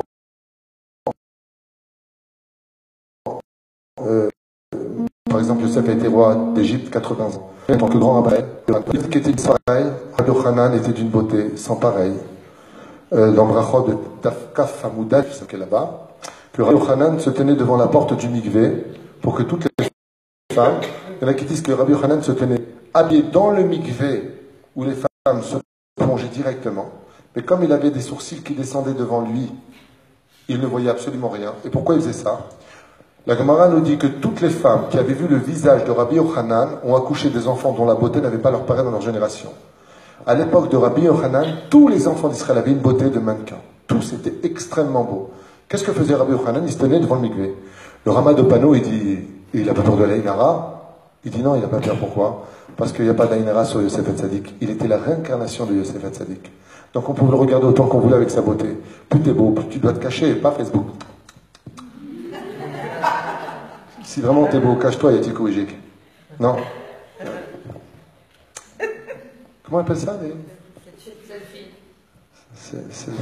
par exemple, Yosef a été roi d'Égypte 80 ans. En tant que grand rabbin, qui était pareil, Rabbi Yochanan était d'une beauté sans pareil. Dans Brachot de Tafkaf Hamoudal, qui s'appelait là-bas, que Rabbi Yochanan se tenait devant la porte du mikvé pour que toutes les femmes, il y en a qui disent que Rabbi Yochanan se tenait habillé dans le mikvé où les femmes se plongeaient directement. Mais comme il avait des sourcils qui descendaient devant lui, il ne voyait absolument rien. Et pourquoi il faisait ça? La Gemara nous dit que toutes les femmes qui avaient vu le visage de Rabbi Yochanan ont accouché des enfants dont la beauté n'avait pas leur pareil dans leur génération. À l'époque de Rabbi Yochanan, tous les enfants d'Israël avaient une beauté de mannequin. Tous étaient extrêmement beaux. Qu'est-ce que faisait Rabbi Yochanan? Il se tenait devant le mikvé. Le Rama de Pano, il dit, il n'a pas peur de l'Aïnara? Il dit non, il n'a pas peur. Pourquoi? Parce qu'il n'y a pas d'Aïnara sur Yosef Hatzadik. Il était la réincarnation de Yosef Hatzadik. Donc on pouvait le regarder autant qu'on voulait avec sa beauté. Plus t'es beau, plus tu dois te cacher, pas Facebook. Si vraiment t'es beau, cache-toi, Yatik Ouijik. Non. Comment on appelle ça, les... Selfie.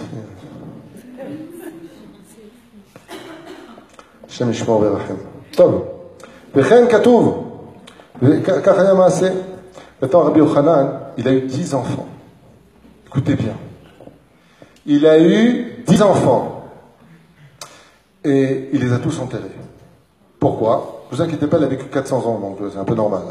Shem Yishmor Berachem. Tov. Vechen Katouv. Kachaya Maaseh. Maintenant, Rabbi Yochanan, il a eu 10 enfants. Écoutez bien. Il a eu 10 enfants. Et il les a tous enterrés. Pourquoi? Ne vous inquiétez pas, il a vécu 400 ans, donc c'est un peu normal.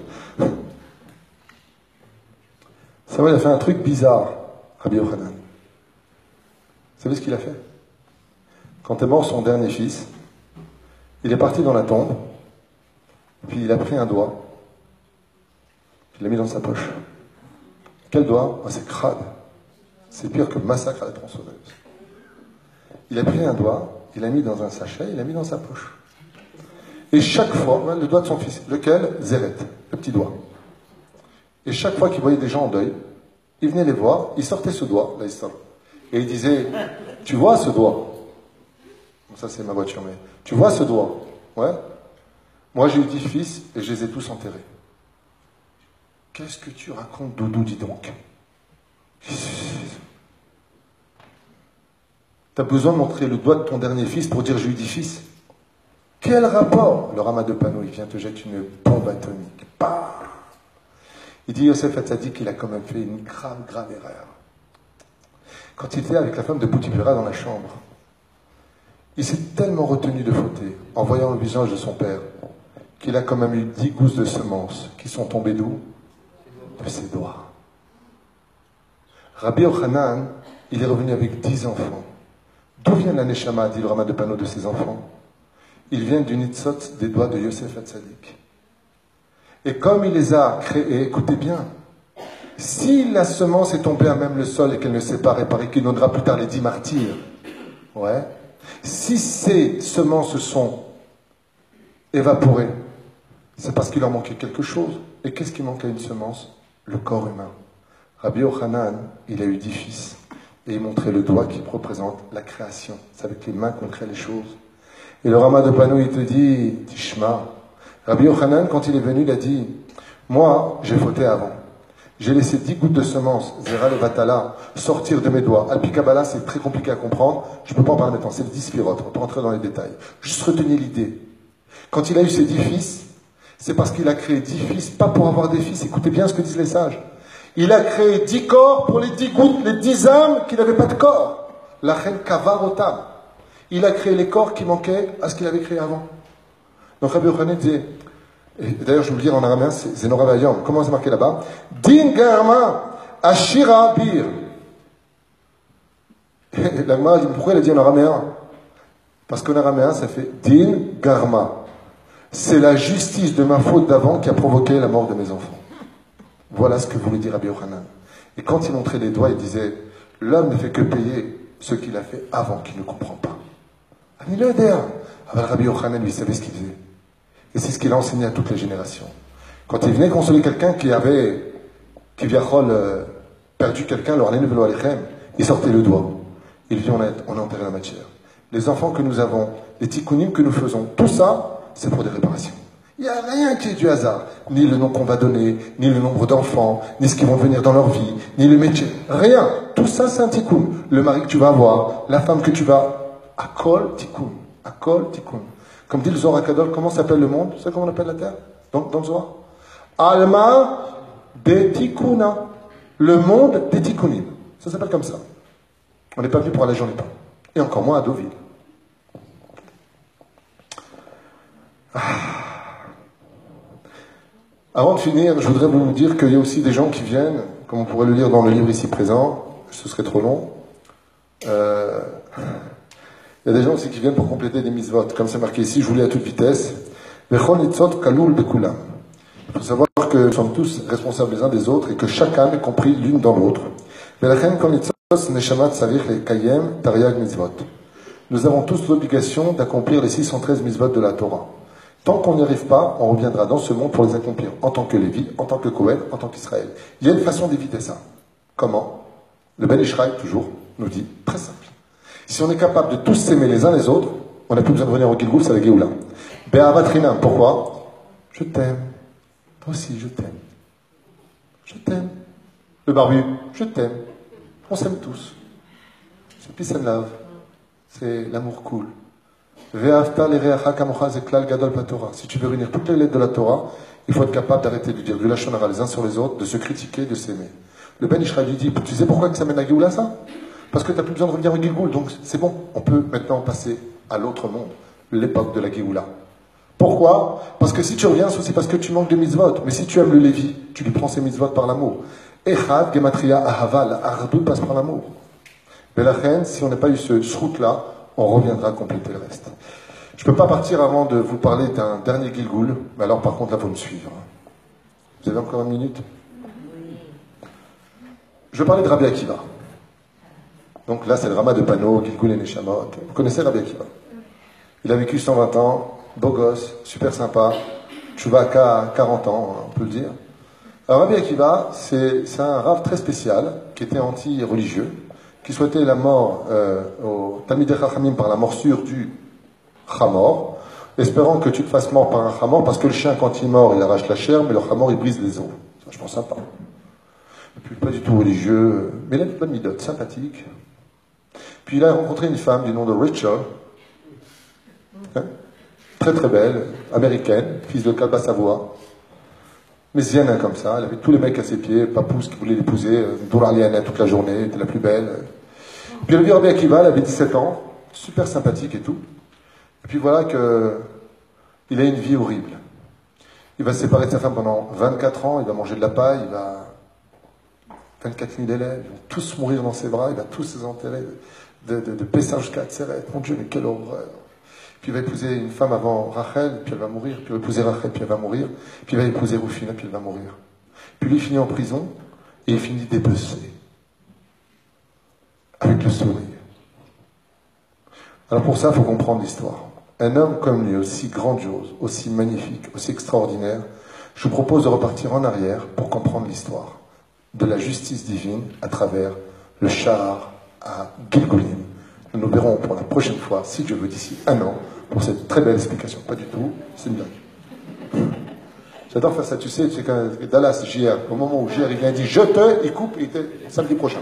Ça va, il a fait un truc bizarre, Rabbi Yochanan. Vous savez ce qu'il a fait? Quand est mort son dernier fils, il est parti dans la tombe, puis il a pris un doigt, il l'a mis dans sa poche. Quel doigt? C'est crade. C'est pire que massacre à la tronçonneuse. Il a pris un doigt, il l'a mis dans un sachet, il l'a mis dans sa poche. Et chaque fois, le doigt de son fils, lequel? Zéret, le petit doigt. Et chaque fois qu'il voyait des gens en deuil, il venait les voir, il sortait ce doigt, là il sort. Et il disait, tu vois ce doigt? Ça c'est ma voiture, mais tu vois ce doigt? Ouais. Moi j'ai eu 10 fils et je les ai tous enterrés. Qu'est-ce que tu racontes, Doudou, dis donc? T'as besoin de montrer le doigt de ton dernier fils pour dire j'ai eu 10 fils? Quel rapport? Le Rama de Pano, il vient te jeter une bombe atomique. Bah, il dit Yosef Hatzadik qu'il a quand même fait une grave, grave erreur. Quand il était avec la femme de Poutipura dans la chambre, il s'est tellement retenu de fauter en voyant le visage de son père qu'il a quand même eu 10 gousses de semences qui sont tombées d'où? De ses doigts. Rabbi Yochanan, il est revenu avec 10 enfants. D'où vient la Neshama, dit le Rama de Pano, de ses enfants? Il vient du nitzot des doigts de Yosef Hatzadik. Et comme il les a créés, écoutez bien, si la semence est tombée à même le sol et qu'elle ne s'est pas réparée, qu'il donnera plus tard les 10 martyrs, ouais, si ces semences se sont évaporées, c'est parce qu'il leur manquait quelque chose. Et qu'est-ce qui manque à une semence? Le corps humain. Rabbi Yochanan, il a eu 10 fils. Et il montrait le doigt qui représente la création. C'est avec les mains qu'on crée les choses. Et le Rama de Pano, il te dit, Tishma. Rabbi Yochanan, quand il est venu, il a dit, moi, j'ai fauté avant. J'ai laissé 10 gouttes de semence, Zera Levatala, sortir de mes doigts. Alpi Kabbalah, c'est très compliqué à comprendre. Je ne peux pas en parler maintenant. C'est le 10 spirotes. On peut rentrer dans les détails. Juste retenez l'idée. Quand il a eu ses 10 fils, c'est parce qu'il a créé 10 fils, pas pour avoir des fils. Écoutez bien ce que disent les sages. Il a créé 10 corps pour les 10 gouttes, les 10 âmes qui n'avaient pas de corps. La reine Kavarotam. Il a créé les corps qui manquaient à ce qu'il avait créé avant. Donc Rabbi Yochanan disait, et d'ailleurs je vais vous le dire en araméen, c'est Nora Vayom. Comment c'est marqué là-bas? Din Garma Ashira Bir. La Gemara dit, pourquoi elle a dit en araméen? Parce qu'en araméen ça fait Din Garma. C'est la justice de ma faute d'avant qui a provoqué la mort de mes enfants. Voilà ce que voulait dire Rabbi Yochanan. Et quand il montrait les doigts, il disait, l'homme ne fait que payer ce qu'il a fait avant qu'il ne comprend pas. Rabbi Yochanan, lui, savait ce qu'il faisait. Et c'est ce qu'il a enseigné à toutes les générations. Quand il venait consoler quelqu'un qui avait, perdu quelqu'un, il sortait le doigt. Il dit, on a enterré la matière. Les enfants que nous avons, les tikkunim que nous faisons, tout ça, c'est pour des réparations. Il n'y a rien qui est du hasard. Ni le nom qu'on va donner, ni le nombre d'enfants, ni ce qui vont venir dans leur vie, ni le métier. Rien. Tout ça, c'est un tikkun. Le mari que tu vas avoir, la femme que tu vas... Akol tikkun. Akol tikkun. Comme dit le Zohar HaKadosh, comment s'appelle le monde? C'est comment on appelle la terre dans le Zohar? Alma de tikkuna. Le monde des tikkunim. Ça s'appelle comme ça. On n'est pas venu pour aller, j'en ai pas. Et encore moins à Deauville. Avant de finir, je voudrais vous dire qu'il y a aussi des gens qui viennent, comme on pourrait le lire dans le livre ici présent, ce serait trop long. Il y a des gens aussi qui viennent pour compléter des mitzvot, comme c'est marqué ici, je vous lis à toute vitesse. Il faut savoir que nous sommes tous responsables les uns des autres et que chacun est compris l'une dans l'autre. Nous avons tous l'obligation d'accomplir les 613 mitzvot de la Torah. Tant qu'on n'y arrive pas, on reviendra dans ce monde pour les accomplir en tant que Lévi, en tant que Kohen, en tant qu'Israël. Il y a une façon d'éviter ça. Comment? Le Ben Ishraï, toujours, nous dit, très simple. Si on est capable de tous s'aimer les uns les autres, on n'a plus besoin de venir au Gilgoul, c'est la Géoula. Be'avat Rinam, pourquoi? Je t'aime. Toi aussi, je t'aime. Je t'aime. Le barbu, je t'aime. On s'aime tous. C'est peace and love. C'est l'amour cool. Si tu veux réunir toutes les lettres de la Torah, il faut être capable d'arrêter de dire du lachon hara les uns sur les autres, de se critiquer, de s'aimer. Le Ben Ishraï lui dit, tu sais pourquoi que ça mène à Géoula ça? Parce que tu n'as plus besoin de revenir au Gilgoul, donc c'est bon, on peut maintenant passer à l'autre monde, l'époque de la Géoula. Pourquoi? Parce que si tu reviens, c'est aussi parce que tu manques de mitzvot. Mais si tu aimes le Lévi, tu lui prends ses mitzvot par l'amour. Echad, Gematria, Ahava, la Ardou passe par l'amour. Mais la reine, si on n'a pas eu ce route-là, on reviendra compléter le reste. Je ne peux pas partir avant de vous parler d'un dernier Gilgoul, mais alors par contre là, il faut me suivre. Vous avez encore une minute? Je vais parler de Rabbi Akiva. Donc là, c'est le Rama de Pano, Gilgoul et Neshamot. Vous connaissez Rabbi Akiva? Il a vécu 120 ans, beau gosse, super sympa, Chuvaka à 40 ans, on peut le dire. Alors Rabbi Akiva, c'est un rave très spécial, qui était anti-religieux, qui souhaitait la mort au Talmidei Chachamim par la morsure du Chamor, espérant que tu te fasses mort par un Chamor, parce que le chien, quand il mord, il arrache la chair, mais le Chamor, il brise les os. C'est vachement sympa. Et puis, pas du tout religieux, mais il a une bonne midote, sympathique. Puis il a rencontré une femme du nom de Rachel, hein, très très belle, américaine, fils de Kalba Savoie, messienne comme ça, elle avait tous les mecs à ses pieds, papousse qui voulait l'épouser, Douraliana toute la journée, elle était la plus belle. Puis elle a vu Rabbi Akiva, elle avait 17 ans, super sympathique et tout. Et puis voilà qu'il a une vie horrible. Il va se séparer de sa femme pendant 24 ans, il va manger de la paille, il va 24 000 élèves, ils vont tous mourir dans ses bras, il va tous se enterrer de Pessah jusqu'à Tseret. Mon Dieu, mais quelle horreur! Puis il va épouser une femme avant Rachel, puis elle va mourir, puis il va épouser Rachel, puis elle va mourir, puis il va épouser Rufina, puis elle va mourir. Puis lui, il finit en prison, et il finit dépecé, avec le sourire. Alors pour ça, il faut comprendre l'histoire. Un homme comme lui, aussi grandiose, aussi magnifique, aussi extraordinaire, je vous propose de repartir en arrière pour comprendre l'histoire de la justice divine à travers le Shahar à Gilgulim. Nous nous verrons pour la prochaine fois, si Dieu veut, d'ici un an, pour cette très belle explication. Pas du tout, c'est une blague. J'adore faire ça, tu sais, c'est quand Dallas, JR, au moment où JR il vient, il dit je te, il coupe, il était samedi prochain.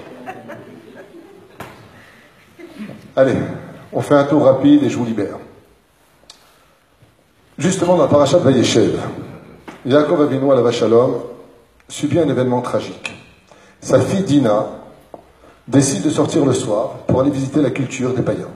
Allez, on fait un tour rapide et je vous libère. Justement, dans la parasha de Vayeshev, Yaakov Avinu alav Shalom subit un événement tragique. Sa fille Dina décide de sortir le soir pour aller visiter la culture des païens.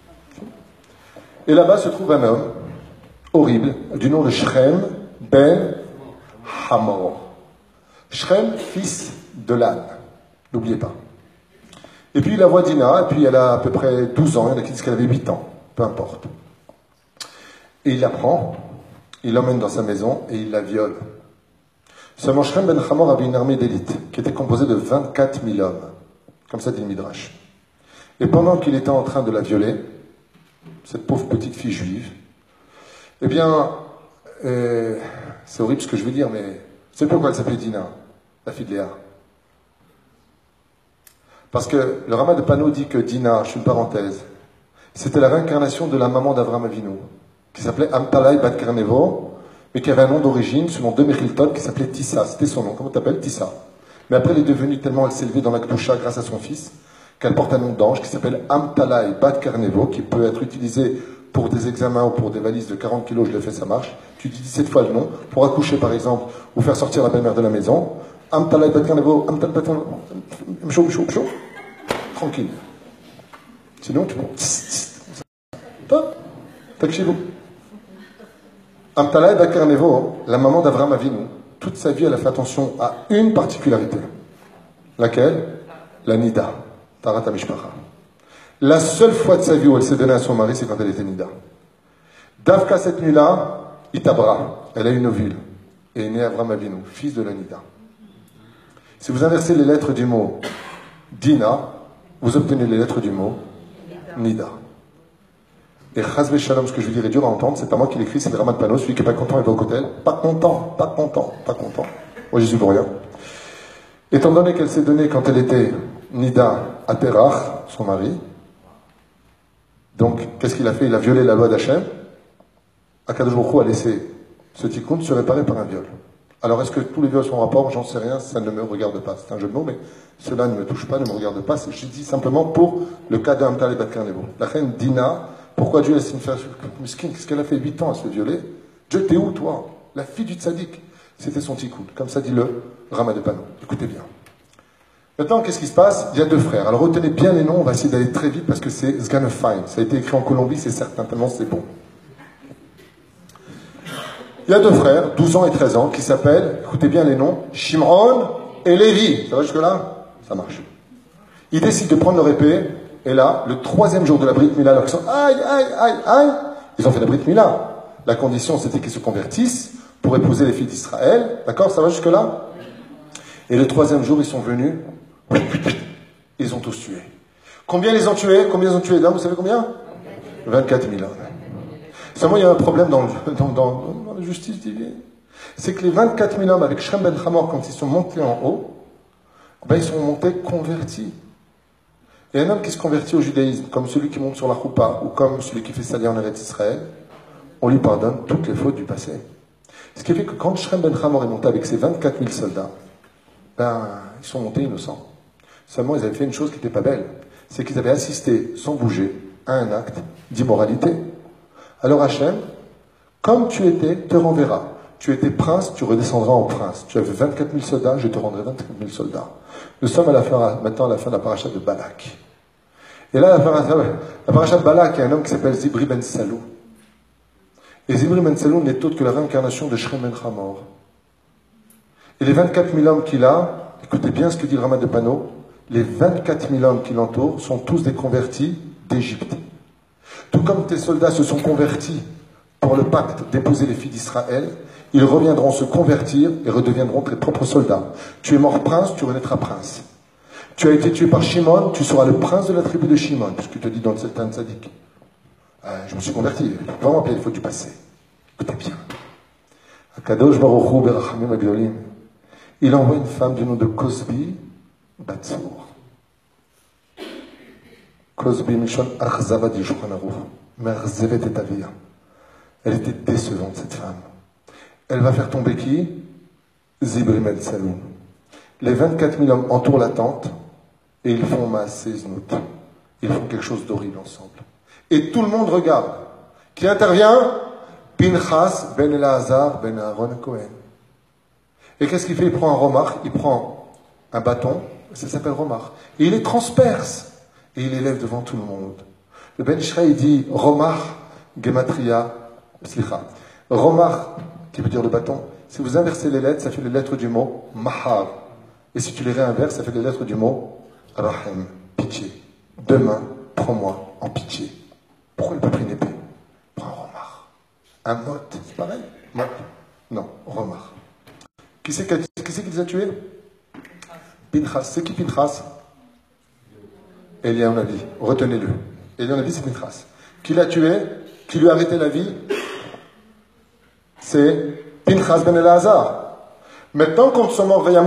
Et là-bas se trouve un homme horrible du nom de Shrem ben Hamor. Shrem, fils de l'âne. N'oubliez pas. Et puis il la voit Dina, et puis elle a à peu près 12 ans, il y en a qui disent qu'elle avait 8 ans, peu importe. Et il la prend, il l'emmène dans sa maison et il la viole. Seulement Shrem ben Hamor avait une armée d'élite qui était composée de 24 000 hommes, comme ça dit le Midrash. Et pendant qu'il était en train de la violer, cette pauvre petite fille juive, eh bien, c'est horrible ce que je vais dire, mais c'est pourquoi elle s'appelait Dina, la fille de Léa. Parce que le Rama de Pano dit que Dina, je fais une parenthèse, c'était la réincarnation de la maman d'Avraham Avinu, qui s'appelait Amtalai Bat Karnevo, mais qui avait un nom d'origine, selon deux Mechiltot, qui s'appelait Tissa. C'était son nom. Comment t'appelles Tissa. Mais après, elle est devenue tellement, elle s'est élevée dans la Kedusha grâce à son fils, qu'elle porte un nom d'ange qui s'appelle Amtalai Bat Karnevo, qui peut être utilisé pour des examens ou pour des valises de 40 kilos, je l'ai fait, ça marche. Tu dis 17 fois le nom, pour accoucher par exemple, ou faire sortir la belle-mère de la maison. Amtalai Bat Karnevo, Amtalai Bat Karnevo, mchou, tranquille. Sinon, tu peux. Takshivou. Amtalai Bat Karnevo, la maman d'Avraham Avinu, toute sa vie, elle a fait attention à une particularité. Laquelle? La Nida. Tarat HaMishpacha. La seule fois de sa vie où elle s'est donnée à son mari, c'est quand elle était Nida. Davka, cette nuit-là, Itabra, elle a une ovule. Et est né Avraham Avinu, fils de la Nida. Si vous inversez les lettres du mot Dina, vous obtenez les lettres du mot Nida. Et Chazve Shalom, ce que je veux dire est dur à entendre, c'est pas moi qui l'écris, c'est le Rama de Pano, celui qui n'est pas content, il va au cotel. Pas content. Moi, j'y suis pour rien. Étant donné qu'elle s'est donnée quand elle était Nida à Terach, son mari, donc, qu'est-ce qu'il a fait? Il a violé la loi d'Hachem. Akadosh Baruch Hu a laissé ce tikkun se réparer par un viol. Alors, est-ce que tous les viols sont en rapport? J'en sais rien, ça ne me regarde pas. C'est un jeu de mots, mais cela ne me touche pas, ne me regarde pas. Je dis simplement pour le cas d'Amtalai Bat Karnevo. La reine Dina, pourquoi Dieu laisse une femme miskine? Qu'est-ce qu'elle a fait 8 ans à se violer? Dieu, t'es où, toi? La fille du tzaddik. C'était son tikkun. Comme ça dit le Rama de Pano. Écoutez bien. Maintenant, qu'est-ce qui se passe? Il y a deux frères. Alors, retenez bien les noms. On va essayer d'aller très vite parce que c'est Sgan of Fine. Ça a été écrit en Colombie, c'est certain, tellement c'est bon. Il y a deux frères, 12 ans et 13 ans, qui s'appellent, écoutez bien les noms, Shimron et Lévi. Ça va jusque-là? Ça marche. Ils décident de prendre leur épée, et là, le 3e jour de la Brit Mila, alors qu'ils sont aïe, ils ont fait la Brit Mila. La condition, c'était qu'ils se convertissent pour épouser les filles d'Israël. D'accord? Ça va jusque-là? Et le 3e jour, ils sont venus, ils ont tous tué. Combien ils ont tués? Combien ils ont tué d'hommes? Vous savez combien? 24 000 hommes. Seulement, il y a un problème dans la justice divine. C'est que les 24 000 hommes avec Shrem ben Hamor, quand ils sont montés en haut, ben, ils sont montés convertis. Et un homme qui se convertit au judaïsme, comme celui qui monte sur la choupa, ou comme celui qui fait salir en Eretz Israël, on lui pardonne toutes les fautes du passé. Ce qui fait que quand Shrem ben Hamor est monté avec ses 24 000 soldats, ben, ils sont montés innocents. Seulement, ils avaient fait une chose qui n'était pas belle. C'est qu'ils avaient assisté, sans bouger, à un acte d'immoralité. Alors Hachem, comme tu étais, te renverra. Tu étais prince, tu redescendras en prince. Tu avais 24 000 soldats, je te rendrai 24 000 soldats. Nous sommes maintenant à la fin de la paracha de Balak. Et là, la paracha de Balak, il y a un homme qui s'appelle Zibri ben Salou. Et Zibri ben Salou n'est autre que la réincarnation de Shrem ben Hamor. Et les 24 000 hommes qu'il a, écoutez bien ce que dit le Rama de Pano, les 24 000 hommes qui l'entourent sont tous des convertis d'Égypte. Tout comme tes soldats se sont convertis pour le pacte d'épouser les filles d'Israël, ils reviendront se convertir et redeviendront tes propres soldats. Tu es mort prince, tu renaîtras prince. Tu as été tué par Shimon, tu seras le prince de la tribu de Shimon, puisque tu te dis dans le Sultan Tzadik. Je me suis converti, vraiment appeler il faut du passé. Écoutez bien. Akadosh Baruch Hu berachamim agdolim. Il envoie une femme du nom de Cosbi Batsour. Cosbi Mishon Achzava di Shulchan Aruch. Merzevet et Avia. Elle était décevante, cette femme. elle va faire tomber qui? Zibri Ben Saloum. Les 24 000 hommes entourent la tente et ils font Maaseh Znout. Ils font quelque chose d'horrible ensemble. Et tout le monde regarde. Qui intervient? Pinchas ben Elazar ben Aaron Cohen. Et qu'est-ce qu'il fait? Il prend un romach, il prend un bâton, ça s'appelle romach, et il les transperce. Et il les lève devant tout le monde. Le Ben Ishraï dit romach gematria slicha. Romach, qui veut dire le bâton. Si vous inversez les lettres, ça fait les lettres du mot mahar. Et si tu les réinverses, ça fait les lettres du mot rahem, pitié. Demain, prends-moi en pitié. Pourquoi il n'a pas pris une épée? Prends un romach. Un mot, c'est pareil? Mot. Non, romach. Qui c'est qui les a tués? Pinchas. C'est qui Pinchas? Eliyahu Navi. Retenez-le. Eliyahu Navi, c'est Pinchas. Qui l'a tué? Qui lui a arrêté la vie? C'est Pinchas ben Elazar. Maintenant, quand sont morts, il y a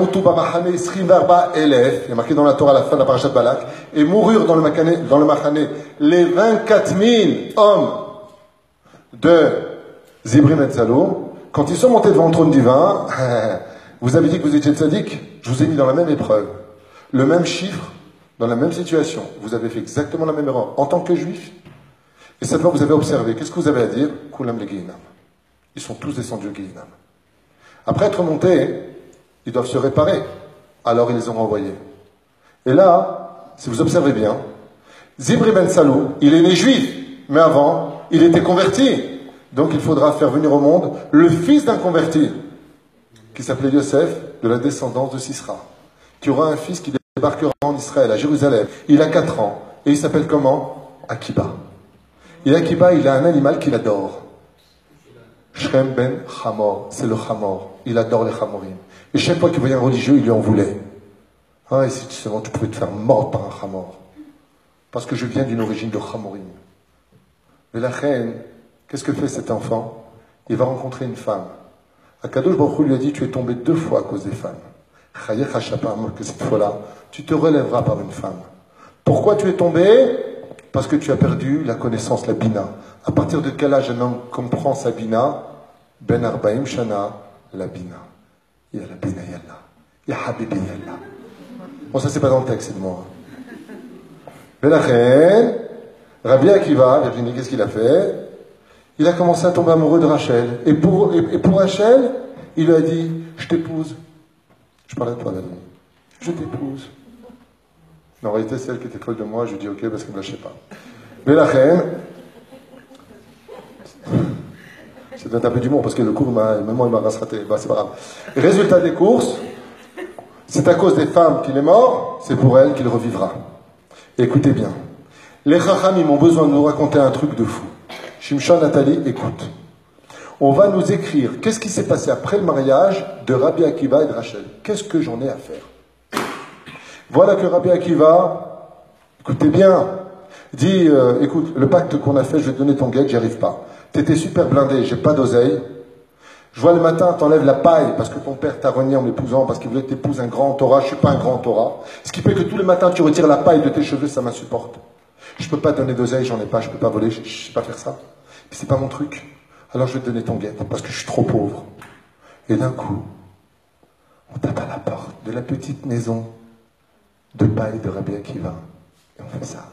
marqué dans la Torah à la fin de la parashat Balak, et moururent dans le Machane les 24 000 hommes de Zibri ben Saloum. Quand ils sont montés devant le trône divin, vous avez dit que vous étiez tzaddik, je vous ai mis dans la même épreuve, le même chiffre, dans la même situation. Vous avez fait exactement la même erreur en tant que juif. Et cette fois, vous avez observé. Qu'est-ce que vous avez à dire? Kulam le Gehinam. Ils sont tous descendus au Gehinam. Après être montés, ils doivent se réparer. Alors ils les ont renvoyés. Et là, si vous observez bien, Zibri ben Saloum, il est né juif, mais avant, il était converti. Donc il faudra faire venir au monde le fils d'un converti, qui s'appelait Yosef, de la descendance de Sisra, qui aura un fils qui débarquera en Israël, à Jérusalem. Il a 4 ans, et il s'appelle comment? Akiba. Et Akiba, il a un animal qu'il adore. Shrem ben Hamor, c'est le Hamor. Il adore les Hamorim. Et chaque fois qu'il voyait un religieux, il lui en voulait. Ah, et si seulement tu pouvais te faire mordre par un Hamor. Parce que je viens d'une origine de Hamorim. Mais la reine, qu'est-ce que fait cet enfant? Il va rencontrer une femme. Akadosh Baruch Hu lui a dit, tu es tombé 2 fois à cause des femmes. Chayech HaShapam, que cette fois-là, tu te relèveras par une femme. Pourquoi tu es tombé? Parce que tu as perdu la connaissance, la bina. À partir de quel âge un homme comprend sa bina? Ben Arbaim Shana, la bina. Ya la bina yalla. Ya habibi yalla. Bon, ça c'est pas dans le texte, c'est de moi. Benachen, Rabbi Akiva, Virginie, qu'est-ce qu'il a fait? Il a commencé à tomber amoureux de Rachel. Et pour Rachel, il lui a dit, je t'épouse. Je parle à toi, la nuit. Je t'épouse. En réalité, c'est elle qui était folle de moi. Je lui dis ok parce qu'elle ne me lâchait pas. Mais la reine, c'est un peu d'humour parce que le cours, même moi, il m'a raté. Bah, c'est pas grave. Résultat des courses, c'est à cause des femmes qu'il est mort, c'est pour elle qu'il revivra. Écoutez bien. Les Chachamim ont besoin de nous raconter un truc de fou. Shimshon, Nathalie, écoute. On va nous écrire qu'est-ce qui s'est passé après le mariage de Rabbi Akiva et de Rachel. Qu'est-ce que j'en ai à faire? Voilà que Rabbi Akiva, écoutez bien, dit, écoute, le pacte qu'on a fait, je vais te donner ton guet, j'y arrive pas. T'étais super blindé, j'ai pas d'oseille. Je vois le matin, t'enlèves la paille parce que ton père t'a renié en m'épousant, parce qu'il voulait que t'épouses un grand Torah, je suis pas un grand Torah. Ce qui fait que tous les matins, tu retires la paille de tes cheveux, ça m'insupporte. Je peux pas donner d'oseille, j'en ai pas, je peux pas voler, je sais pas faire ça. Puis c'est pas mon truc. Alors je vais te donner ton guet, parce que je suis trop pauvre. Et d'un coup, on tape à la porte de la petite maison de paille de Rabbi Akiva. Et on fait ça.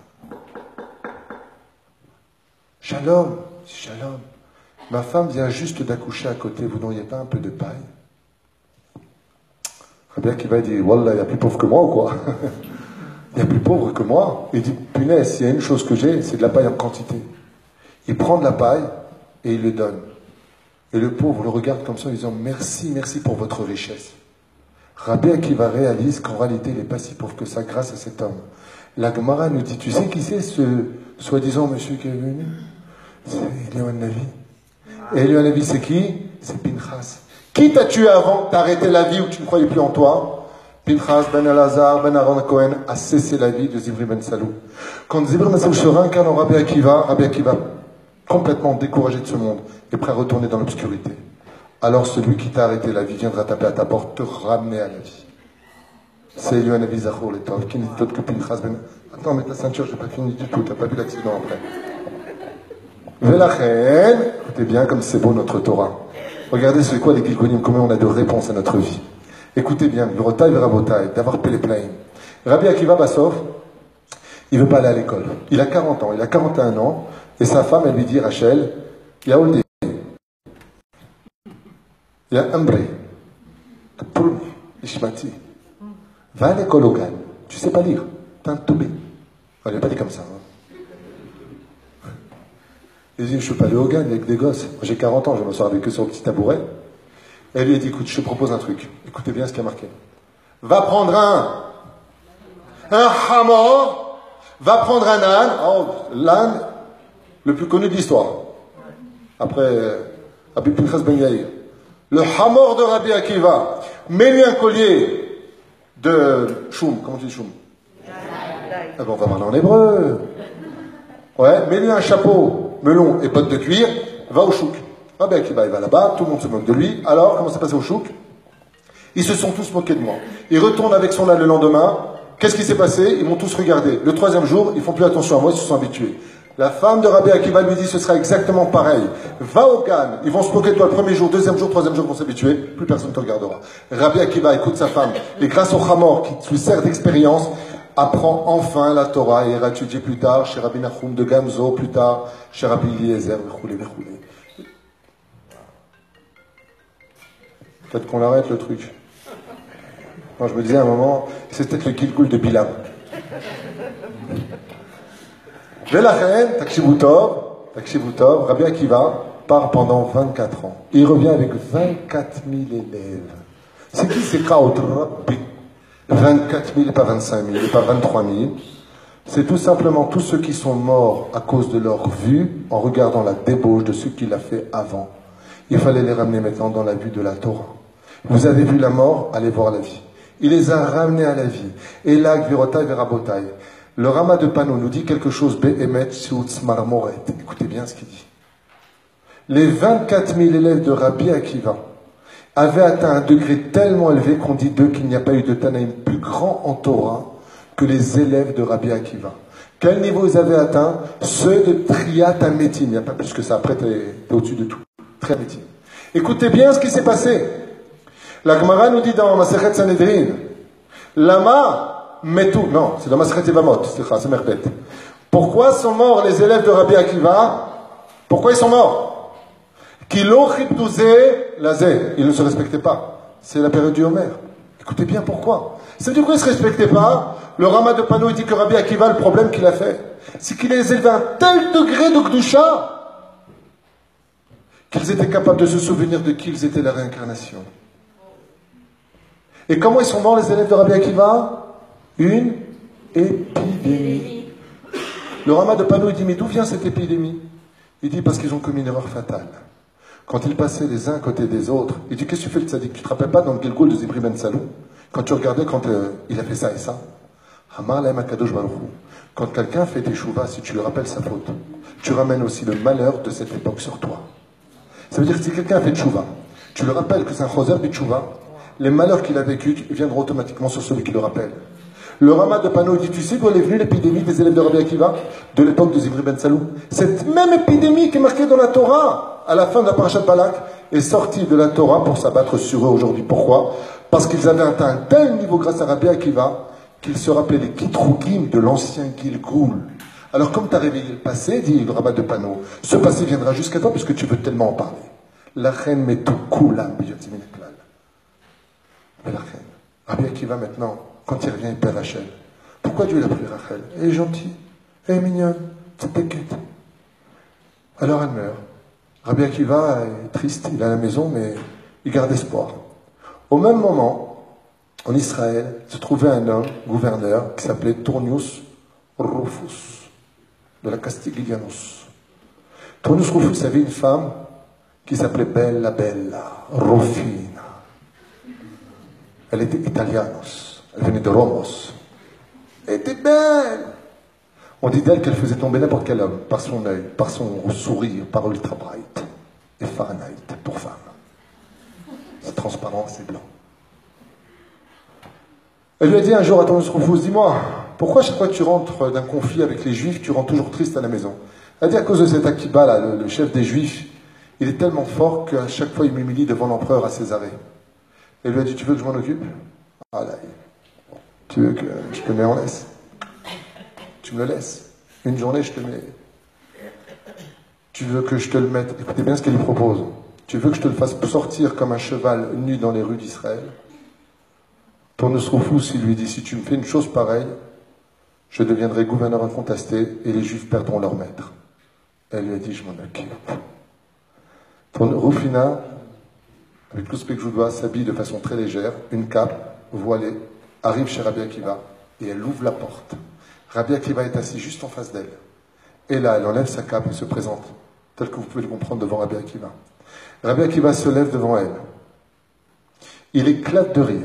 Shalom, shalom. Ma femme vient juste d'accoucher à côté, vous n'auriez pas un peu de paille? Rabbi Akiva dit, Wallah, il y a plus pauvre que moi ou quoi? Il y a plus pauvre que moi. Il dit, punaise, s'il y a une chose que j'ai, c'est de la paille en quantité. Il prend de la paille et il le donne. Et le pauvre le regarde comme ça en disant, merci, merci pour votre richesse. Rabbi Akiva réalise qu'en réalité, il n'est pas si pauvre que ça grâce à cet homme. La Gemara nous dit, tu sais qui c'est ce soi-disant monsieur qui est venu? C'est Eliyahu Navi. Et Eliyahu Navi, c'est qui? C'est Pinchas. Qui t'a tué avant que t'as arrêté la vie ou que tu ne croyais plus en toi? Pinchas ben Elazar ben Aaron Cohen a cessé la vie de Zibri ben Saloum. Quand Zibri ben Saloum se réincarne en Rabbi Akiva, complètement découragé de ce monde, est prêt à retourner dans l'obscurité. Alors celui qui t'a arrêté la vie viendra taper à ta porte, te ramener à la vie. C'est Eliyahu Navi Zachor le Tov, qui n'est autre que Pinchas ben... Attends, mets ta ceinture, j'ai pas fini du tout, t'as pas vu l'accident après. Velachen, écoutez bien comme c'est beau notre Torah. Regardez c'est quoi les Gilgonim, combien on a de réponses à notre vie. Écoutez bien, Gorotai Verabotai, d'avoir Péléplaïm. Rabbi Akiva Bassov, il ne veut pas aller à l'école. Il a 40 ans, il a 41 ans, et sa femme, elle lui dit, Rachel, il y a Oldé, il y a Ambré, Kapurni, Ishmati, va à l'école au Gan, tu sais pas lire, t'as un toubé. Elle n'a pas dit comme ça. Hein. Il dit, je ne suis pas allé au Gan avec des gosses. Moi, j'ai 40 ans, je me sors avec eux sur le petit tabouret. Et elle lui a dit, écoute, je te propose un truc. Écoutez bien ce qui a marqué. Va prendre un hamor, va prendre un âne, oh, l'âne le plus connu de l'histoire. Après, Rabbi Pinchas Ben Yair. Le hamor de Rabbi Akiva. Mets-lui un collier de choum. Comment tu dis choum? Ah bon, on va parler en hébreu. Ouais, mets-lui un chapeau melon et bottes de cuir, va au chouk. Rabbi Akiva, il va là-bas, tout le monde se moque de lui. Alors, comment ça passe au chouk? Ils se sont tous moqués de moi. Il retourne avec son âne le lendemain. Qu'est-ce qui s'est passé? Ils m'ont tous regardé. Le troisième jour, ils font plus attention à moi, ils se sont habitués. La femme de Rabbi Akiva lui dit, ce sera exactement pareil. Va au Gan, ils vont se moquer de toi le premier jour, deuxième jour, troisième jour, ils vont s'habituer, plus personne ne te regardera. Rabbi Akiva écoute sa femme, et grâce au Hamor, qui lui sert d'expérience, apprend enfin la Torah, et ira étudier plus tard, chez Rabbi Nachum de Gamzo, plus tard, chez Rabbi Eliezer, Vechoulé. Peut-être qu'on l'arrête le truc. Moi, je me disais à un moment, c'est peut-être le Kilkul de Bilam. Velachen, Takshibutov, Rabbi Akiva part pendant 24 ans. Il revient avec 24 000 élèves. C'est qui ces Kraut Rabbi? 24 000 et pas 25 000 et pas 23 000. C'est tout simplement tous ceux qui sont morts à cause de leur vue en regardant la débauche de ce qu'il a fait avant. Il fallait les ramener maintenant dans la vue de la Torah. Vous avez vu la mort, allez voir la vie. Il les a ramenés à la vie. Et là, Gvirotai Verabotai. Le Rama de Pano nous dit quelque chose, Be'emet Siutz Marmoret. Écoutez bien ce qu'il dit. Les 24 000 élèves de Rabbi Akiva avaient atteint un degré tellement élevé qu'on dit d'eux qu'il n'y a pas eu de Tanaïm plus grand en Torah que les élèves de Rabbi Akiva. Quel niveau ils avaient atteint? Ceux de Triat Ametim. Il n'y a pas plus que ça. Après, t'es au-dessus de tout. Triat Ametim. Écoutez bien ce qui s'est passé. La Gemara nous dit dans Masechet Sanhedrin, Lama Metou, non, c'est dans Masechet Yevamot, c'est Merbet. Pourquoi sont morts les élèves de Rabbi Akiva? Pourquoi ils sont morts? Kilo Chiptouzé Lazé, ils ne se respectaient pas. C'est la période du Homer. Écoutez bien pourquoi. Ça veut dire qu'ils ne se respectaient pas. Le Rama de Pano dit que Rabbi Akiva, le problème qu'il a fait, c'est qu'il les élevait à un tel degré de Gdusha qu'ils étaient capables de se souvenir de qui ils étaient la réincarnation. Et comment ils sont morts les élèves de Rabbi Akiva? Une épidémie. Le Rama de Pano dit, mais d'où vient cette épidémie? Il dit, parce qu'ils ont commis une erreur fatale. Quand ils passaient les uns à côté des autres, il dit, qu'est-ce que tu fais le tzaddik? Tu te rappelles pas dans le Gilgul de Zibri Ben Salou? Quand tu regardais quand il a fait ça et ça? Hamar Lahem HaKadosh Baruch Hu. Quand quelqu'un fait teshuva, si tu lui rappelles sa faute, tu ramènes aussi le malheur de cette époque sur toi. Ça veut dire que si quelqu'un fait teshuva, tu le rappelles que c'est un choser de teshuva, les malheurs qu'il a vécus viendront automatiquement sur celui qui le rappelle. Le Rama de Pano dit, tu sais d'où est venue l'épidémie des élèves de Rabbi Akiva? De l'époque de Zivri Ben Salou. Cette même épidémie qui est marquée dans la Torah, à la fin de la parashat Balak, est sortie de la Torah pour s'abattre sur eux aujourd'hui. Pourquoi? Parce qu'ils avaient atteint un tel niveau grâce à Rabbi Akiva, qu'ils se rappelaient les Kitrougim de l'ancien Gilgul. Alors comme tu as réveillé le passé, dit le Rama de Pano, ce passé viendra jusqu'à toi puisque tu veux tellement en parler. La reine met tout koulam, mais la reine. Rabbi Akiva maintenant, quand il revient, il perd Rachel. Pourquoi Dieu l'a pris Rachel? Elle est gentille, elle est mignonne, c'est t'inquiète. Alors elle meurt. Rabbi Akiva est triste, il est à la maison, mais il garde espoir. Au même moment, en Israël, se trouvait un homme, gouverneur, qui s'appelait Tournius Rufus, de la Castiglianus. Tournius Rufus avait une femme qui s'appelait Bella Rufina. Elle était italianos, elle venait de Romos. Elle était belle. On dit d'elle qu'elle faisait tomber n'importe quel homme, par son œil, par son sourire, par Ultra Bright. Et Fahrenheit, pour femme. C'est transparent, c'est blanc. Elle lui a dit un jour à Tournius Rufus, dis-moi, pourquoi chaque fois que tu rentres d'un conflit avec les Juifs, tu rentres toujours triste à la maison? Elle a dit à cause de cet Akiba, là, le chef des Juifs, Il est tellement fort qu'à chaque fois, il m'humilie devant l'empereur à Césarée. Et il lui a dit, tu veux que je m'en occupe? Ah là, tu veux que je te mets en laisse? Tu me le laisses. Une journée, je te mets. Tu veux que je te le mette? Écoutez bien ce qu'elle lui propose. Tu veux que je te le fasse sortir comme un cheval nu dans les rues d'Israël? Tournus Rufus, il lui dit, si tu me fais une chose pareille, je deviendrai gouverneur incontesté et les Juifs perdront leur maître. Elle lui a dit, je m'en occupe. Rufina, avec tout ce que je vous dois, s'habille de façon très légère, une cape, voilée, arrive chez Rabbi Akiva et elle ouvre la porte. Rabbi Akiva est assis juste en face d'elle. Et là, elle enlève sa cape et se présente, tel que vous pouvez le comprendre devant Rabbi Akiva. Rabbi Akiva se lève devant elle. Il éclate de rire.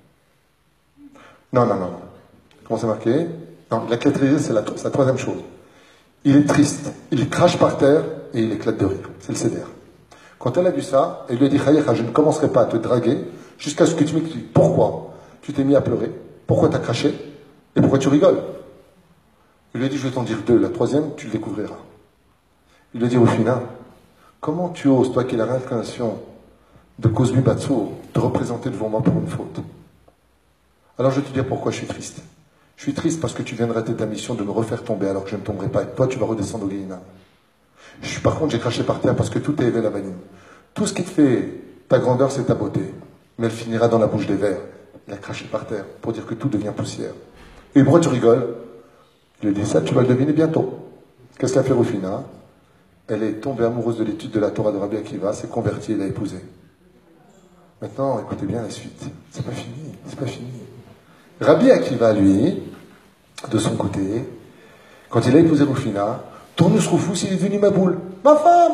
Non. Comment c'est marqué? Non, il éclate de rire, c'est la troisième chose. Il est triste, il crache par terre et il éclate de rire. C'est le céder. Quand elle a vu ça, elle lui a dit, Chayecha, je ne commencerai pas à te draguer jusqu'à ce que tu m'expliques pourquoi tu t'es mis à pleurer, pourquoi tu as craché et pourquoi tu rigoles. Il lui a dit, je vais t'en dire deux, la troisième, tu le découvriras. Il lui a dit, Rufina, comment tu oses, toi qui es la réincarnation de Cosby Batsour, te représenter devant moi pour une faute? Alors je vais te dire pourquoi je suis triste. Je suis triste parce que tu viens de rater ta mission de me refaire tomber alors que je ne tomberai pas. Et toi, tu vas redescendre au Guéhina. Par contre, j'ai craché par terre parce que tout est élevé la vanille. Tout ce qui te fait ta grandeur, c'est ta beauté. Mais elle finira dans la bouche des vers. Il a craché par terre pour dire que tout devient poussière. Et pourquoi tu rigoles? Il lui a dit ça, tu vas le deviner bientôt. Qu'est-ce qu'a fait Rufina? Elle est tombée amoureuse de l'étude de la Torah de Rabbi Akiva, s'est convertie et l'a épousé. Maintenant, écoutez bien la suite. C'est pas fini. Rabbi Akiva, lui, de son côté, quand il a épousé Rufina, Tournus Rufus, il est devenu ma boule. Ma femme.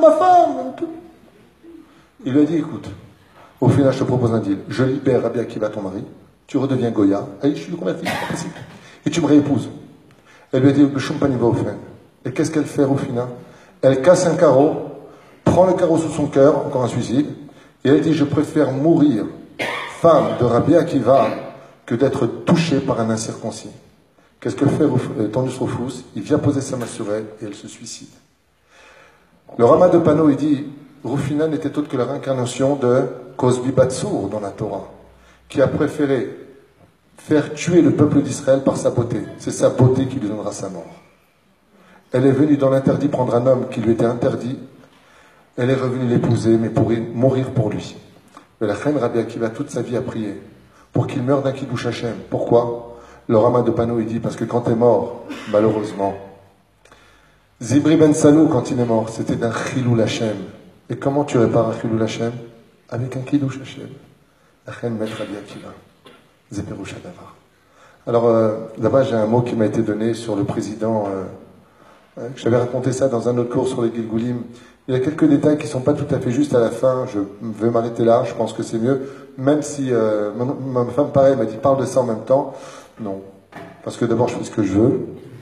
Il lui a dit, écoute, Rufina, je te propose un deal. Je libère Rabbi Akiva, ton mari, tu redeviens Goya. Allez, je suis converti, c'est pas possible. Et tu me réépouses. Elle lui a dit, et qu'est-ce qu'elle fait, Rufina? Elle casse un carreau, prend le carreau sous son cœur, encore un suicide, et elle dit, je préfère mourir femme de Rabbi Akiva que d'être touchée par un incirconcis. Qu'est-ce que fait Tournus Rufus? Il vient poser sa main sur elle et elle se suicide. Le Rama de Pano, il dit, Rufina n'était autre que la réincarnation de Cosby Batsour dans la Torah, qui a préféré faire tuer le peuple d'Israël par sa beauté. C'est sa beauté qui lui donnera sa mort. Elle est venue dans l'interdit prendre un homme qui lui était interdit. Elle est revenue l'épouser, mais pour mourir pour lui. Mais la reine Rabbi Akiva, toute sa vie, a prié pour qu'il meure d'un Kiddush Hashem. Pourquoi? Le Rama de Pano, il dit, parce que quand tu es mort, malheureusement, Zibri Ben Salou, quand il est mort, c'était d'un Chilul Hashem. Et comment tu répares un Chilul Hashem? Avec un Kiddush Hashem. La reine Maître Rabbi Akiva. Zeperoucha Davar. Alors, là-bas, j'ai un mot qui m'a été donné sur le président. J'avais raconté ça dans un autre cours sur les Gilgulim. Il y a quelques détails qui ne sont pas tout à fait justes à la fin. Je vais m'arrêter là, je pense que c'est mieux. Même si ma femme, pareil, m'a dit parle de ça en même temps. Non. Parce que d'abord, je fais ce que je veux.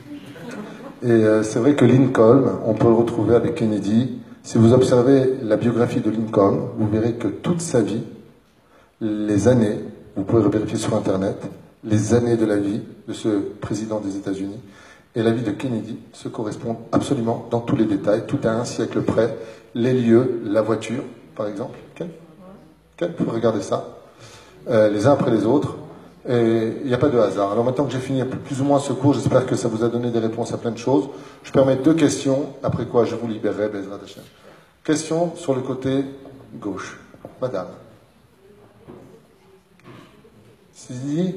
Et c'est vrai que Lincoln, on peut le retrouver avec Kennedy. Si vous observez la biographie de Lincoln, vous verrez que toute sa vie, les années, vous pouvez vérifier sur Internet, les années de la vie de ce président des États-Unis et la vie de Kennedy se correspondent absolument dans tous les détails, tout à un siècle près, les lieux, la voiture, par exemple. Quel vous regardez ça, les uns après les autres, et il n'y a pas de hasard. Alors maintenant que j'ai fini plus ou moins ce cours, j'espère que ça vous a donné des réponses à plein de choses. Je permets 2 questions, après quoi je vous libérerai, Bezrat Hashem. Question sur le côté gauche. Madame. Si.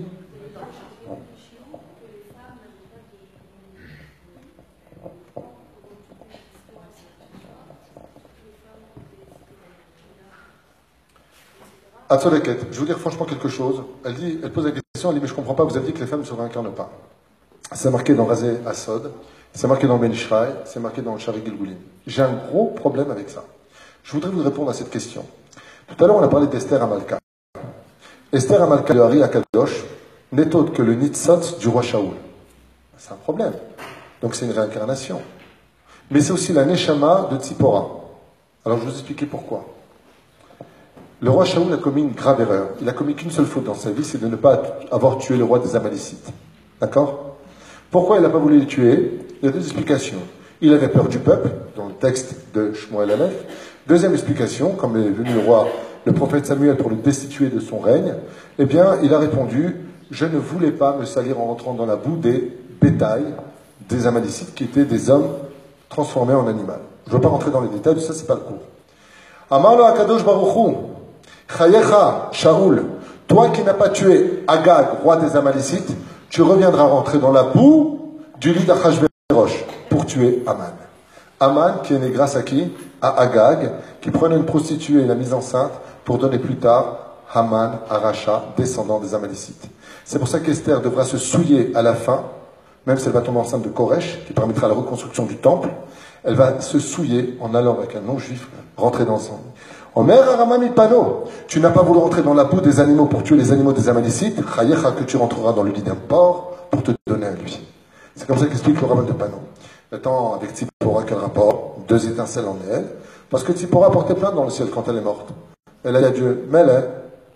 Atsoleket, je vais vous dire franchement quelque chose. Elle pose la question, elle dit, mais je ne comprends pas, vous avez dit que les femmes ne se réincarnent pas. C'est marqué dans Razé Asod, c'est marqué dans Ben Ishraï, c'est marqué dans le Shari Gilgulim. J'ai un gros problème avec ça. Je voudrais vous répondre à cette question. Tout à l'heure, on a parlé d'Esther Amalka. Esther Amalka de Hari Akadosh n'est autre que le Nitzot du roi Shaoul. C'est un problème. Donc c'est une réincarnation. Mais c'est aussi la Neshama de Tzipora. Alors je vais vous expliquer pourquoi. Le roi Shaoul a commis une grave erreur. Il a commis qu'une seule faute dans sa vie, c'est de ne pas avoir tué le roi des Amalécites. D'accord? Pourquoi il n'a pas voulu les tuer? Il y a 2 explications. Il avait peur du peuple, dans le texte de Shmuel Aleph. Deuxième explication, comme est venu le prophète Samuel pour le destituer de son règne, eh bien, il a répondu, je ne voulais pas me salir en rentrant dans la boue des bétails des Amalicites qui étaient des hommes transformés en animal. Je ne veux pas rentrer dans les détails, ça c'est pas le cours. Amar lo Akadosh Baruch Hu, Chayecha, Shaoul, toi qui n'as pas tué Agag, roi des Amalicites, tu reviendras rentrer dans la boue du lit d'Achashverosh pour tuer Aman. Aman qui est né grâce à qui? À Agag, qui prenait une prostituée et la mise enceinte pour donner plus tard Haman, Aracha, descendant des Amalicites. C'est pour ça qu'Esther devra se souiller à la fin, même si elle va tomber enceinte de Koresh, qui permettra la reconstruction du temple, elle va se souiller en allant avec un non-juif rentrer dans son lit. Omer Aramami Pano, tu n'as pas voulu rentrer dans la boue des animaux pour tuer les animaux des Amalicites, Chayecha, que tu rentreras dans le lit d'un porc pour te donner à lui. C'est comme ça qu'explique le rabbin de Pano. Maintenant, avec Tzipora, quel rapport? Deux étincelles en elle. Parce que Tzipora portait plainte dans le ciel quand elle est morte. Elle a dit à Dieu, mais elle est...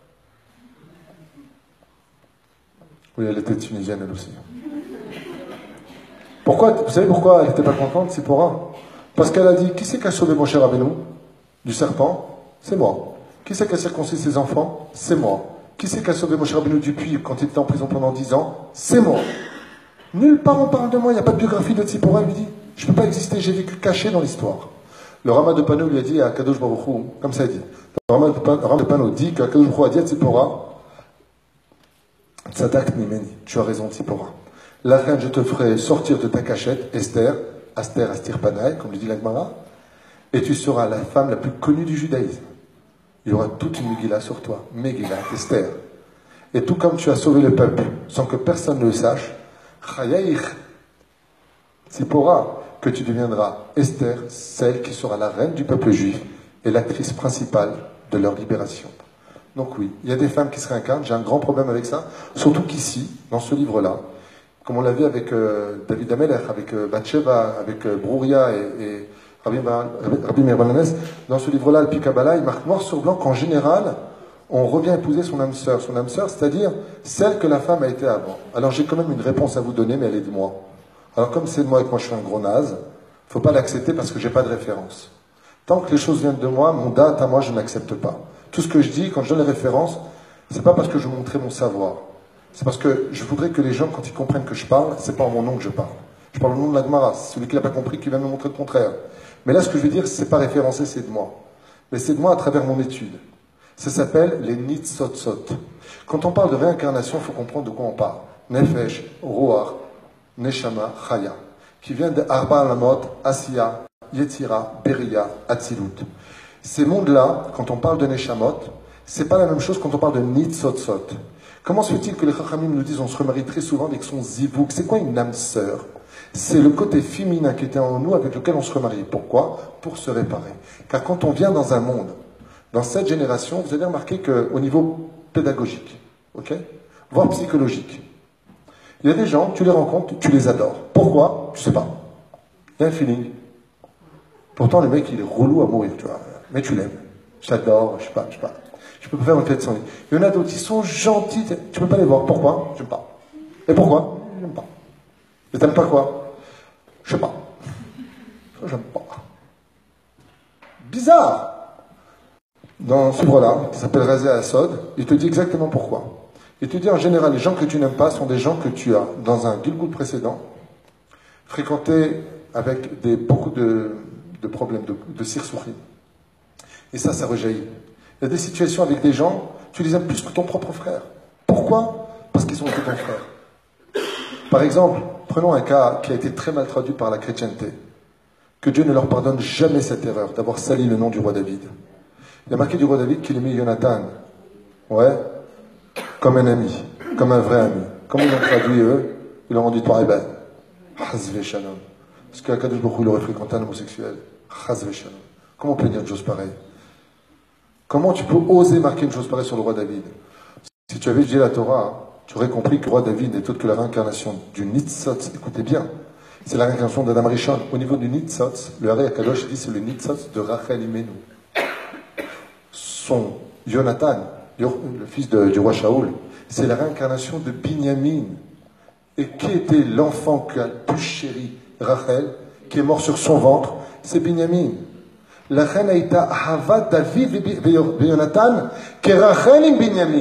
Oui, elle était tunisienne elle aussi. Pourquoi? Vous savez pourquoi elle n'était pas contente, Tzipora? Parce qu'elle a dit, qui c'est qui a sauvé mon cher Rabbeinu du serpent? C'est moi. Qui c'est qui a circoncis ses enfants? C'est moi. Qui c'est qui a sauvé mon cher Rabbeinu du puits quand il était en prison pendant 10 ans? C'est moi. Nulle part on parle de moi, il n'y a pas de biographie de Tzipora, lui dit, je ne peux pas exister, j'ai vécu caché dans l'histoire. Le Rama de Pano lui a dit à Kadosh Baruch Hu, comme ça il dit, le Rama de Pano dit que Kadosh Baruch Hu a dit à Tzipora, Tzadak Nimeni, tu as raison Tzipora. La reine, je te ferai sortir de ta cachette, Esther, Aster Astir Panaï, comme le dit l'Agmara, et tu seras la femme la plus connue du judaïsme. Il y aura toute une Megillah sur toi, Megillah, Esther. Et tout comme tu as sauvé le peuple, sans que personne ne le sache, Chayaïch, Tzipora, que tu deviendras Esther, celle qui sera la reine du peuple juif et l'actrice principale de leur libération. Donc oui, il y a des femmes qui se réincarnent, j'ai un grand problème avec ça, surtout qu'ici, dans ce livre-là, comme on l'a vu avec David Amelech, avec Bathsheba, avec Brouria et Rabbi Meir Bananes, dans ce livre-là, le Kabbalah, il marque noir sur blanc qu'en général, on revient épouser son âme sœur. Son âme sœur, c'est-à-dire celle que la femme a été avant. Alors j'ai quand même une réponse à vous donner, mais elle est de moi. Alors comme c'est de moi et que moi je suis un gros naze, il ne faut pas l'accepter parce que je n'ai pas de référence. Tant que les choses viennent de moi, mon date à moi, je n'accepte pas. Tout ce que je dis, quand je donne les références, c'est pas parce que je veux montrer mon savoir. C'est parce que je voudrais que les gens, quand ils comprennent que je parle, c'est pas en mon nom que je parle. Je parle au nom de la Gemara. C'est celui qui n'a pas compris qui va me montrer le contraire. Mais là, ce que je veux dire, c'est pas référencé, c'est de moi. Mais c'est de moi à travers mon étude. Ça s'appelle les Nitzotzot. Quand on parle de réincarnation, il faut comprendre de quoi on parle. Nefesh, Ruach, Neshama, Chaya. Qui vient de Arba Alamot, Asiya, Yetzira, Beria, Atzilut. Ces mondes-là, quand on parle de Neshamot, c'est pas la même chose quand on parle de Nitzotzot. Comment se fait-il que les Chachamim nous disent on se remarie très souvent avec son zivouk? C'est quoi une âme sœur? C'est le côté féminin qui était en nous avec lequel on se remarie. Pourquoi? Pour se réparer. Car quand on vient dans un monde, dans cette génération, vous avez remarqué qu'au niveau pédagogique, ok, voire psychologique, il y a des gens, tu les rencontres, tu les adores. Pourquoi? Tu sais pas. Il y a un feeling. Pourtant, le mec, il est relou à mourir, tu vois. Mais tu l'aimes. J'adore, je sais pas. Je peux pas faire mon tête sans lui. Il y en a d'autres, ils sont gentils, tu peux pas les voir. Pourquoi? J'aime pas. Et pourquoi? J'aime pas. Et t'aimes pas quoi? Je sais pas. J'aime pas. Bizarre. Dans ce livre-là, qui s'appelle Razé Asod, il te dit exactement pourquoi. Il te dit en général, les gens que tu n'aimes pas sont des gens que tu as, dans un Gilgul précédent, fréquenté avec beaucoup de problèmes, de sirsourim. Et ça rejaillit. Il y a des situations avec des gens, tu les aimes plus que ton propre frère. Pourquoi? Parce qu'ils ont été ton frère. Par exemple, prenons un cas qui a été très mal traduit par la chrétienté. Que Dieu ne leur pardonne jamais cette erreur d'avoir sali le nom du roi David. Il y a marqué du roi David qu'il aimait Jonathan. Ouais. Comme un ami. Comme un vrai ami. Comment ils l'ont traduit eux? Ils l'ont rendu toi Ibad. Hazve Shalom. Parce qu'Akadosh Baruch Hu il aurait fréquenté un homosexuel. Hazve Shalom. Comment on peut dire une chose pareille? Comment tu peux oser marquer une chose pareille sur le roi David? Si tu avais étudié la Torah, tu aurais compris que le roi David n'est autre que la réincarnation du Nitzotz. Écoutez bien, c'est la réincarnation d'Adam Rishon. Au niveau du Nitzotz, le Hari Akadosh dit c'est le Nitzotz de Rachel Imenu. Son Jonathan, le fils du roi Shaoul, c'est la réincarnation de Binyamin. Et qui était l'enfant qu'a le plus chéri Rachel? qui est mort sur son ventre, c'est Binyamin. La reine Aïta Ahava David et Jonathan, qui est Rachel Binyamin.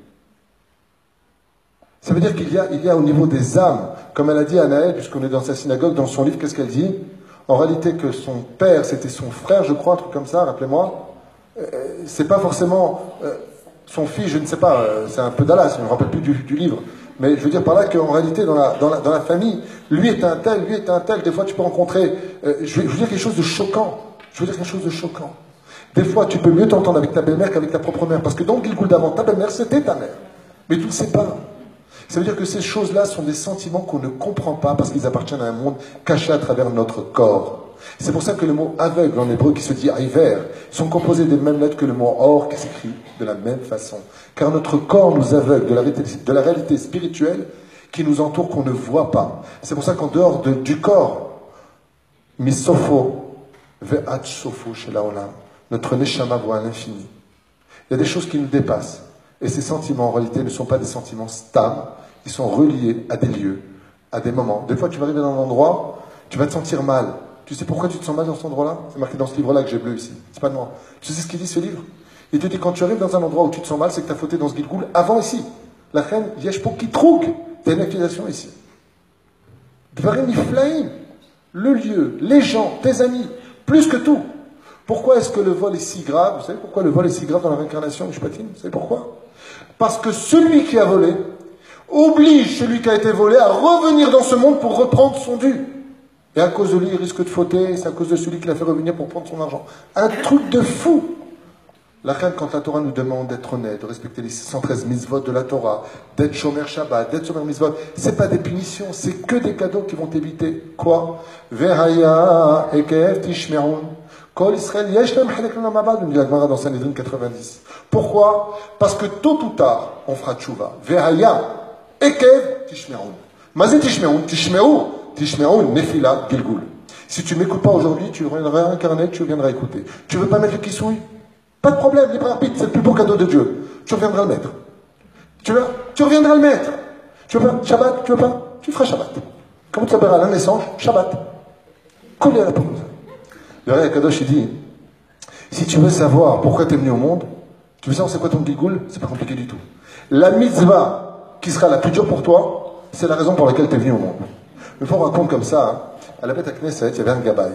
Ça veut dire qu'il y a au niveau des âmes, comme elle a dit à Anaël, puisqu'on est dans sa synagogue, dans son livre, qu'est-ce qu'elle dit? En réalité, que son père, c'était son frère, je crois, un truc comme ça, rappelez-moi. C'est pas forcément son fils, je ne sais pas, c'est un peu Dallas, je ne me rappelle plus du livre. Mais je veux dire par là qu'en réalité, dans la famille, lui est un tel, lui est un tel. Des fois, tu peux rencontrer. Je veux dire quelque chose de choquant. Des fois, tu peux mieux t'entendre avec ta belle-mère qu'avec ta propre mère. Parce que dans le Gilgoul d'avant, ta belle-mère, c'était ta mère. Mais tu ne le sais pas. Ça veut dire que ces choses-là sont des sentiments qu'on ne comprend pas parce qu'ils appartiennent à un monde caché à travers notre corps. C'est pour ça que le mot aveugle en hébreu qui se dit hiver sont composés des mêmes lettres que le mot or qui s'écrit de la même façon. Car notre corps nous aveugle de la réalité spirituelle qui nous entoure qu'on ne voit pas. C'est pour ça qu'en dehors du corps, misofo ve'at sofo chez laolam, notre neshama voit à l'infini. Il y a des choses qui nous dépassent. Et ces sentiments, en réalité, ne sont pas des sentiments stables. Ils sont reliés à des lieux, à des moments. Des fois, tu vas arriver dans un endroit, tu vas te sentir mal. Tu sais pourquoi tu te sens mal dans cet endroit-là? C'est marqué dans ce livre-là que j'ai bleu ici. C'est pas de moi. Tu sais ce qu'il dit, ce livre? Il te dit, quand tu arrives dans un endroit où tu te sens mal, c'est que tu as fauté dans ce Gilgoul avant ici. La reine, yesh pour qui trouve. Tu as une accusation ici. Dvarim iflaim. Le lieu, les gens, tes amis, plus que tout. Pourquoi est-ce que le vol est si grave? Vous savez pourquoi le vol est si grave dans la réincarnation, Mishpatim? Vous savez pourquoi? Parce que celui qui a volé oblige celui qui a été volé à revenir dans ce monde pour reprendre son dû. Et à cause de lui, il risque de fauter, c'est à cause de celui qui l'a fait revenir pour prendre son argent. Un truc de fou. La reine, quand la Torah nous demande d'être honnête, de respecter les 613 mitzvot de la Torah, d'être shomer Shabbat, d'être shomer mitzvot, c'est pas des punitions, c'est que des cadeaux qui vont t'éviter. Quoi? Vehaya ekev tishme'un. Kol Israël yeshlem halek l'amabad, nous dit la Gemara dans Sanhedrin 90. Pourquoi? Parce que tôt ou tard, on fera tchouva. Vehaya ekev tishme'un. Mazé tishme'un, tishme'un nefila gilgoul. Si tu m'écoutes pas aujourd'hui, tu reviendras incarner, tu reviendras écouter. Tu veux pas mettre le kissouille? Pas de problème, libre arbitre, c'est le plus beau cadeau de Dieu. Tu reviendras le mettre. Tu reviendras le mettre. Tu veux pas? Shabbat, tu veux pas? Tu feras Shabbat. Comment tu s'appelleras la naissance? Shabbat. Combien la pause? Le Ré Akadosh, il dit, si tu veux savoir pourquoi tu es venu au monde, tu veux savoir c'est quoi ton Gilgoul? C'est pas compliqué du tout. La mitzvah qui sera la plus dure pour toi, c'est la raison pour laquelle tu es venu au monde. Une fois on raconte comme ça, hein, à la bête à Knesset, il y avait un gabaï.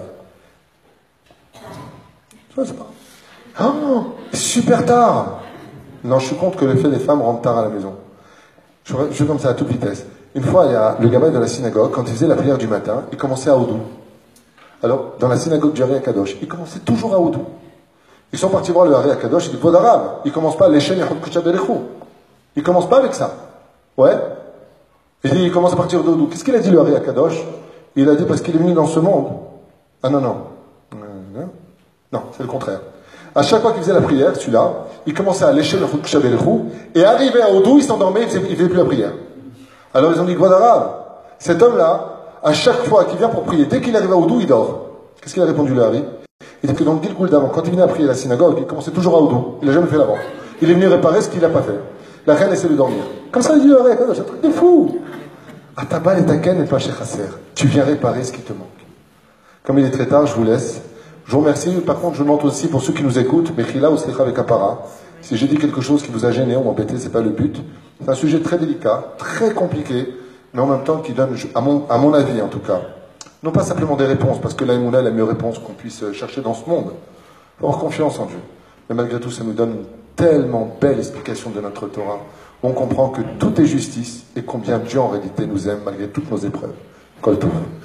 Je sais pas. Oh, super tard. Non, je suis contre que le fait des femmes rentrent tard à la maison. Je fais comme ça à toute vitesse. Une fois, il y a le gabaï de la synagogue, quand il faisait la prière du matin, il commençait à Oudou. Alors, dans la synagogue du Hari Akadosh, il commençait toujours à Oudou. Ils sont partis voir le Hari Akadosh, il dit Vod arabe. Il commence pas l'échelle et il commence pas avec ça. Ouais. Il commence à partir d'Oudou. Qu'est-ce qu'il a dit le Hari Akadosh? Il a dit parce qu'il est venu dans ce monde. Ah non. Non, c'est le contraire. À chaque fois qu'il faisait la prière, celui-là, il commençait à lécher le Khouchabelchou, et arrivé à Oudou, il s'endormait, il ne faisait plus la prière. Alors ils ont dit, Gwadarav, cet homme-là, à chaque fois qu'il vient pour prier, dès qu'il arrive à Oudou, il dort. Qu'est-ce qu'il a répondu le Hari? Il dit que dans le Gilgoul d'avant, quand il venait à prier à la synagogue, il commençait toujours à Oudou. Il n'a jamais fait l'avant. Il est venu réparer ce qu'il n'a pas fait. La reine essaie de dormir. Comme ça, il dit le Hari, c'est un truc de fou. Atabal et Taken et pas chez Chasser. Tu viens réparer ce qui te manque. Comme il est très tard, je vous laisse. Je vous remercie. Par contre, je demande aussi pour ceux qui nous écoutent, Mechila ou Slicha avec Apara. Si j'ai dit quelque chose qui vous a gêné ou embêté, c'est pas le but. C'est un sujet très délicat, très compliqué, mais en même temps qui donne, à mon avis en tout cas, non pas simplement des réponses, parce que l'Aïmouna est la meilleure réponse qu'on puisse chercher dans ce monde. Il faut avoir confiance en Dieu. Mais malgré tout, ça nous donne une tellement belle explication de notre Torah. On comprend que tout est justice et combien Dieu en réalité nous aime malgré toutes nos épreuves. Kol Tov.